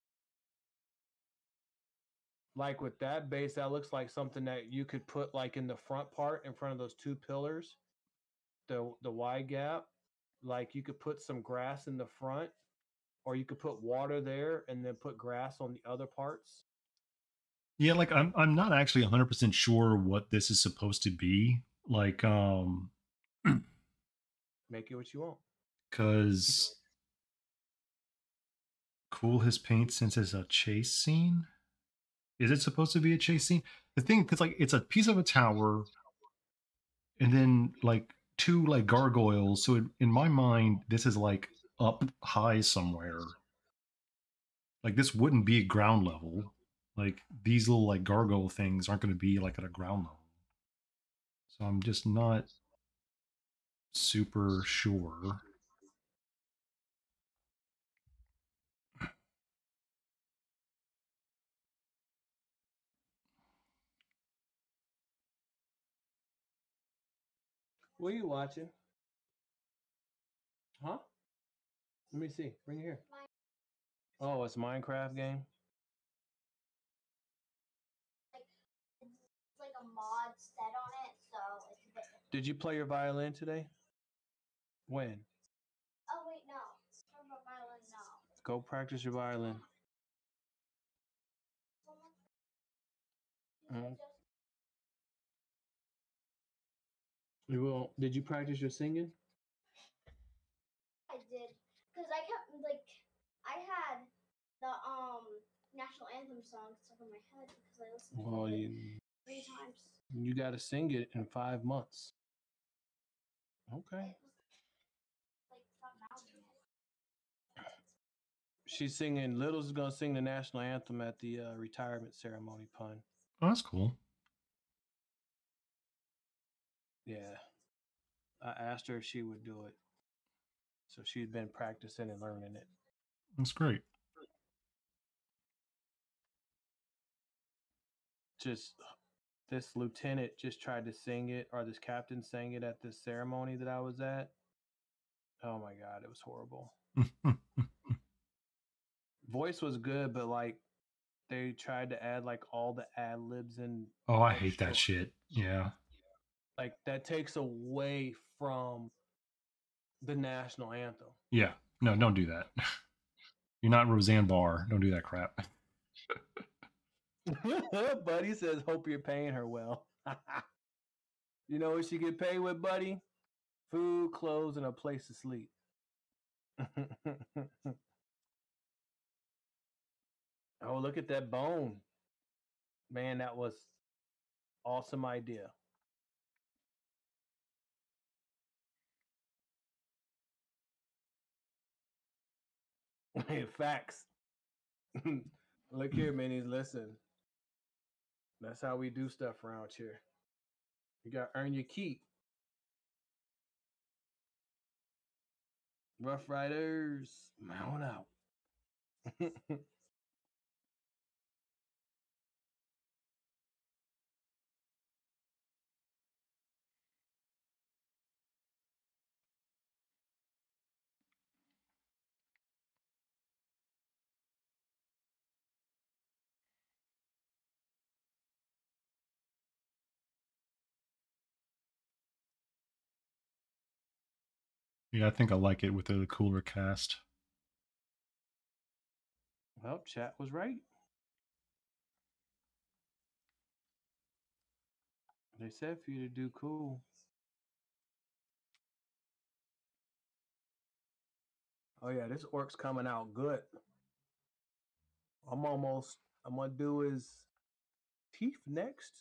S1: Like with that base, that looks like something that you could put like in the front part in front of those 2 pillars, the Y gap. Like you could put some grass in the front, or you could put water there and then put grass on the other parts.
S2: Yeah, like I'm not actually 100% sure what this is supposed to be. Like
S1: Make it what you want.
S2: Cuz cool his paint since it's a chase scene. Is it supposed to be a chase scene? The thing, because like it's a piece of a tower, and then like 2 like gargoyles. So in my mind, this is like up high somewhere. Like this wouldn't be ground level. Like these little like gargoyle things aren't going to be like at a ground level. So I'm just not super sure.
S1: What are you watching? Huh? Let me see. Bring it here. Oh, it's a Minecraft game.
S4: It's like a mod set on it, so it's a bit different.
S1: Did you play your violin today? When?
S4: Oh wait, no. Talking about violin, no.
S1: Go practice your violin. Mm. You will. Did you practice your singing?
S4: I did, because I kept I had the national anthem song stuck in my head because I listened
S1: Well,
S4: to it 3 times.
S1: you got to sing it in 5 months. Okay.
S4: It was like stop mouthing it.
S1: She's singing. Little's gonna sing the national anthem at the retirement ceremony. Pun.
S2: Oh, that's cool.
S1: Yeah. I asked her if she would do it, so she's been practicing and learning it.
S2: That's great.
S1: Just this lieutenant just tried to sing it, or this captain sang it at this ceremony that I was at. Oh my god, it was horrible. Voice was good, but like they tried to add like all the ad libs and
S2: Oh, I hate that shit. Yeah.
S1: like that takes away from the national anthem.
S2: Yeah. No, don't do that. You're not Roseanne Barr. Don't do that crap.
S1: Buddy says, hope you're paying her well. You know what she get paid with, buddy? Food, clothes, and a place to sleep. Oh, look at that bone. Man, that was awesome idea. Facts. Look here, minis, listen. That's how we do stuff around here. You got to earn your keep. Rough Riders, mount out.
S2: Yeah, I think I like it with a cooler cast.
S1: Well, chat was right. They said for you to do cool. Oh yeah, this orc's coming out good. I'm gonna do his teeth next.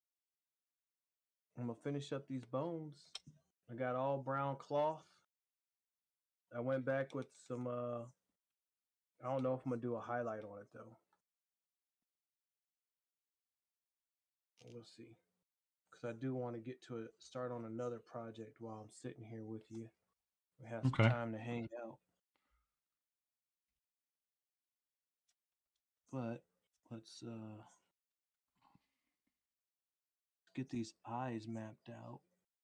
S1: I'm gonna finish up these bones. I got all brown cloth. I went back with some I don't know if I'm gonna do a highlight on it though. We'll see. Because I do want to get to start on another project while I'm sitting here with you. We have some
S2: Okay.
S1: time to hang out. But let's get these eyes mapped out.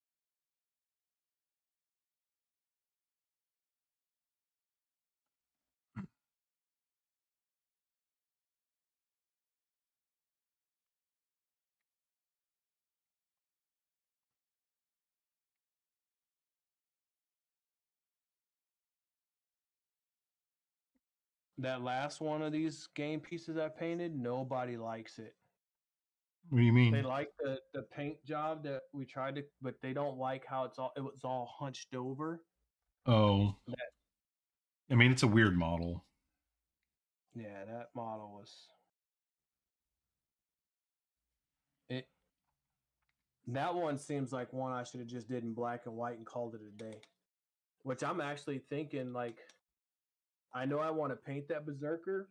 S1: That last one of these game pieces I painted, nobody likes it.
S2: What do you mean?
S1: They like the paint job that we tried to, but they don't like how it was all hunched over.
S2: Oh. I mean, it's a weird model.
S1: Yeah, that model was it. That one seems like one I should have just did in black and white and called it a day. Which I'm actually thinking, like, I know I want to paint that berserker,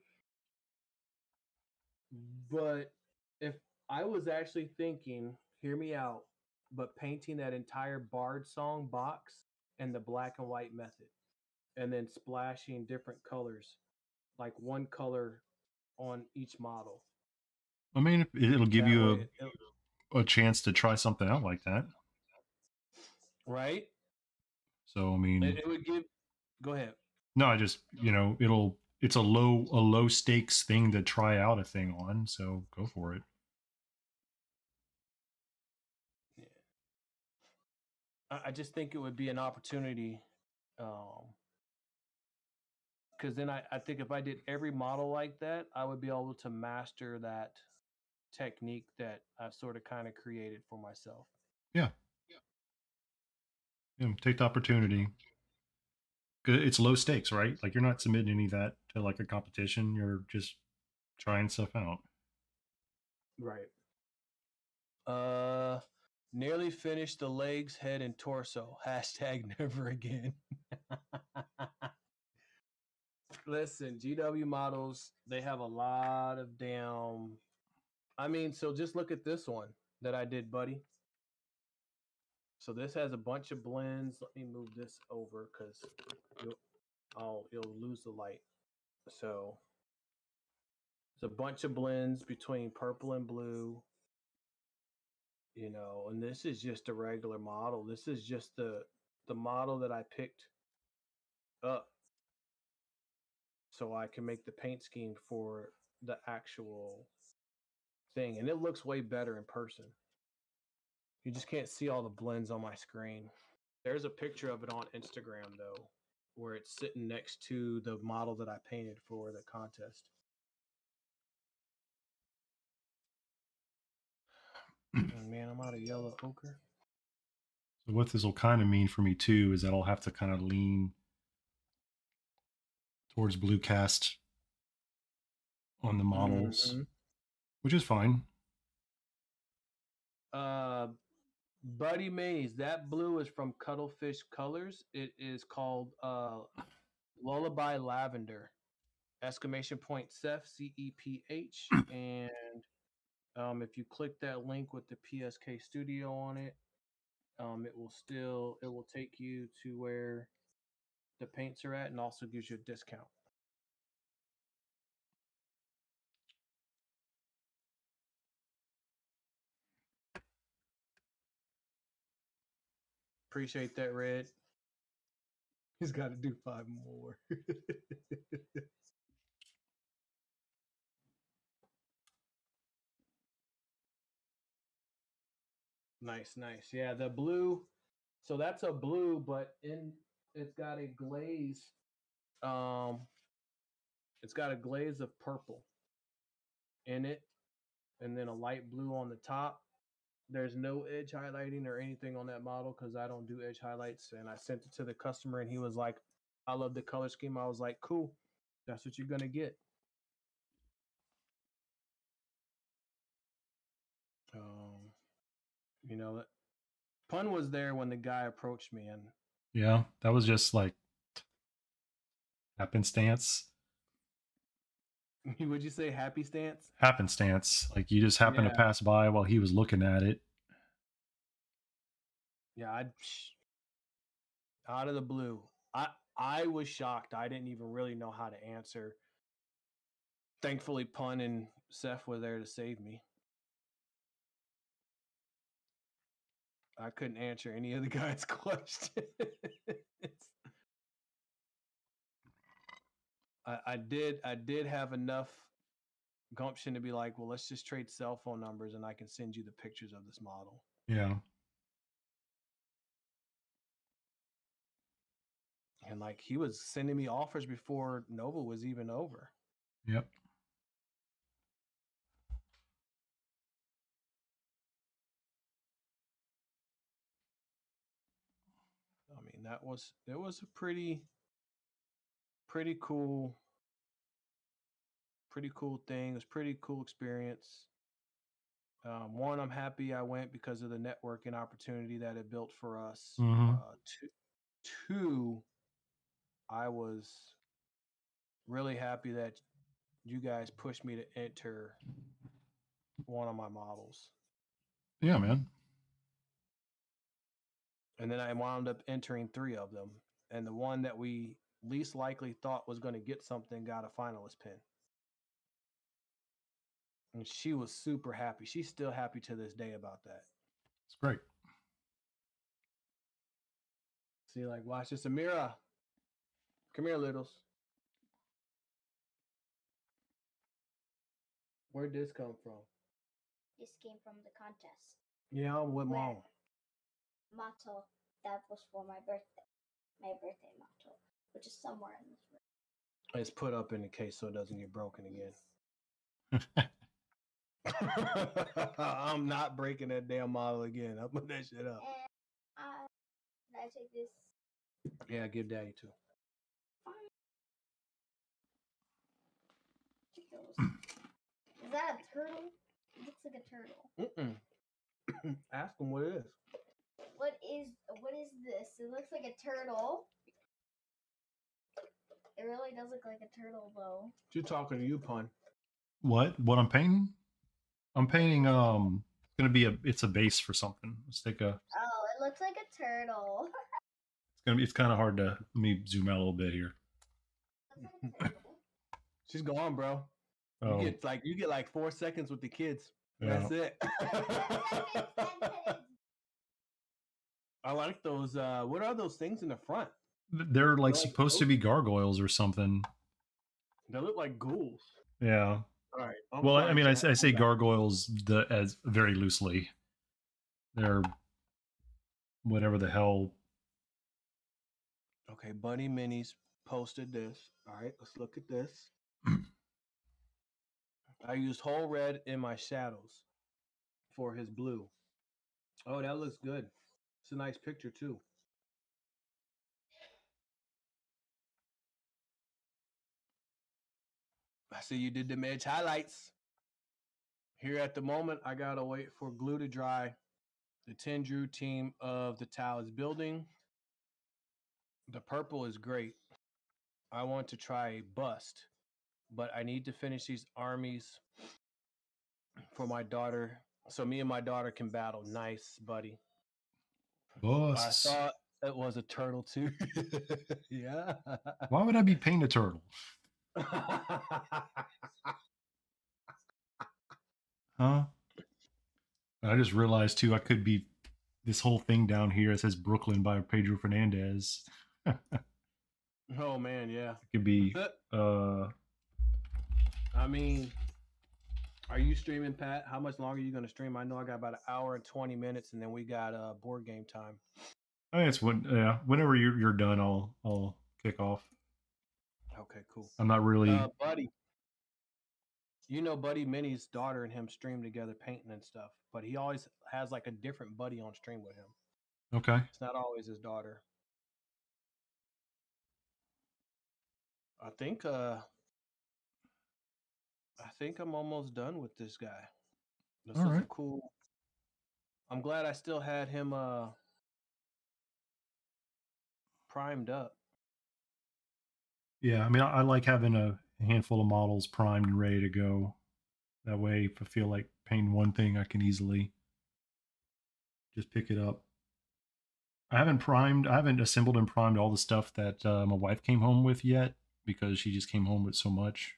S1: but if I was actually thinking, hear me out, but painting that entire Bard song box and the black and white method, and then splashing different colors, like one color on each model.
S2: I mean, it'll give
S1: That
S2: you
S1: way,
S2: a chance to try something out like that.
S1: right?
S2: So, I mean,
S1: It would give. Go ahead.
S2: No, I just it's a low stakes thing to try out a thing on, so go for it.
S1: Yeah. I just think it would be an opportunity, because then I think if I did every model like that, I would be able to master that technique that I've sort of kind of created for myself.
S2: Yeah. Take the opportunity. It's low stakes, right? Like you're not submitting any of that to like a competition. You're just trying stuff out.
S1: Right. Nearly finished the legs, head, and torso. Hashtag never again. Listen, GW models, they have a lot of damn. I mean, so just look at this one that I did, buddy. So this has a bunch of blends. Let me move this over because you'll lose the light. So it's a bunch of blends between purple and blue, and this is just a regular model. This is just the model that I picked up so I can make the paint scheme for the actual thing. And it looks way better in person. You just can't see all the blends on my screen. There's a picture of it on Instagram, though, where it's sitting next to the model that I painted for the contest. And man, I'm out of yellow ochre.
S2: So what this will kind of mean for me too is that I'll have to kind of lean towards blue cast on the models, which is fine.
S1: Buddy Mays, that blue is from Cuttlefish Colors. It is called Lullaby Lavender. Exclamation point Ceph, CEPH. And if you click that link with the PSK Studio on it, it will take you to where the paints are at and also gives you a discount. Appreciate that, Red. He's got to do 5 more. Nice. Yeah, the blue. So that's a blue, but it's got a glaze. It's got a glaze of purple in it, and then a light blue on the top. There's no edge highlighting or anything on that model because I don't do edge highlights. And I sent it to the customer, and he was like, "I love the color scheme." I was like, "Cool, that's what you're gonna get." You know, Pun was there when the guy approached me, and
S2: yeah, that was just like happenstance.
S1: would you say happy stance?
S2: Happenstance. Like you just happened to pass by while he was looking at it.
S1: Yeah, out of the blue. I was shocked. I didn't even really know how to answer. Thankfully, Pun and Seth were there to save me. I couldn't answer any of the guys' questions. I did have enough gumption to be like, well, let's just trade cell phone numbers and I can send you the pictures of this model.
S2: Yeah.
S1: And like he was sending me offers before Nova was even over.
S2: Yep.
S1: I mean, it was a pretty cool thing. It was pretty cool experience. One, I'm happy I went because of the networking opportunity that it built for us.
S2: Mm-hmm.
S1: Two, I was really happy that you guys pushed me to enter one of my models.
S2: Yeah, man.
S1: And then I wound up entering 3 of them. And the one that we least likely thought was going to get something got a finalist pin. And she was super happy. She's still happy to this day about that.
S2: It's great.
S1: See, like, watch this, Amira. Come here, Littles. Where'd this come from?
S4: This came from the contest.
S1: Yeah, I'm with
S4: Where?
S1: Mom.
S4: Motto that was for my birthday. My birthday motto, which is somewhere in this room.
S1: It's put up in the case so it doesn't get broken again. I'm not breaking that damn model again. I'll put that shit up.
S4: And did I take this?
S1: Yeah, give Daddy too.
S4: Is that a turtle? It looks like a turtle.
S1: Ask him what it is.
S4: What is this? It looks like a turtle. It really does look like a turtle, though.
S1: You're talking to you, Pun.
S2: What I'm painting? I'm painting it's a base for something. Let's take a
S4: Oh, it looks like a turtle.
S2: it's kind of hard to let me zoom out a little bit here.
S4: Looks like a turtle.
S1: She's gone, bro.
S2: Oh,
S1: You get like 4 seconds with the kids.
S2: yeah.
S1: That's it. I like those. What are those things in the front?
S2: They're like supposed to be gargoyles or something.
S1: They look like ghouls.
S2: Yeah.
S1: All right.
S2: Well, I mean, I say gargoyles as very loosely. They're whatever the hell.
S1: Okay, Bunny Minis posted this. All right, let's look at this. I used whole red in my shadows for his blue. Oh, that looks good. It's a nice picture too. I see you did the edge highlights. Here at the moment, I gotta wait for glue to dry. The 10 Drew team of the tile is building. The purple is great. I want to try a bust, but I need to finish these armies for my daughter so me and my daughter can battle. Nice, buddy.
S2: Busts.
S1: I thought it was a turtle too. Yeah.
S2: Why would I be painting a turtle? Huh? I just realized too, I could be this whole thing down here. It says Brooklyn by Pedro Fernandez.
S1: Oh man, yeah.
S2: It could be.
S1: I mean, are you streaming, Pat? How much longer are you going to stream? I know I got about an hour and 20 minutes, and then we got board game time.
S2: I mean, whenever you're done, I'll kick off.
S1: Okay, cool.
S2: I'm not really.
S1: Buddy. You know, Buddy Minnie's daughter and him stream together painting and stuff, but he always has like a different buddy on stream with him.
S2: Okay.
S1: It's not always his daughter. I think I'm almost done with this guy. This
S2: All
S1: was
S2: right.
S1: a cool. I'm glad I still had him primed up.
S2: Yeah, I mean, I like having a handful of models primed and ready to go. That way, if I feel like painting one thing, I can easily just pick it up. I haven't assembled and primed all the stuff that my wife came home with yet because she just came home with so much.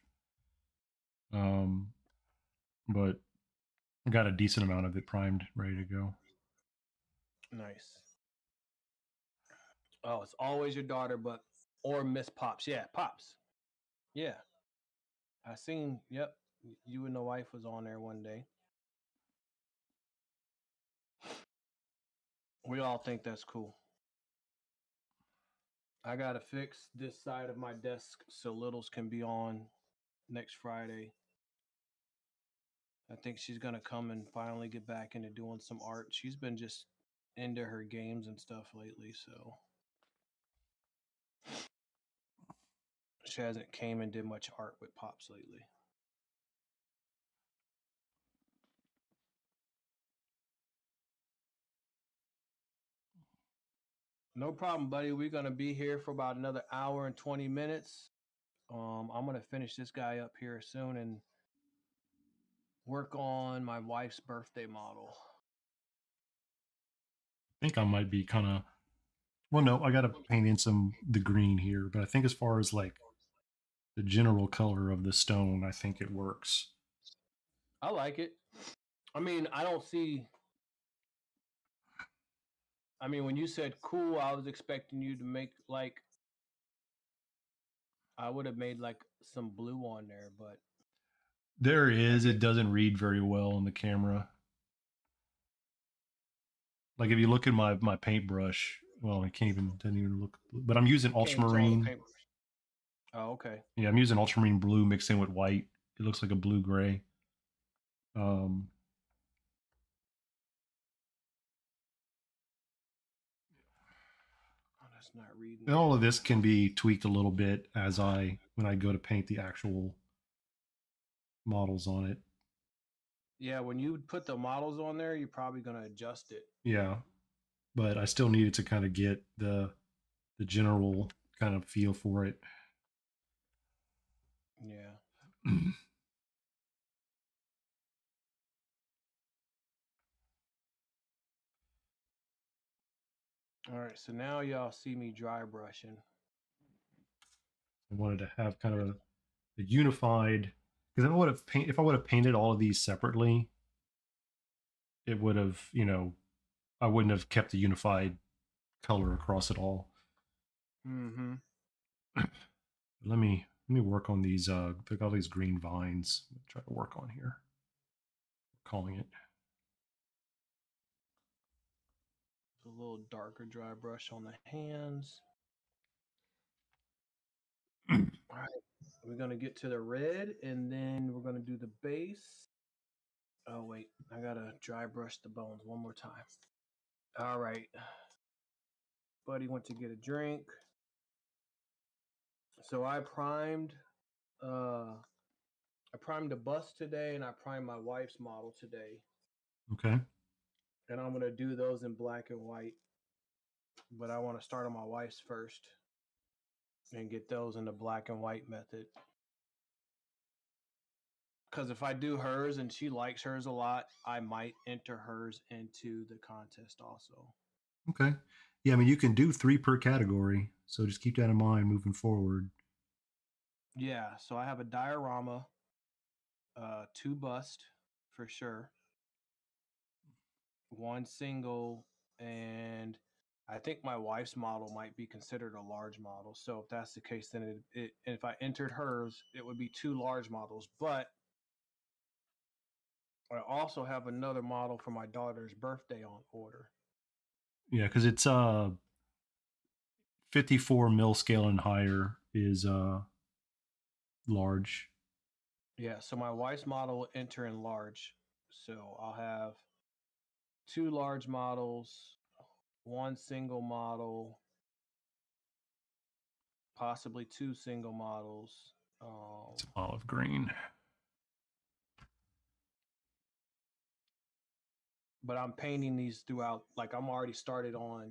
S2: But I got a decent amount of it primed, ready to go.
S1: Nice. Oh, it's always your daughter, or Miss Pops. Yeah, Pops. Yeah. I seen, yep, you and the wife was on there one day. We all think that's cool. I got to fix this side of my desk so Littles can be on next Friday. I think she's going to come and finally get back into doing some art. She's been just into her games and stuff lately, so she hasn't came and did much art with Pops lately. No problem, buddy. We're going to be here for about another hour and 20 minutes. I'm going to finish this guy up here soon and work on my wife's birthday model.
S2: I think I might be kind of. Well, no, I got to paint in the green here, but I think as far as like the general color of the stone, I think it works.
S1: I like it. I mean, when you said cool, I was expecting you to make like I would have made like some blue on there, but
S2: There is. It doesn't read very well on the camera. Like if you look at my paintbrush, well, I can't even doesn't even look. But I'm using
S1: can't tell the
S2: ultramarine.
S1: paintbrush. Oh, okay.
S2: Yeah, I'm using ultramarine blue mixed in with white. It looks like a blue gray. Um,
S1: Oh, that's not reading.
S2: and all of this can be tweaked a little bit when I go to paint the actual models on it.
S1: Yeah, when you put the models on there, you're probably gonna adjust it.
S2: Yeah, but I still needed to kind of get the general kind of feel for it.
S1: Yeah. All right, so now y'all see me dry brushing.
S2: I wanted to have kind of a unified, because if I would have painted all of these separately, it would have, I wouldn't have kept the unified color across it all.
S1: Mm-hmm.
S2: Let me work on these look all these green vines. Try to work on here. Calling it.
S1: A little darker dry brush on the hands. All right, we're gonna get to the red, and then we're gonna do the base. Oh wait, I gotta dry brush the bones one more time. All right, buddy went to get a drink. So I primed the bus today, and I primed my wife's model today,
S2: Okay.
S1: and I'm gonna do those in black and white. But I want to start on my wife's first and get those in the black and white method. Because if I do hers and she likes hers a lot, I might enter hers into the contest also.
S2: Okay. Yeah, I mean you can do 3 per category, so just keep that in mind moving forward.
S1: Yeah, so I have a diorama, 2 bust for sure, 1 single, and I think my wife's model might be considered a large model. So if that's the case, then if I entered hers, it would be 2 large models. But I also have another model for my daughter's birthday on order.
S2: Yeah, because it's 54 mil scale and higher is large.
S1: Yeah, so my wife's model will enter in large. So I'll have 2 large models, 1 single model, possibly 2 single models.
S2: It's olive green.
S1: But I'm painting these throughout. Like I'm already started on.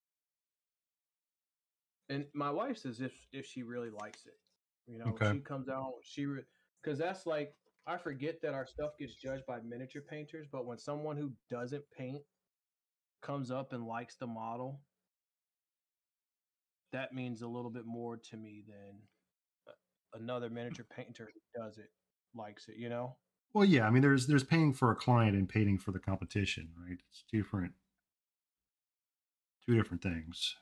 S1: And my wife says if she really likes it,
S2: Okay.
S1: she comes out. Because that's like I forget that our stuff gets judged by miniature painters, but when someone who doesn't paint comes up and likes the model, that means a little bit more to me than another miniature painter who does it likes it.
S2: Well, yeah, I mean there's paying for a client and paying for the competition, right? It's two different things.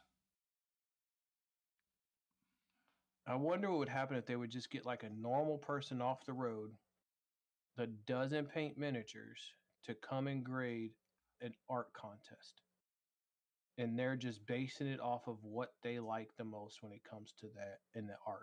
S1: I wonder what would happen if they would just get like a normal person off the road that doesn't paint miniatures to come and grade an art contest. And they're just basing it off of what they like the most when it comes to that in the art.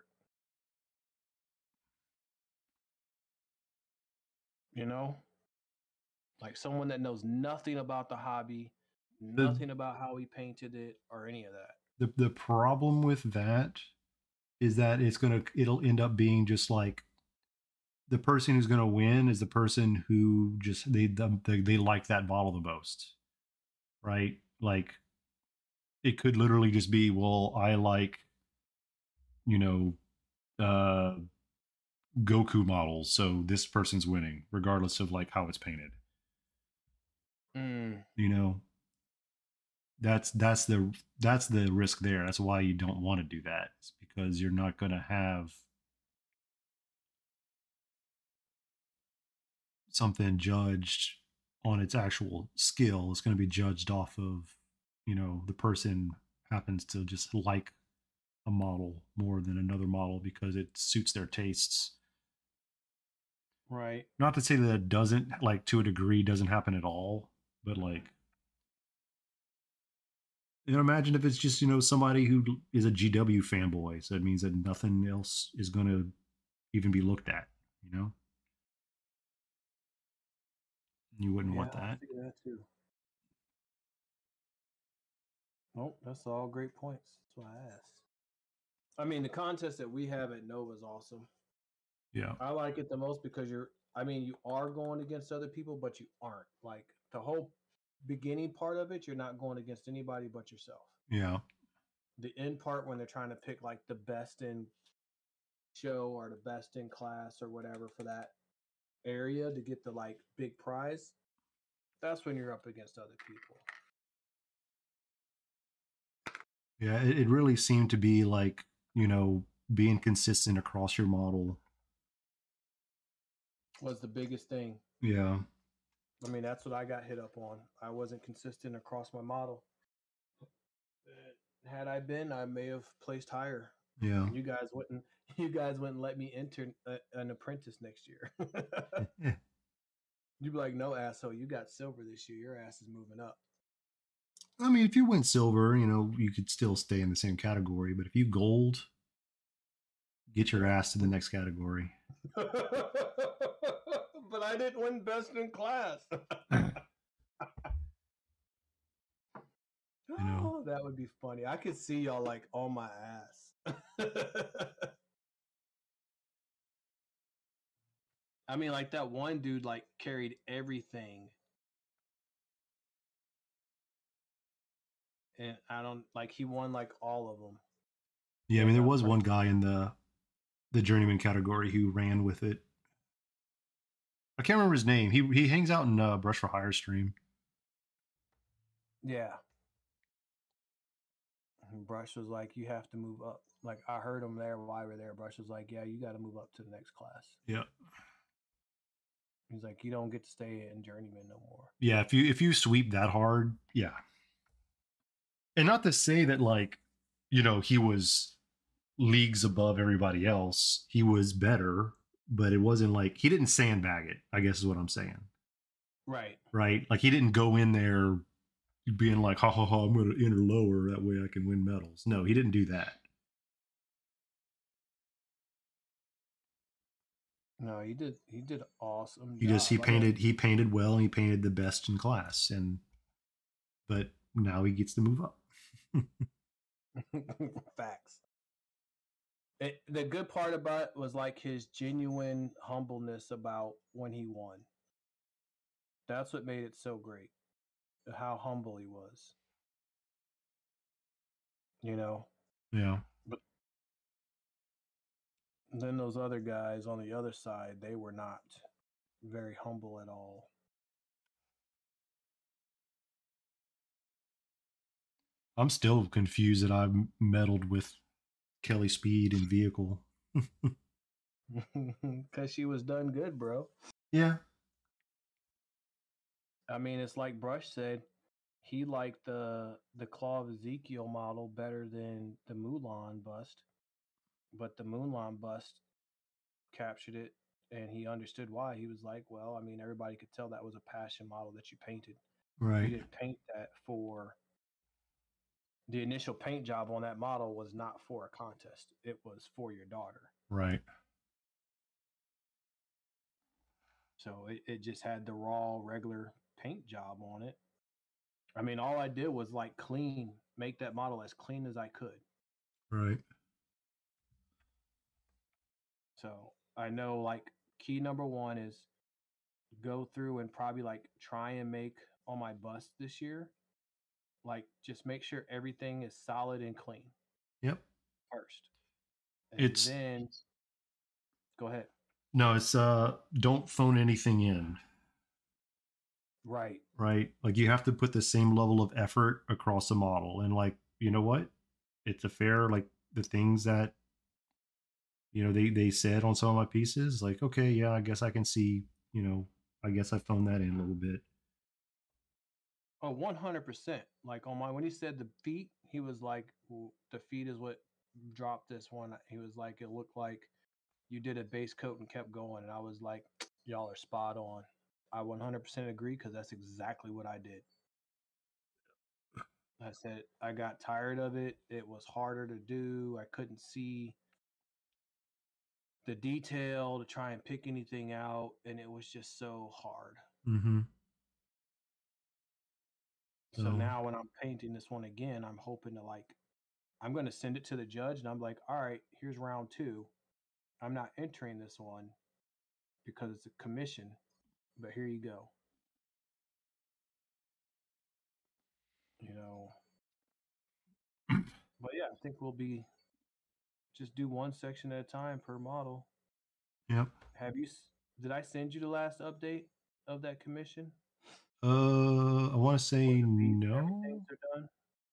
S1: You know? Like someone that knows nothing about the hobby,
S2: The
S1: nothing about how he painted it or any of that.
S2: the problem with that is that it'll end up being just like the person who's going to win is the person who just they like that bottle the most, right? Like it could literally just be, well, I like, you know, uh Goku models, so this person's winning regardless of like how it's painted.
S1: Mm.
S2: You know, that's the risk there. That's why you don't want to do that. It's because you're not going to have something judged on its actual skill. It's going to be judged off of, the person happens to just like a model more than another model because it suits their tastes.
S1: Right.
S2: Not to say that it doesn't, like, to a degree, doesn't happen at all, but like, imagine if it's just somebody who is a GW fanboy, so it means that nothing else is going to even be looked at. You wouldn't
S1: Yeah,
S2: want
S1: I
S2: that.
S1: see that too. Nope, that's all great points. That's why I asked. I mean, the contest that we have at Nova is awesome.
S2: Yeah.
S1: I like it the most because you are going against other people, but you aren't. Like the whole beginning part of it, you're not going against anybody but yourself.
S2: Yeah.
S1: The end part, when they're trying to pick like the best in show or the best in class or whatever for that area to get the like big prize, that's when you're up against other people.
S2: Yeah, it really seemed to be like, being consistent across your model.
S1: Was the biggest thing.
S2: Yeah.
S1: I mean, that's what I got hit up on. I wasn't consistent across my model. Had I been, I may have placed higher.
S2: Yeah.
S1: You guys wouldn't. You guys wouldn't let me enter an apprentice next year. You'd be like, "No, asshole, you got silver this year. Your ass is moving up."
S2: I mean, if you went silver, you could still stay in the same category, but if you gold, get your ass to the next category.
S1: But I didn't win best in class. Oh, that would be funny. I could see y'all like on my ass. I mean, like that one dude like carried everything. And I don't like he won like all of them.
S2: Yeah, I mean, there was one guy in the journeyman category who ran with it. I can't remember his name. He hangs out in Brush for Hire stream.
S1: Yeah. And Brush was like, "You have to move up." Like I heard him there while we were there. Brush was like, "Yeah, you got to move up to the next class."
S2: Yeah.
S1: He's like, "You don't get to stay in journeyman no more."
S2: Yeah, if you sweep that hard, yeah. And not to say that like, he was leagues above everybody else. He was better, but it wasn't like he didn't sandbag it, I guess is what I'm saying.
S1: Right.
S2: Right? Like he didn't go in there being like, ha ha ha, I'm going to enter lower. That way I can win medals. No, he didn't do that.
S1: No, he did. He did an awesome
S2: He
S1: job.
S2: just he painted well, and he painted the best in class, but now he gets to move up.
S1: Facts. The good part about it was like his genuine humbleness about when he won. That's what made it so great. How humble he was.
S2: Yeah.
S1: But then those other guys on the other side, they were not very humble at all.
S2: I'm still confused that I've meddled with Kelly Speed and vehicle.
S1: Because she was done good, bro.
S2: Yeah.
S1: I mean, it's like Brush said, he liked the Claw of Ezekiel model better than the Mulan bust, but the Mulan bust captured it, and he understood why. He was like, well, I mean, everybody could tell that was a passion model that you painted.
S2: Right.
S1: You didn't paint that for the initial paint job on that model was not for a contest. It was for your daughter.
S2: Right.
S1: So it just had the raw regular paint job on it. I mean, all I did was like make that model as clean as I could.
S2: Right.
S1: So I know like key number one is go through and probably like try and make on my bust this year, like just make sure everything is solid and clean.
S2: Yep.
S1: First. And then go ahead.
S2: No, it's don't phone anything in.
S1: Right.
S2: Right. Like you have to put the same level of effort across a model. And like, you know what? It's a fair, like the things that, they said on some of my pieces, like, okay, yeah, I guess I can see, I guess I phoned that in a little bit.
S1: Oh, 100%. Like when he said the feet, he was like, well, the feet is what dropped this one. He was like, it looked like you did a base coat and kept going, and I was like, y'all are spot on. I 100% agree because that's exactly what I did. I said I got tired of it. It was harder to do. I couldn't see the detail to try and pick anything out, and it was just so hard.
S2: Mm-hmm.
S1: So now when I'm painting this one again, I'm hoping to I'm going to send it to the judge, and I'm like, all right, here's round 2. I'm not entering this one because it's a commission, but here you go. You know, but yeah, I think we'll be just do one section at a time per model.
S2: Yep.
S1: Did I send you the last update of that commission?
S2: I want to say no.
S1: Everything's done.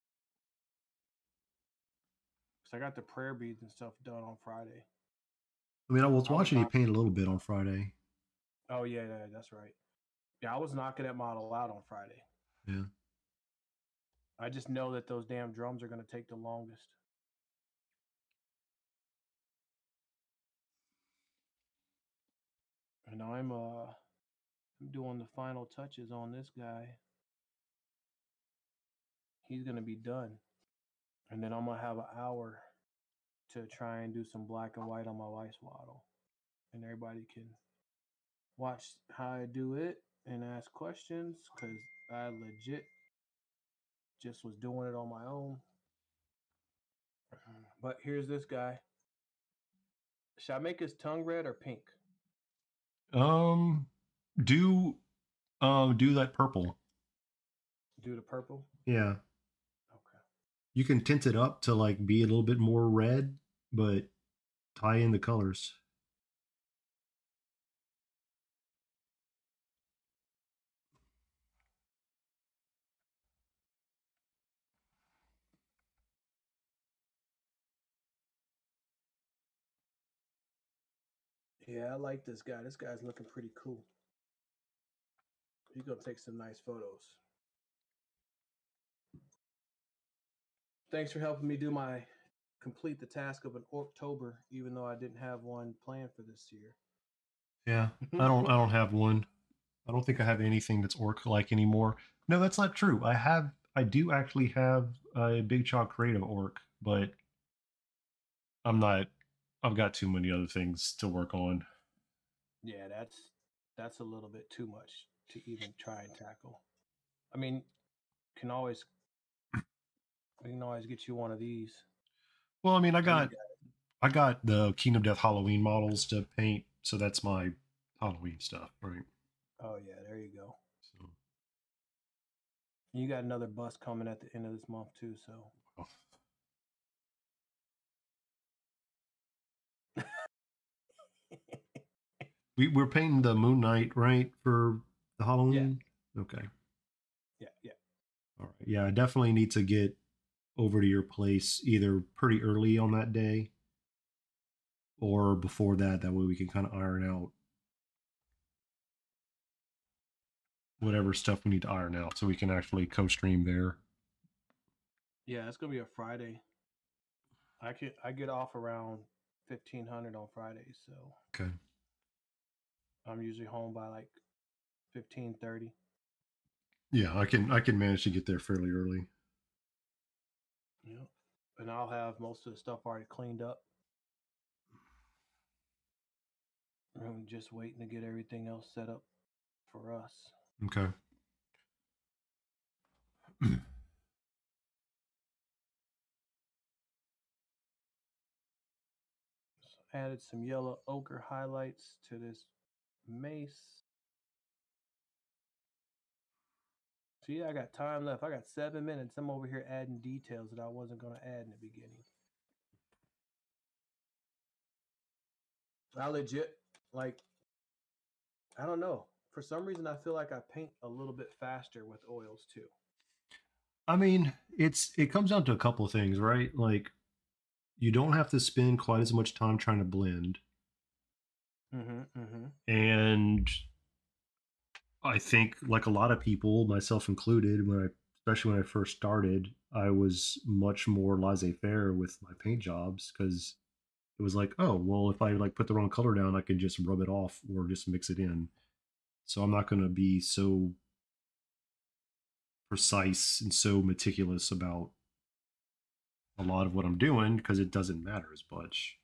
S1: Because I got the prayer beads and stuff done on Friday.
S2: I mean, I was watching you paint a little bit on Friday.
S1: Oh yeah, that's right. Yeah, I was knocking that model out on Friday.
S2: Yeah.
S1: I just know that those damn drums are going to take the longest. And I'm doing the final touches on this guy. He's going to be done. And then I'm going to have an hour to try and do some black and white on my wife's waddle. And everybody can watch how I do it and ask questions because I legit just was doing it on my own. But here's this guy. Should I make his tongue red or pink?
S2: Do that purple.
S1: Do the purple?
S2: Yeah.
S1: Okay.
S2: You can tint it up to like be a little bit more red, but tie in the colors.
S1: Yeah, I like this guy. This guy's looking pretty cool. He's going to take some nice photos. Thanks for helping me complete the task of an October, even though I didn't have one planned for this year.
S2: Yeah, I don't have one. I don't think I have anything that's orc-like anymore. No, that's not true. I do actually have a Big Chalk Creative orc, but I've got too many other things to work on.
S1: Yeah, that's a little bit too much to even try and tackle. I mean, we can always get you one of these.
S2: Well, I mean, I got the Kingdom Death Halloween models to paint, so that's my Halloween stuff, right?
S1: Oh yeah, there you go.
S2: So
S1: you got another bus coming at the end of this month too, so. Oh.
S2: We're painting the Moon Knight, right, for the Halloween? Yeah. Okay.
S1: Yeah.
S2: All right. Yeah, I definitely need to get over to your place either pretty early on that day or before that. That way we can kind of iron out whatever stuff we need to iron out so we can actually co-stream there.
S1: Yeah, it's gonna be a Friday. I get off around 1500 on Fridays, so
S2: okay.
S1: I'm usually home by like 15:30.
S2: Yeah, I can manage to get there fairly early.
S1: Yeah, and I'll have most of the stuff already cleaned up. I'm just waiting to get everything else set up for us.
S2: Okay.
S1: Added some yellow ochre highlights to this mace. So yeah, I got time left. I got 7 minutes. I'm over here adding details that I wasn't going to add in the beginning. I legit, I don't know. For some reason, I feel like I paint a little bit faster with oils too.
S2: I mean, it comes down to a couple of things, right? Like, you don't have to spend quite as much time trying to blend. And I think, like a lot of people, myself included, when I especially when I first started, I was much more laissez-faire with my paint jobs because it was like, oh, well, if I like put the wrong color down, I can just rub it off or just mix it in. So I'm not going to be so precise and so meticulous about a lot of what I'm doing because it doesn't matter as much.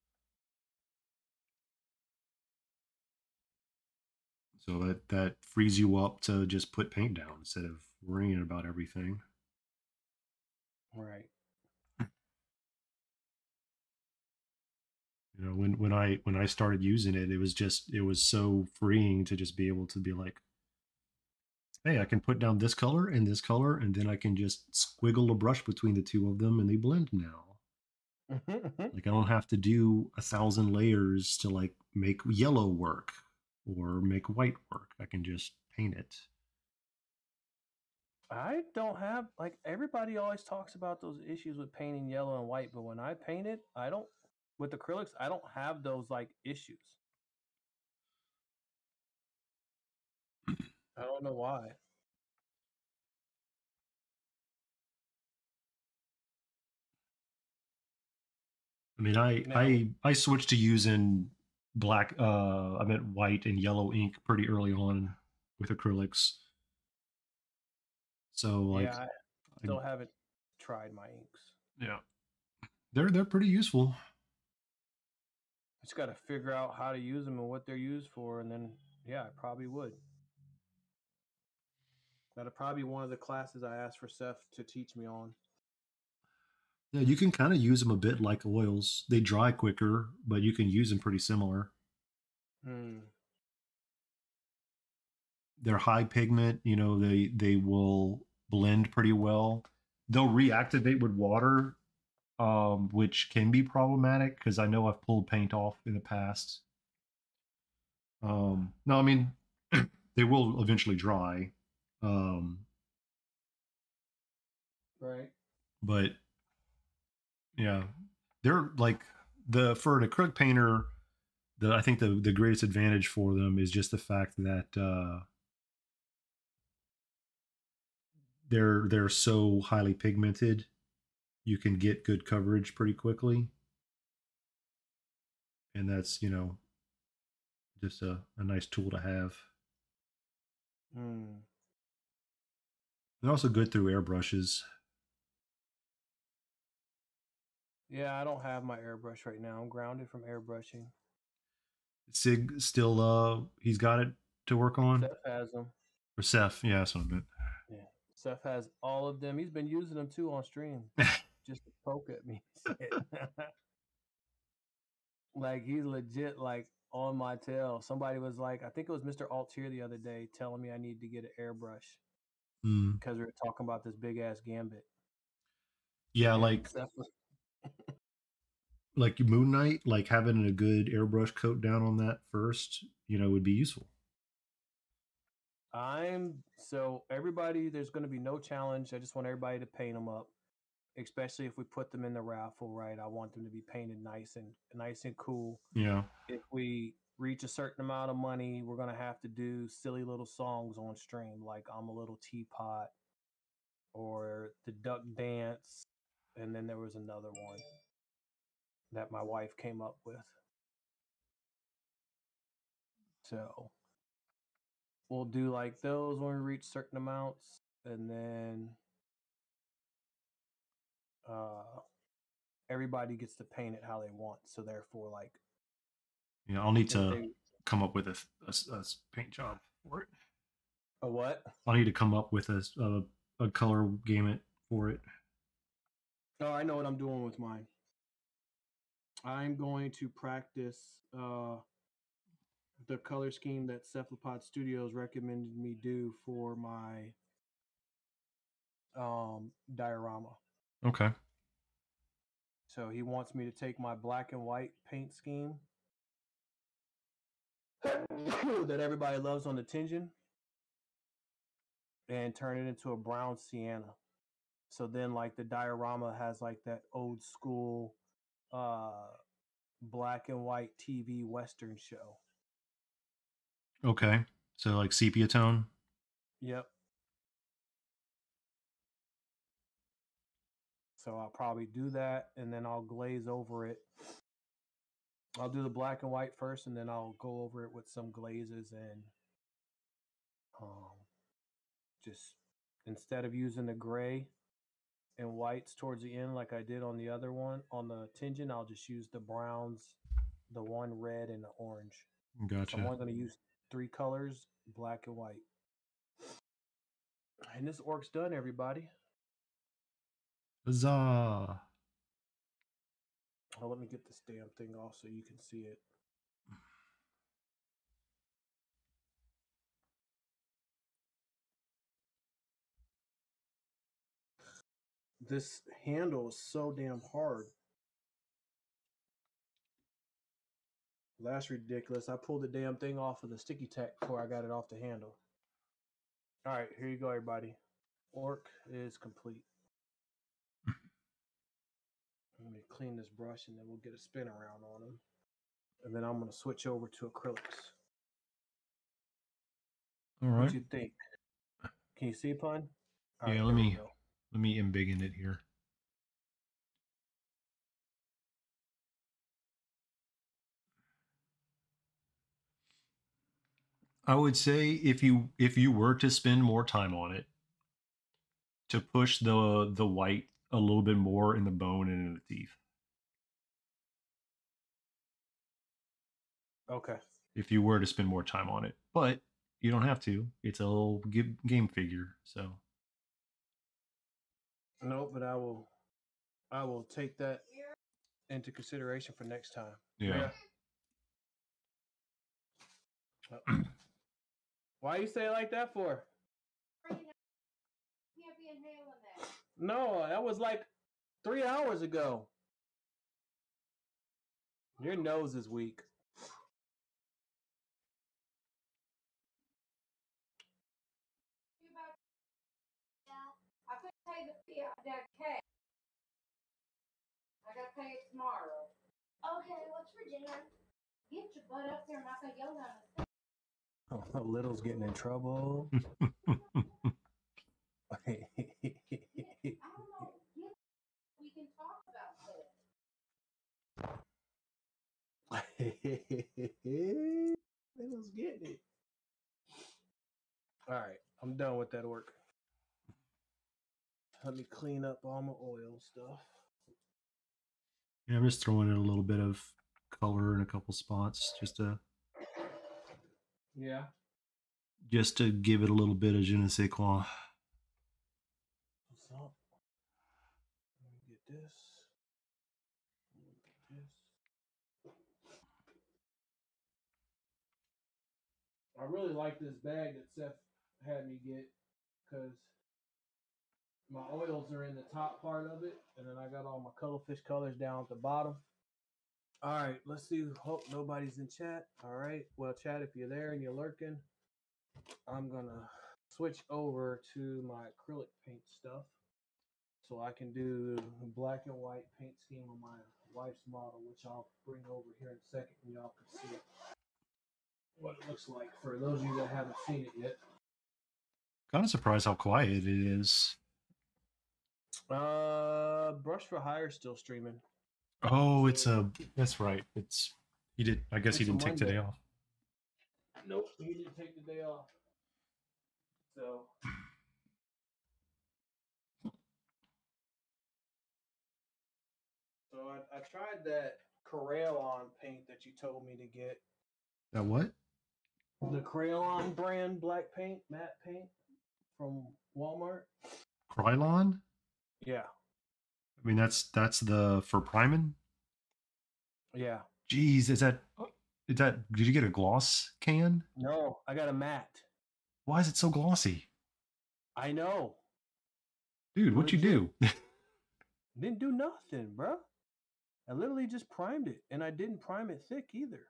S2: So that frees you up to just put paint down instead of worrying about everything.
S1: Right.
S2: You know, when I started using it, it was so freeing to just be able to be like, hey, I can put down this color, and then I can just squiggle a brush between the two of them, and they blend now. Like I don't have to do 1,000 layers to like make yellow work or make white work. I can just paint it.
S1: I don't have like everybody always talks about those issues with painting yellow and white, but when I paint it, I don't with acrylics, I don't have those like issues. I don't know why.
S2: I mean,
S1: Now,
S2: I switched to using black. I meant white and yellow ink pretty early on with acrylics. So like,
S1: yeah, I
S2: I,
S1: still haven't tried my inks.
S2: yeah, they're pretty useful.
S1: I just got to figure out how to use them and what they're used for, and then yeah, I probably would. That'll probably be one of the classes I asked for Seth to teach me on.
S2: Yeah, you can kind of use them a bit like oils. They dry quicker, but you can use them pretty similar.
S1: Hmm.
S2: They're high pigment. You know, they will blend pretty well. They'll reactivate with water, which can be problematic because I know I've pulled paint off in the past. No, I mean they will eventually dry, um,
S1: Right.
S2: but yeah, they're like the for an acrylic painter. I think the greatest advantage for them is just the fact that they're so highly pigmented. You can get good coverage pretty quickly, and that's just a nice tool to have.
S1: Hmm.
S2: They're also good through airbrushes.
S1: Yeah, I don't have my airbrush right now. I'm grounded from airbrushing.
S2: Sig still he's got it to work on.
S1: Seth has them.
S2: Or Seth, yeah, that's what I meant.
S1: Yeah. Seth has all of them. He's been using them too on stream just to poke at me. Like he's legit like on my tail. Somebody was like, I think it was Mr. Altier the other day telling me I need to get an airbrush
S2: Mm.
S1: because we were talking about this big ass gambit.
S2: Yeah,
S1: And Seth was
S2: like Moon Knight, like having a good airbrush coat down on that first, would be useful.
S1: I'm so everybody, there's going to be no challenge. I just want everybody to paint them up, especially if we put them in the raffle, right? I want them to be painted nice and cool.
S2: Yeah.
S1: If we reach a certain amount of money, we're going to have to do silly little songs on stream, like I'm a little teapot or the duck dance. And then there was another one that my wife came up with. So we'll do like those when we reach certain amounts. And then uh everybody gets to paint it how they want. So therefore, like
S2: Yeah, I'll need
S1: if
S2: to
S1: they
S2: come up with a paint job for it.
S1: a what?
S2: I'll need to come up with a color gamut for it.
S1: Oh, I know what I'm doing with mine. I'm going to practice the color scheme that Cephalopod Studios recommended me do for my diorama.
S2: Okay.
S1: So he wants me to take my black and white paint scheme that everybody loves on the Tenjin and turn it into a brown sienna. So then like the diorama has like that old school uh black and white TV Western show.
S2: Okay. So like sepia tone.
S1: Yep. So I'll probably do that, and then I'll glaze over it. I'll do the black and white first, and then I'll go over it with some glazes and just instead of using the gray and whites towards the end like I did on the other one on the Tingeon, I'll just use the browns, the one red and the orange.
S2: Gotcha.
S1: So I'm only going to use 3 colors, black and white. And this orc's done, everybody.
S2: Huzzah!
S1: Oh, let me get this damn thing off so you can see it. This handle is so damn hard. That's ridiculous. I pulled the damn thing off of the sticky tack before I got it off the handle. All right, here you go, everybody. Orc is complete. Let me clean this brush and then we'll get a spin around on him. And then I'm going to switch over to acrylics.
S2: All right.
S1: What you think? Can you see, Pun? All
S2: yeah,
S1: right,
S2: let me embiggen it here. I would say if you were to spend more time on it, to push the white a little bit more in the bone and in the teeth.
S1: Okay.
S2: If you were to spend more time on it, but you don't have to. It's a little game figure, so.
S1: No, but I will take that into consideration for next time.
S2: Yeah.
S1: Why you say it like that for? No, that was like 3 hours ago. Your nose is weak.
S5: I couldn't pay the fee out that cash. I gotta pay it tomorrow.
S4: Okay, what's for dinner?
S5: Get your butt up there and knock a yoga on the
S1: Oh, Little's getting in trouble.
S5: I don't know. We can talk about this.
S1: Little's getting it. All right, I'm done with that work. Let me clean up all my oil stuff.
S2: Yeah, I'm just throwing in a little bit of color in a couple spots just to give it a little bit of je ne sais quoi.
S1: What's up? Let me get this. I really like this bag that Seth had me get because my oils are in the top part of it, and then I got all my cuttlefish colors down at the bottom. All right, let's see. Hope nobody's in chat. All right, well, chat, if you're there and you're lurking, I'm gonna switch over to my acrylic paint stuff so I can do black and white paint scheme on my wife's model, which I'll bring over here in a second and y'all can see what it looks like for those of you that haven't seen it yet.
S2: Kind of surprised how quiet it is.
S1: Brush for Hire still streaming.
S2: Oh, that's right. I guess he didn't take
S1: Monday.
S2: today off.
S1: Nope, he didn't take the day off. So I tried that Crayon paint that you told me to get.
S2: That what?
S1: The Crayon brand black paint, matte paint from Walmart.
S2: Krylon?
S1: Yeah.
S2: I mean, that's the for priming?
S1: Yeah.
S2: Jeez, did you get a gloss can?
S1: No, I got a matte.
S2: Why is it so glossy?
S1: I know.
S2: Dude, what'd you do?
S1: Didn't do nothing, bro. I literally just primed it, and I didn't prime it thick either.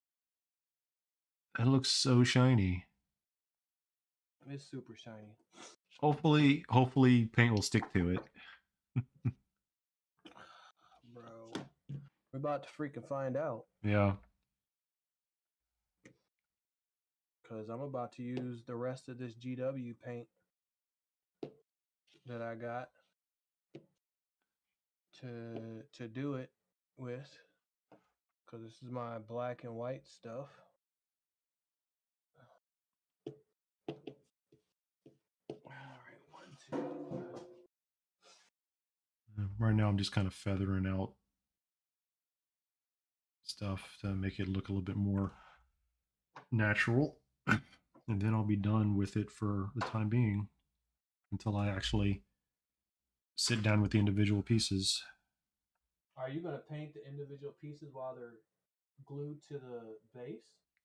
S2: That looks so shiny.
S1: It's super shiny.
S2: Hopefully paint will stick to it.
S1: Bro, we're about to freaking find out.
S2: Yeah.
S1: Because I'm about to use the rest of this GW paint that I got. to do it with, because this is my black and white stuff. All right, 1, 2.
S2: Right now, I'm just kind of feathering out stuff to make it look a little bit more natural. And then I'll be done with it for the time being until I actually sit down with the individual pieces.
S1: Are you going to paint the individual pieces while they're glued to the base?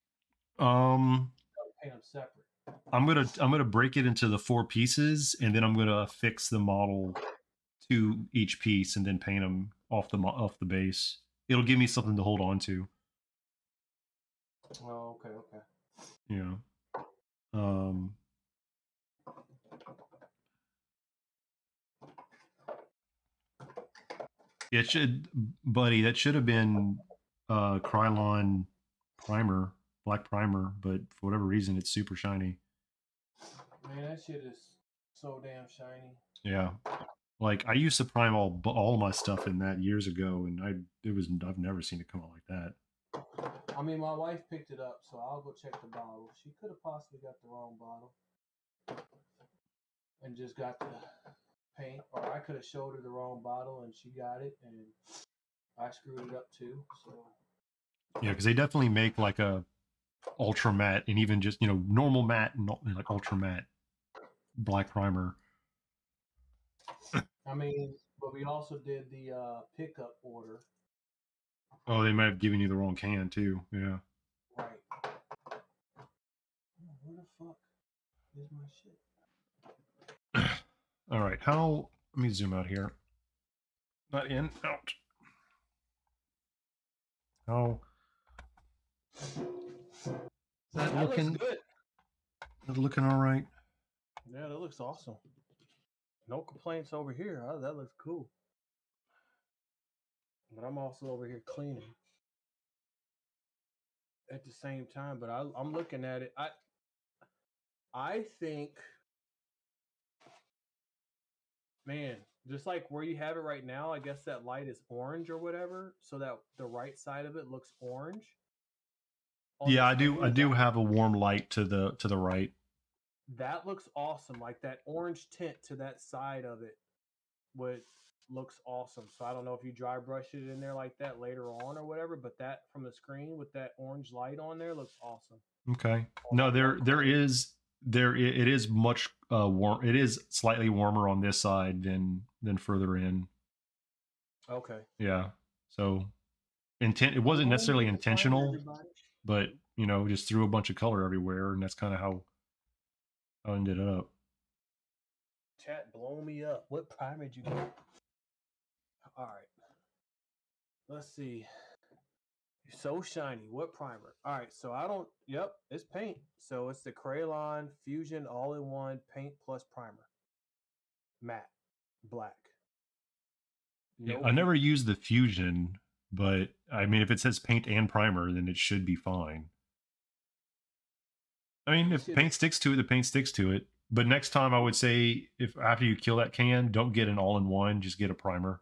S1: Paint them separate.
S2: I'm gonna break it into the 4 pieces, and then I'm gonna affix the model to each piece, and then paint them off the base. It'll give me something to hold on to.
S1: Oh, okay.
S2: Yeah. It should, buddy. That should have been Krylon primer, black primer, but for whatever reason, it's super shiny.
S1: Man, that shit is so damn shiny.
S2: Yeah, like I used to prime all my stuff in that years ago, and I've never seen it come out like that.
S1: I mean, my wife picked it up, so I'll go check the bottle. She could have possibly got the wrong bottle and just got the paint, or I could have showed her the wrong bottle and she got it, and I screwed it up too. So
S2: yeah, because they definitely make like a ultra matte and even just normal matte and like ultra matte black primer.
S1: I mean, but we also did the pickup order.
S2: Oh, they might have given you the wrong can too. Yeah.
S1: Right. Where the fuck is my shit?
S2: All right. Let me zoom out here. Not in, out. How?
S1: That looks good.
S2: That looking all right?
S1: Yeah, that looks awesome. No complaints over here. That looks cool. But I'm also over here cleaning at the same time. But I'm looking at it. I think, man, just like where you have it right now, I guess that light is orange or whatever, so that the right side of it looks orange.
S2: Yeah, I do have a warm light to the right.
S1: That looks awesome. Like that orange tint to that side of it looks awesome. So I don't know if you dry brush it in there like that later on or whatever, but that from the screen with that orange light on there looks awesome.
S2: Okay. No, it is much warm. It is slightly warmer on this side than further in.
S1: Okay.
S2: Yeah. So it wasn't necessarily intentional, but just threw a bunch of color everywhere, and that's kind of how I ended up.
S1: Chat, blow me up. What primer did you get? All right. Let's see. So shiny. What primer? All right. So yep, it's paint. So it's the Krylon Fusion All-in-One Paint Plus Primer. Matte. Black.
S2: Yeah, I never used the Fusion, but I mean, if it says paint and primer, then it should be fine. I mean, if paint sticks to it, the paint sticks to it. But next time, I would say, if after you kill that can, don't get an all-in-one, just get a primer.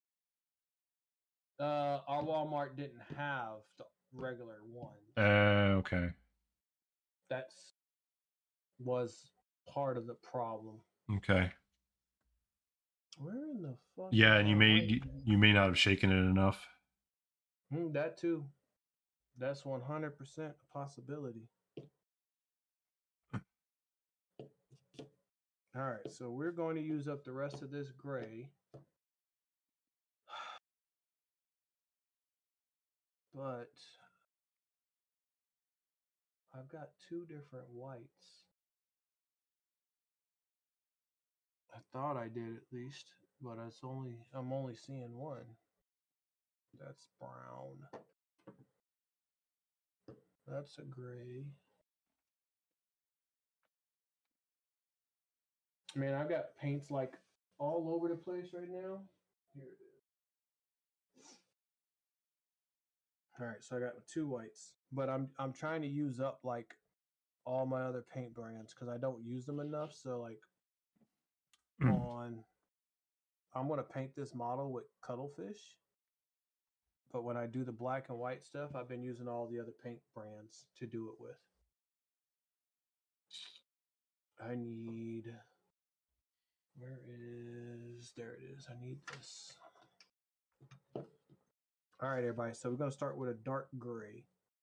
S1: Our Walmart didn't have the regular one.
S2: Okay.
S1: That was part of the problem.
S2: Okay.
S1: Where in the fuck?
S2: Yeah, and you may not have shaken it enough.
S1: That too. That's 100% a possibility. All right, so we're going to use up the rest of this gray. But I've got 2 different whites. I thought I did at least, but I'm only seeing one. That's brown. That's a gray. Man, I've got paints like all over the place right now. Here it is. All right, so I got 2 whites, but I'm trying to use up like all my other paint brands because I don't use them enough. So like I'm gonna paint this model with cuttlefish. But when I do the black and white stuff, I've been using all the other paint brands to do it with. I need, there it is. I need this. All right, everybody. So we're going to start with a dark gray.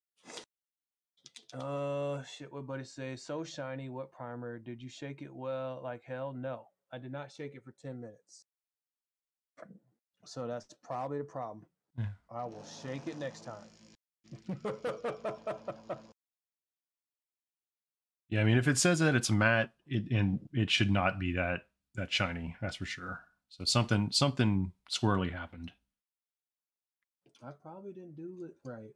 S1: Shit, what buddy say? So shiny. What primer? Did you shake it well like hell? No, I did not shake it for 10 minutes. So that's probably the problem.
S2: Yeah.
S1: I will shake it next time.
S2: Yeah, I mean, if it says that it's matte, it should not be that shiny. That's for sure. So something squirrely happened.
S1: I probably didn't do it right.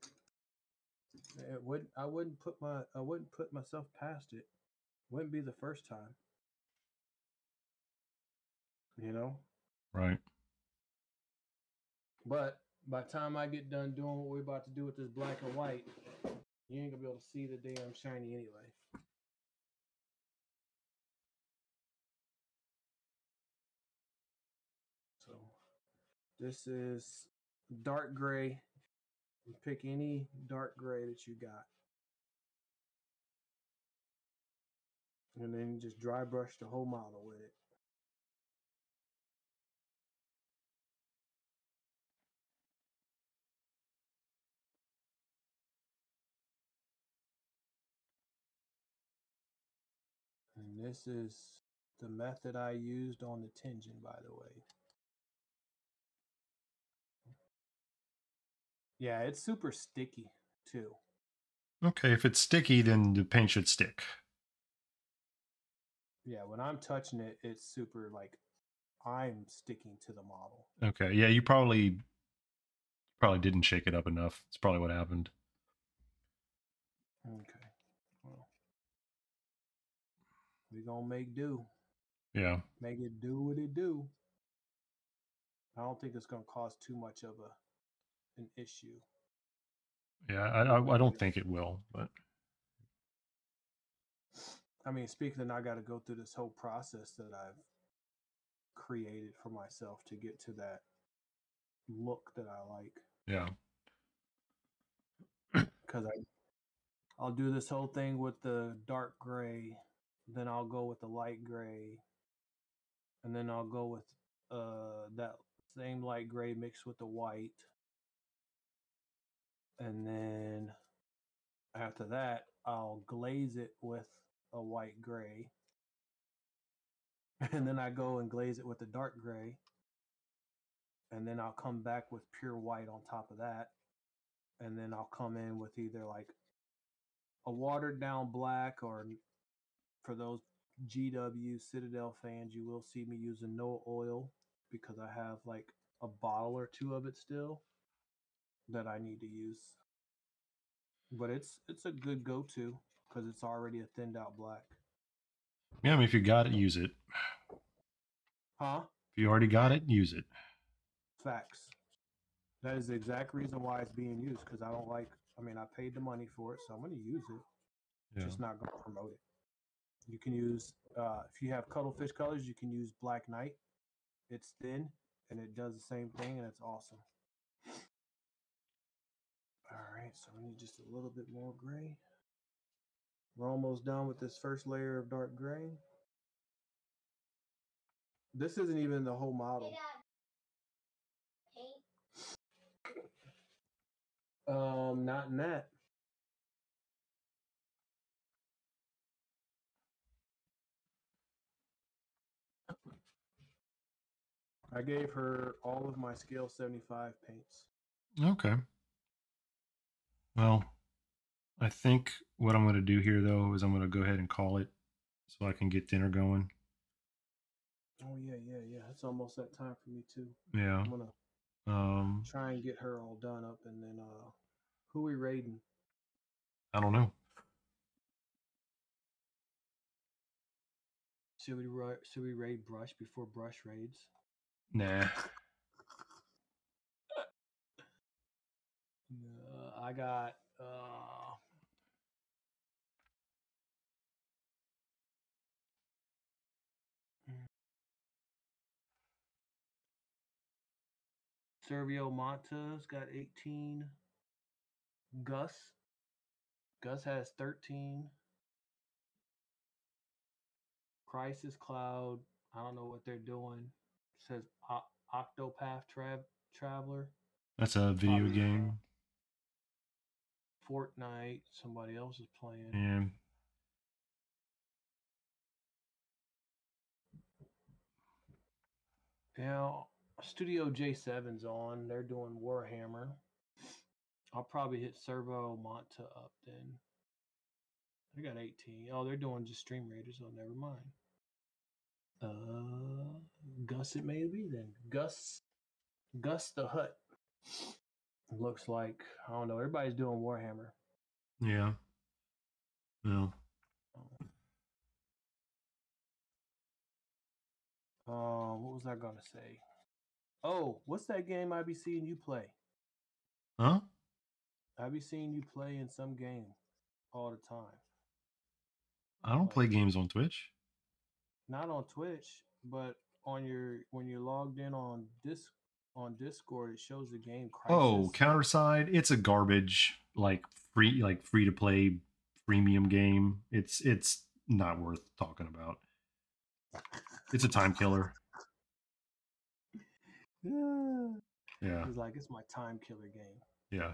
S1: I wouldn't put myself past it. Wouldn't be the first time. You know?
S2: Right.
S1: But by the time I get done doing what we're about to do with this black and white, you ain't gonna be able to see the damn shiny anyway. So this is dark gray. You pick any dark gray that you got. And then you just dry brush the whole model with it. And this is the method I used on the Tenjin, by the way. Yeah, it's super sticky too.
S2: Okay, if it's sticky, then the paint should stick.
S1: Yeah, when I'm touching it, it's super like I'm sticking to the model.
S2: Okay, yeah, you probably didn't shake it up enough. That's probably what happened.
S1: Okay. Well, we gonna make do.
S2: Yeah.
S1: Make it do what it do. I don't think it's gonna cause too much of an issue.
S2: Yeah, I don't think it will, but
S1: I mean, speaking of, I got to go through this whole process that I've created for myself to get to that look that I like.
S2: yeah.
S1: Because I'll do this whole thing with the dark gray, then I'll go with the light gray, and then I'll go with that same light gray mixed with the white, and then after that I'll glaze it with a white gray, and then I go and glaze it with the dark gray, and then I'll come back with pure white on top of that, and then I'll come in with either like a watered down black, or for those GW Citadel fans, you will see me using no oil because I have like a bottle or two of it still that I need to use. But it's a good go-to because it's already a thinned out black.
S2: Yeah, I mean, if you got it, use it.
S1: Huh?
S2: If you already got it, use it.
S1: Facts. That is the exact reason why it's being used, because I paid the money for it, so I'm going to use it.
S2: Yeah.
S1: Just not going to promote it. You can use, if you have cuttlefish colors, you can use Black Knight. It's thin and it does the same thing, and it's awesome. All right, so we need just a little bit more gray. We're almost done with this first layer of dark gray. This isn't even the whole model. Not in that. I gave her all of my scale 75 paints.
S2: Okay. Well, I think what I'm going to do here, though, is I'm going to go ahead and call it so I can get dinner going.
S1: Oh, yeah. It's almost that time for me, too.
S2: Yeah.
S1: I'm going to try and get her all done up, and then who we raiding?
S2: I don't know.
S1: Should we raid Brush before Brush raids?
S2: Nah.
S1: I got Servio Monta's got 18. Gus has 13. Crisis Cloud, I don't know what they're doing. It says Octopath Traveler.
S2: That's a video
S1: Probably
S2: game.
S1: Fortnite, somebody else is playing.
S2: And
S1: Now, Studio J7's on. They're doing Warhammer. I'll probably hit Servo Monta up then. They got 18. Oh, they're doing just Stream Raiders. Oh, never mind. Gus it may be then. Gus the Hut. Looks like, I don't know, everybody's doing Warhammer.
S2: yeah. No.
S1: What was I gonna say? Oh, what's that game I be seeing you play?
S2: Huh?
S1: I be seeing you play in some game all the time.
S2: I don't play games on Twitch.
S1: Not on Twitch, but on your when you're logged in on Discord, it shows the game Crisis.
S2: Oh, Counterside. It's a garbage free to play freemium game. It's not worth talking about. It's a time killer. Yeah.
S1: He's like, it's my time killer game.
S2: Yeah.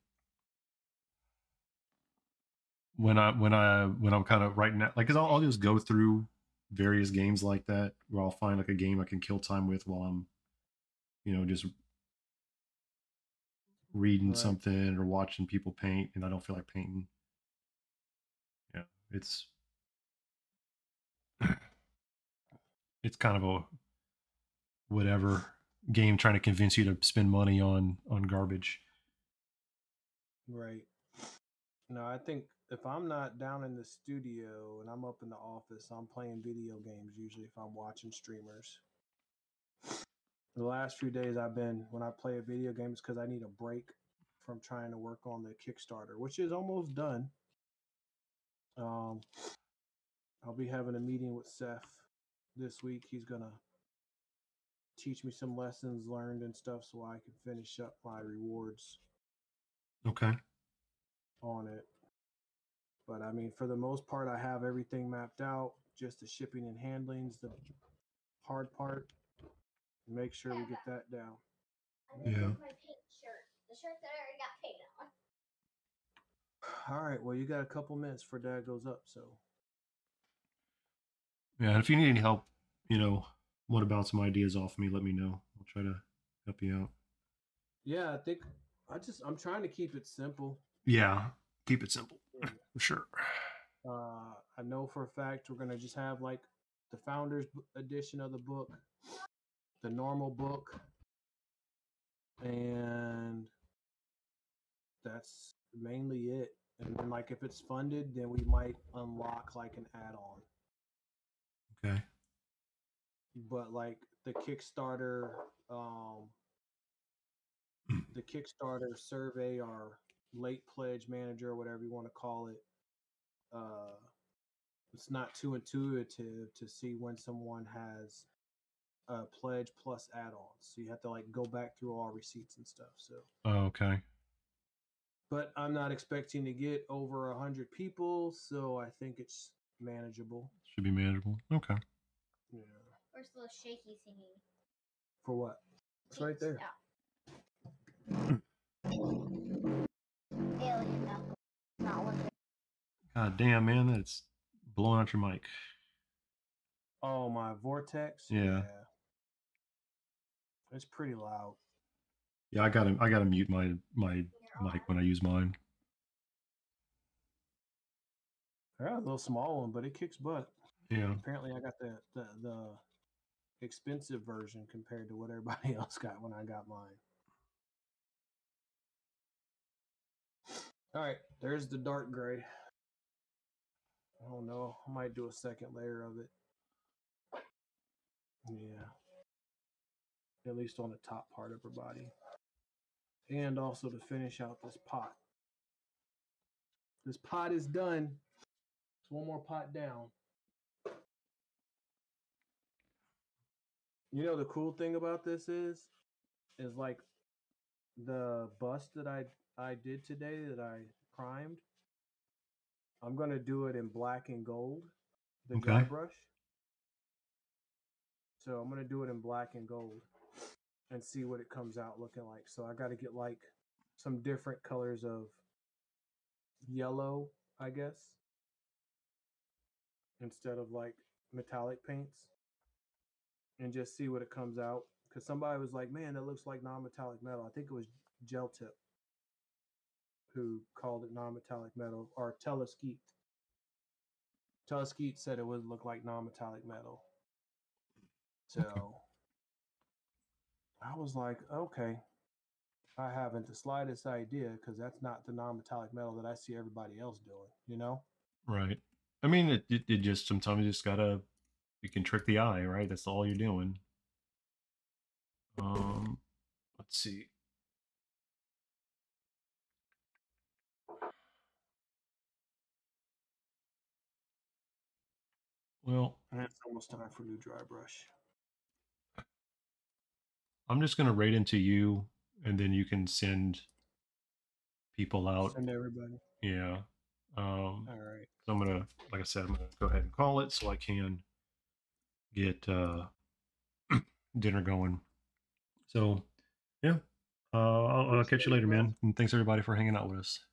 S2: When I'm kind of right now, like, cause I'll just go through various games like that where I'll find like a game I can kill time with while I'm, just reading something or watching people paint, and I don't feel like painting. Yeah, it's kind of a whatever game trying to convince you to spend money on garbage.
S1: Right. No, I think if I'm not down in the studio and I'm up in the office, I'm playing video games usually if I'm watching streamers. The last few days when I play a video game, it's because I need a break from trying to work on the Kickstarter, which is almost done. I'll be having a meeting with Seth this week. He's going to teach me some lessons learned and stuff so I can finish up my rewards.
S2: Okay.
S1: On it. But I mean, for the most part, I have everything mapped out. Just the shipping and handling's the hard part. Make sure we get that down.
S2: Yeah.
S4: My pink shirt. The shirt that I already got paint on.
S1: All right. Well, you got a couple minutes before Dad goes up, so.
S2: Yeah, and if you need any help, want to bounce some ideas off me, let me know. I'll try to help you out.
S1: Yeah, I think I'm trying to keep it simple.
S2: Yeah, keep it simple. For sure.
S1: I know for a fact we're going to just have like the founder's edition of the book, the normal book, and that's mainly it. And then like if it's funded, then we might unlock like an add-on.
S2: Okay.
S1: But like the Kickstarter survey or late pledge manager or whatever you want to call it, it's not too intuitive to see when someone has a pledge plus add-ons. So you have to like go back through all receipts and stuff. So
S2: okay.
S1: But I'm not expecting to get over 100 people, so I think it's manageable.
S2: Should be manageable. Okay.
S1: Yeah.
S4: Where's the shaky thingy?
S1: For what? It's right there.
S4: Alien knuckle. Not one.
S2: God damn, man, that's blowing out your mic.
S1: Oh, my Vortex?
S2: Yeah.
S1: It's pretty loud.
S2: Yeah, I gotta mute my mic when I use mine.
S1: I got a little small one, but it kicks butt.
S2: Yeah.
S1: Apparently, I got the expensive version compared to what everybody else got when I got mine. All right, there's the dark gray. I don't know. I might do a second layer of it. Yeah. At least on the top part of her body. And also to finish out this pot. This pot is done. There's one more pot down. You know the cool thing about this is like the bust that I did today that I primed, I'm gonna do it in black and gold, the dry
S2: Okay.
S1: brush. So I'm gonna do it in black and gold and see what it comes out looking like. So I got to get like some different colors of yellow, I guess, instead of like metallic paints, and just see what it comes out. Because somebody was like, "Man, that looks like non-metallic metal." I think it was Gel Tip who called it non-metallic metal, or Teleskeet. Teleskeet said it would look like non-metallic metal. So I was like, okay, I haven't the slightest idea because that's not the non-metallic metal that I see everybody else doing, you know?
S2: Right. I mean, it just sometimes you just gotta, you can trick the eye, right? That's all you're doing. Let's see. Well,
S1: And it's almost time for new dry brush.
S2: I'm just gonna rate into you, and then you can send people out.
S1: Send everybody.
S2: Yeah.
S1: All right.
S2: So I'm gonna, like I said, I'm gonna go ahead and call it so I can get dinner going. So, yeah. I'll catch you later, man. And thanks everybody for hanging out with us.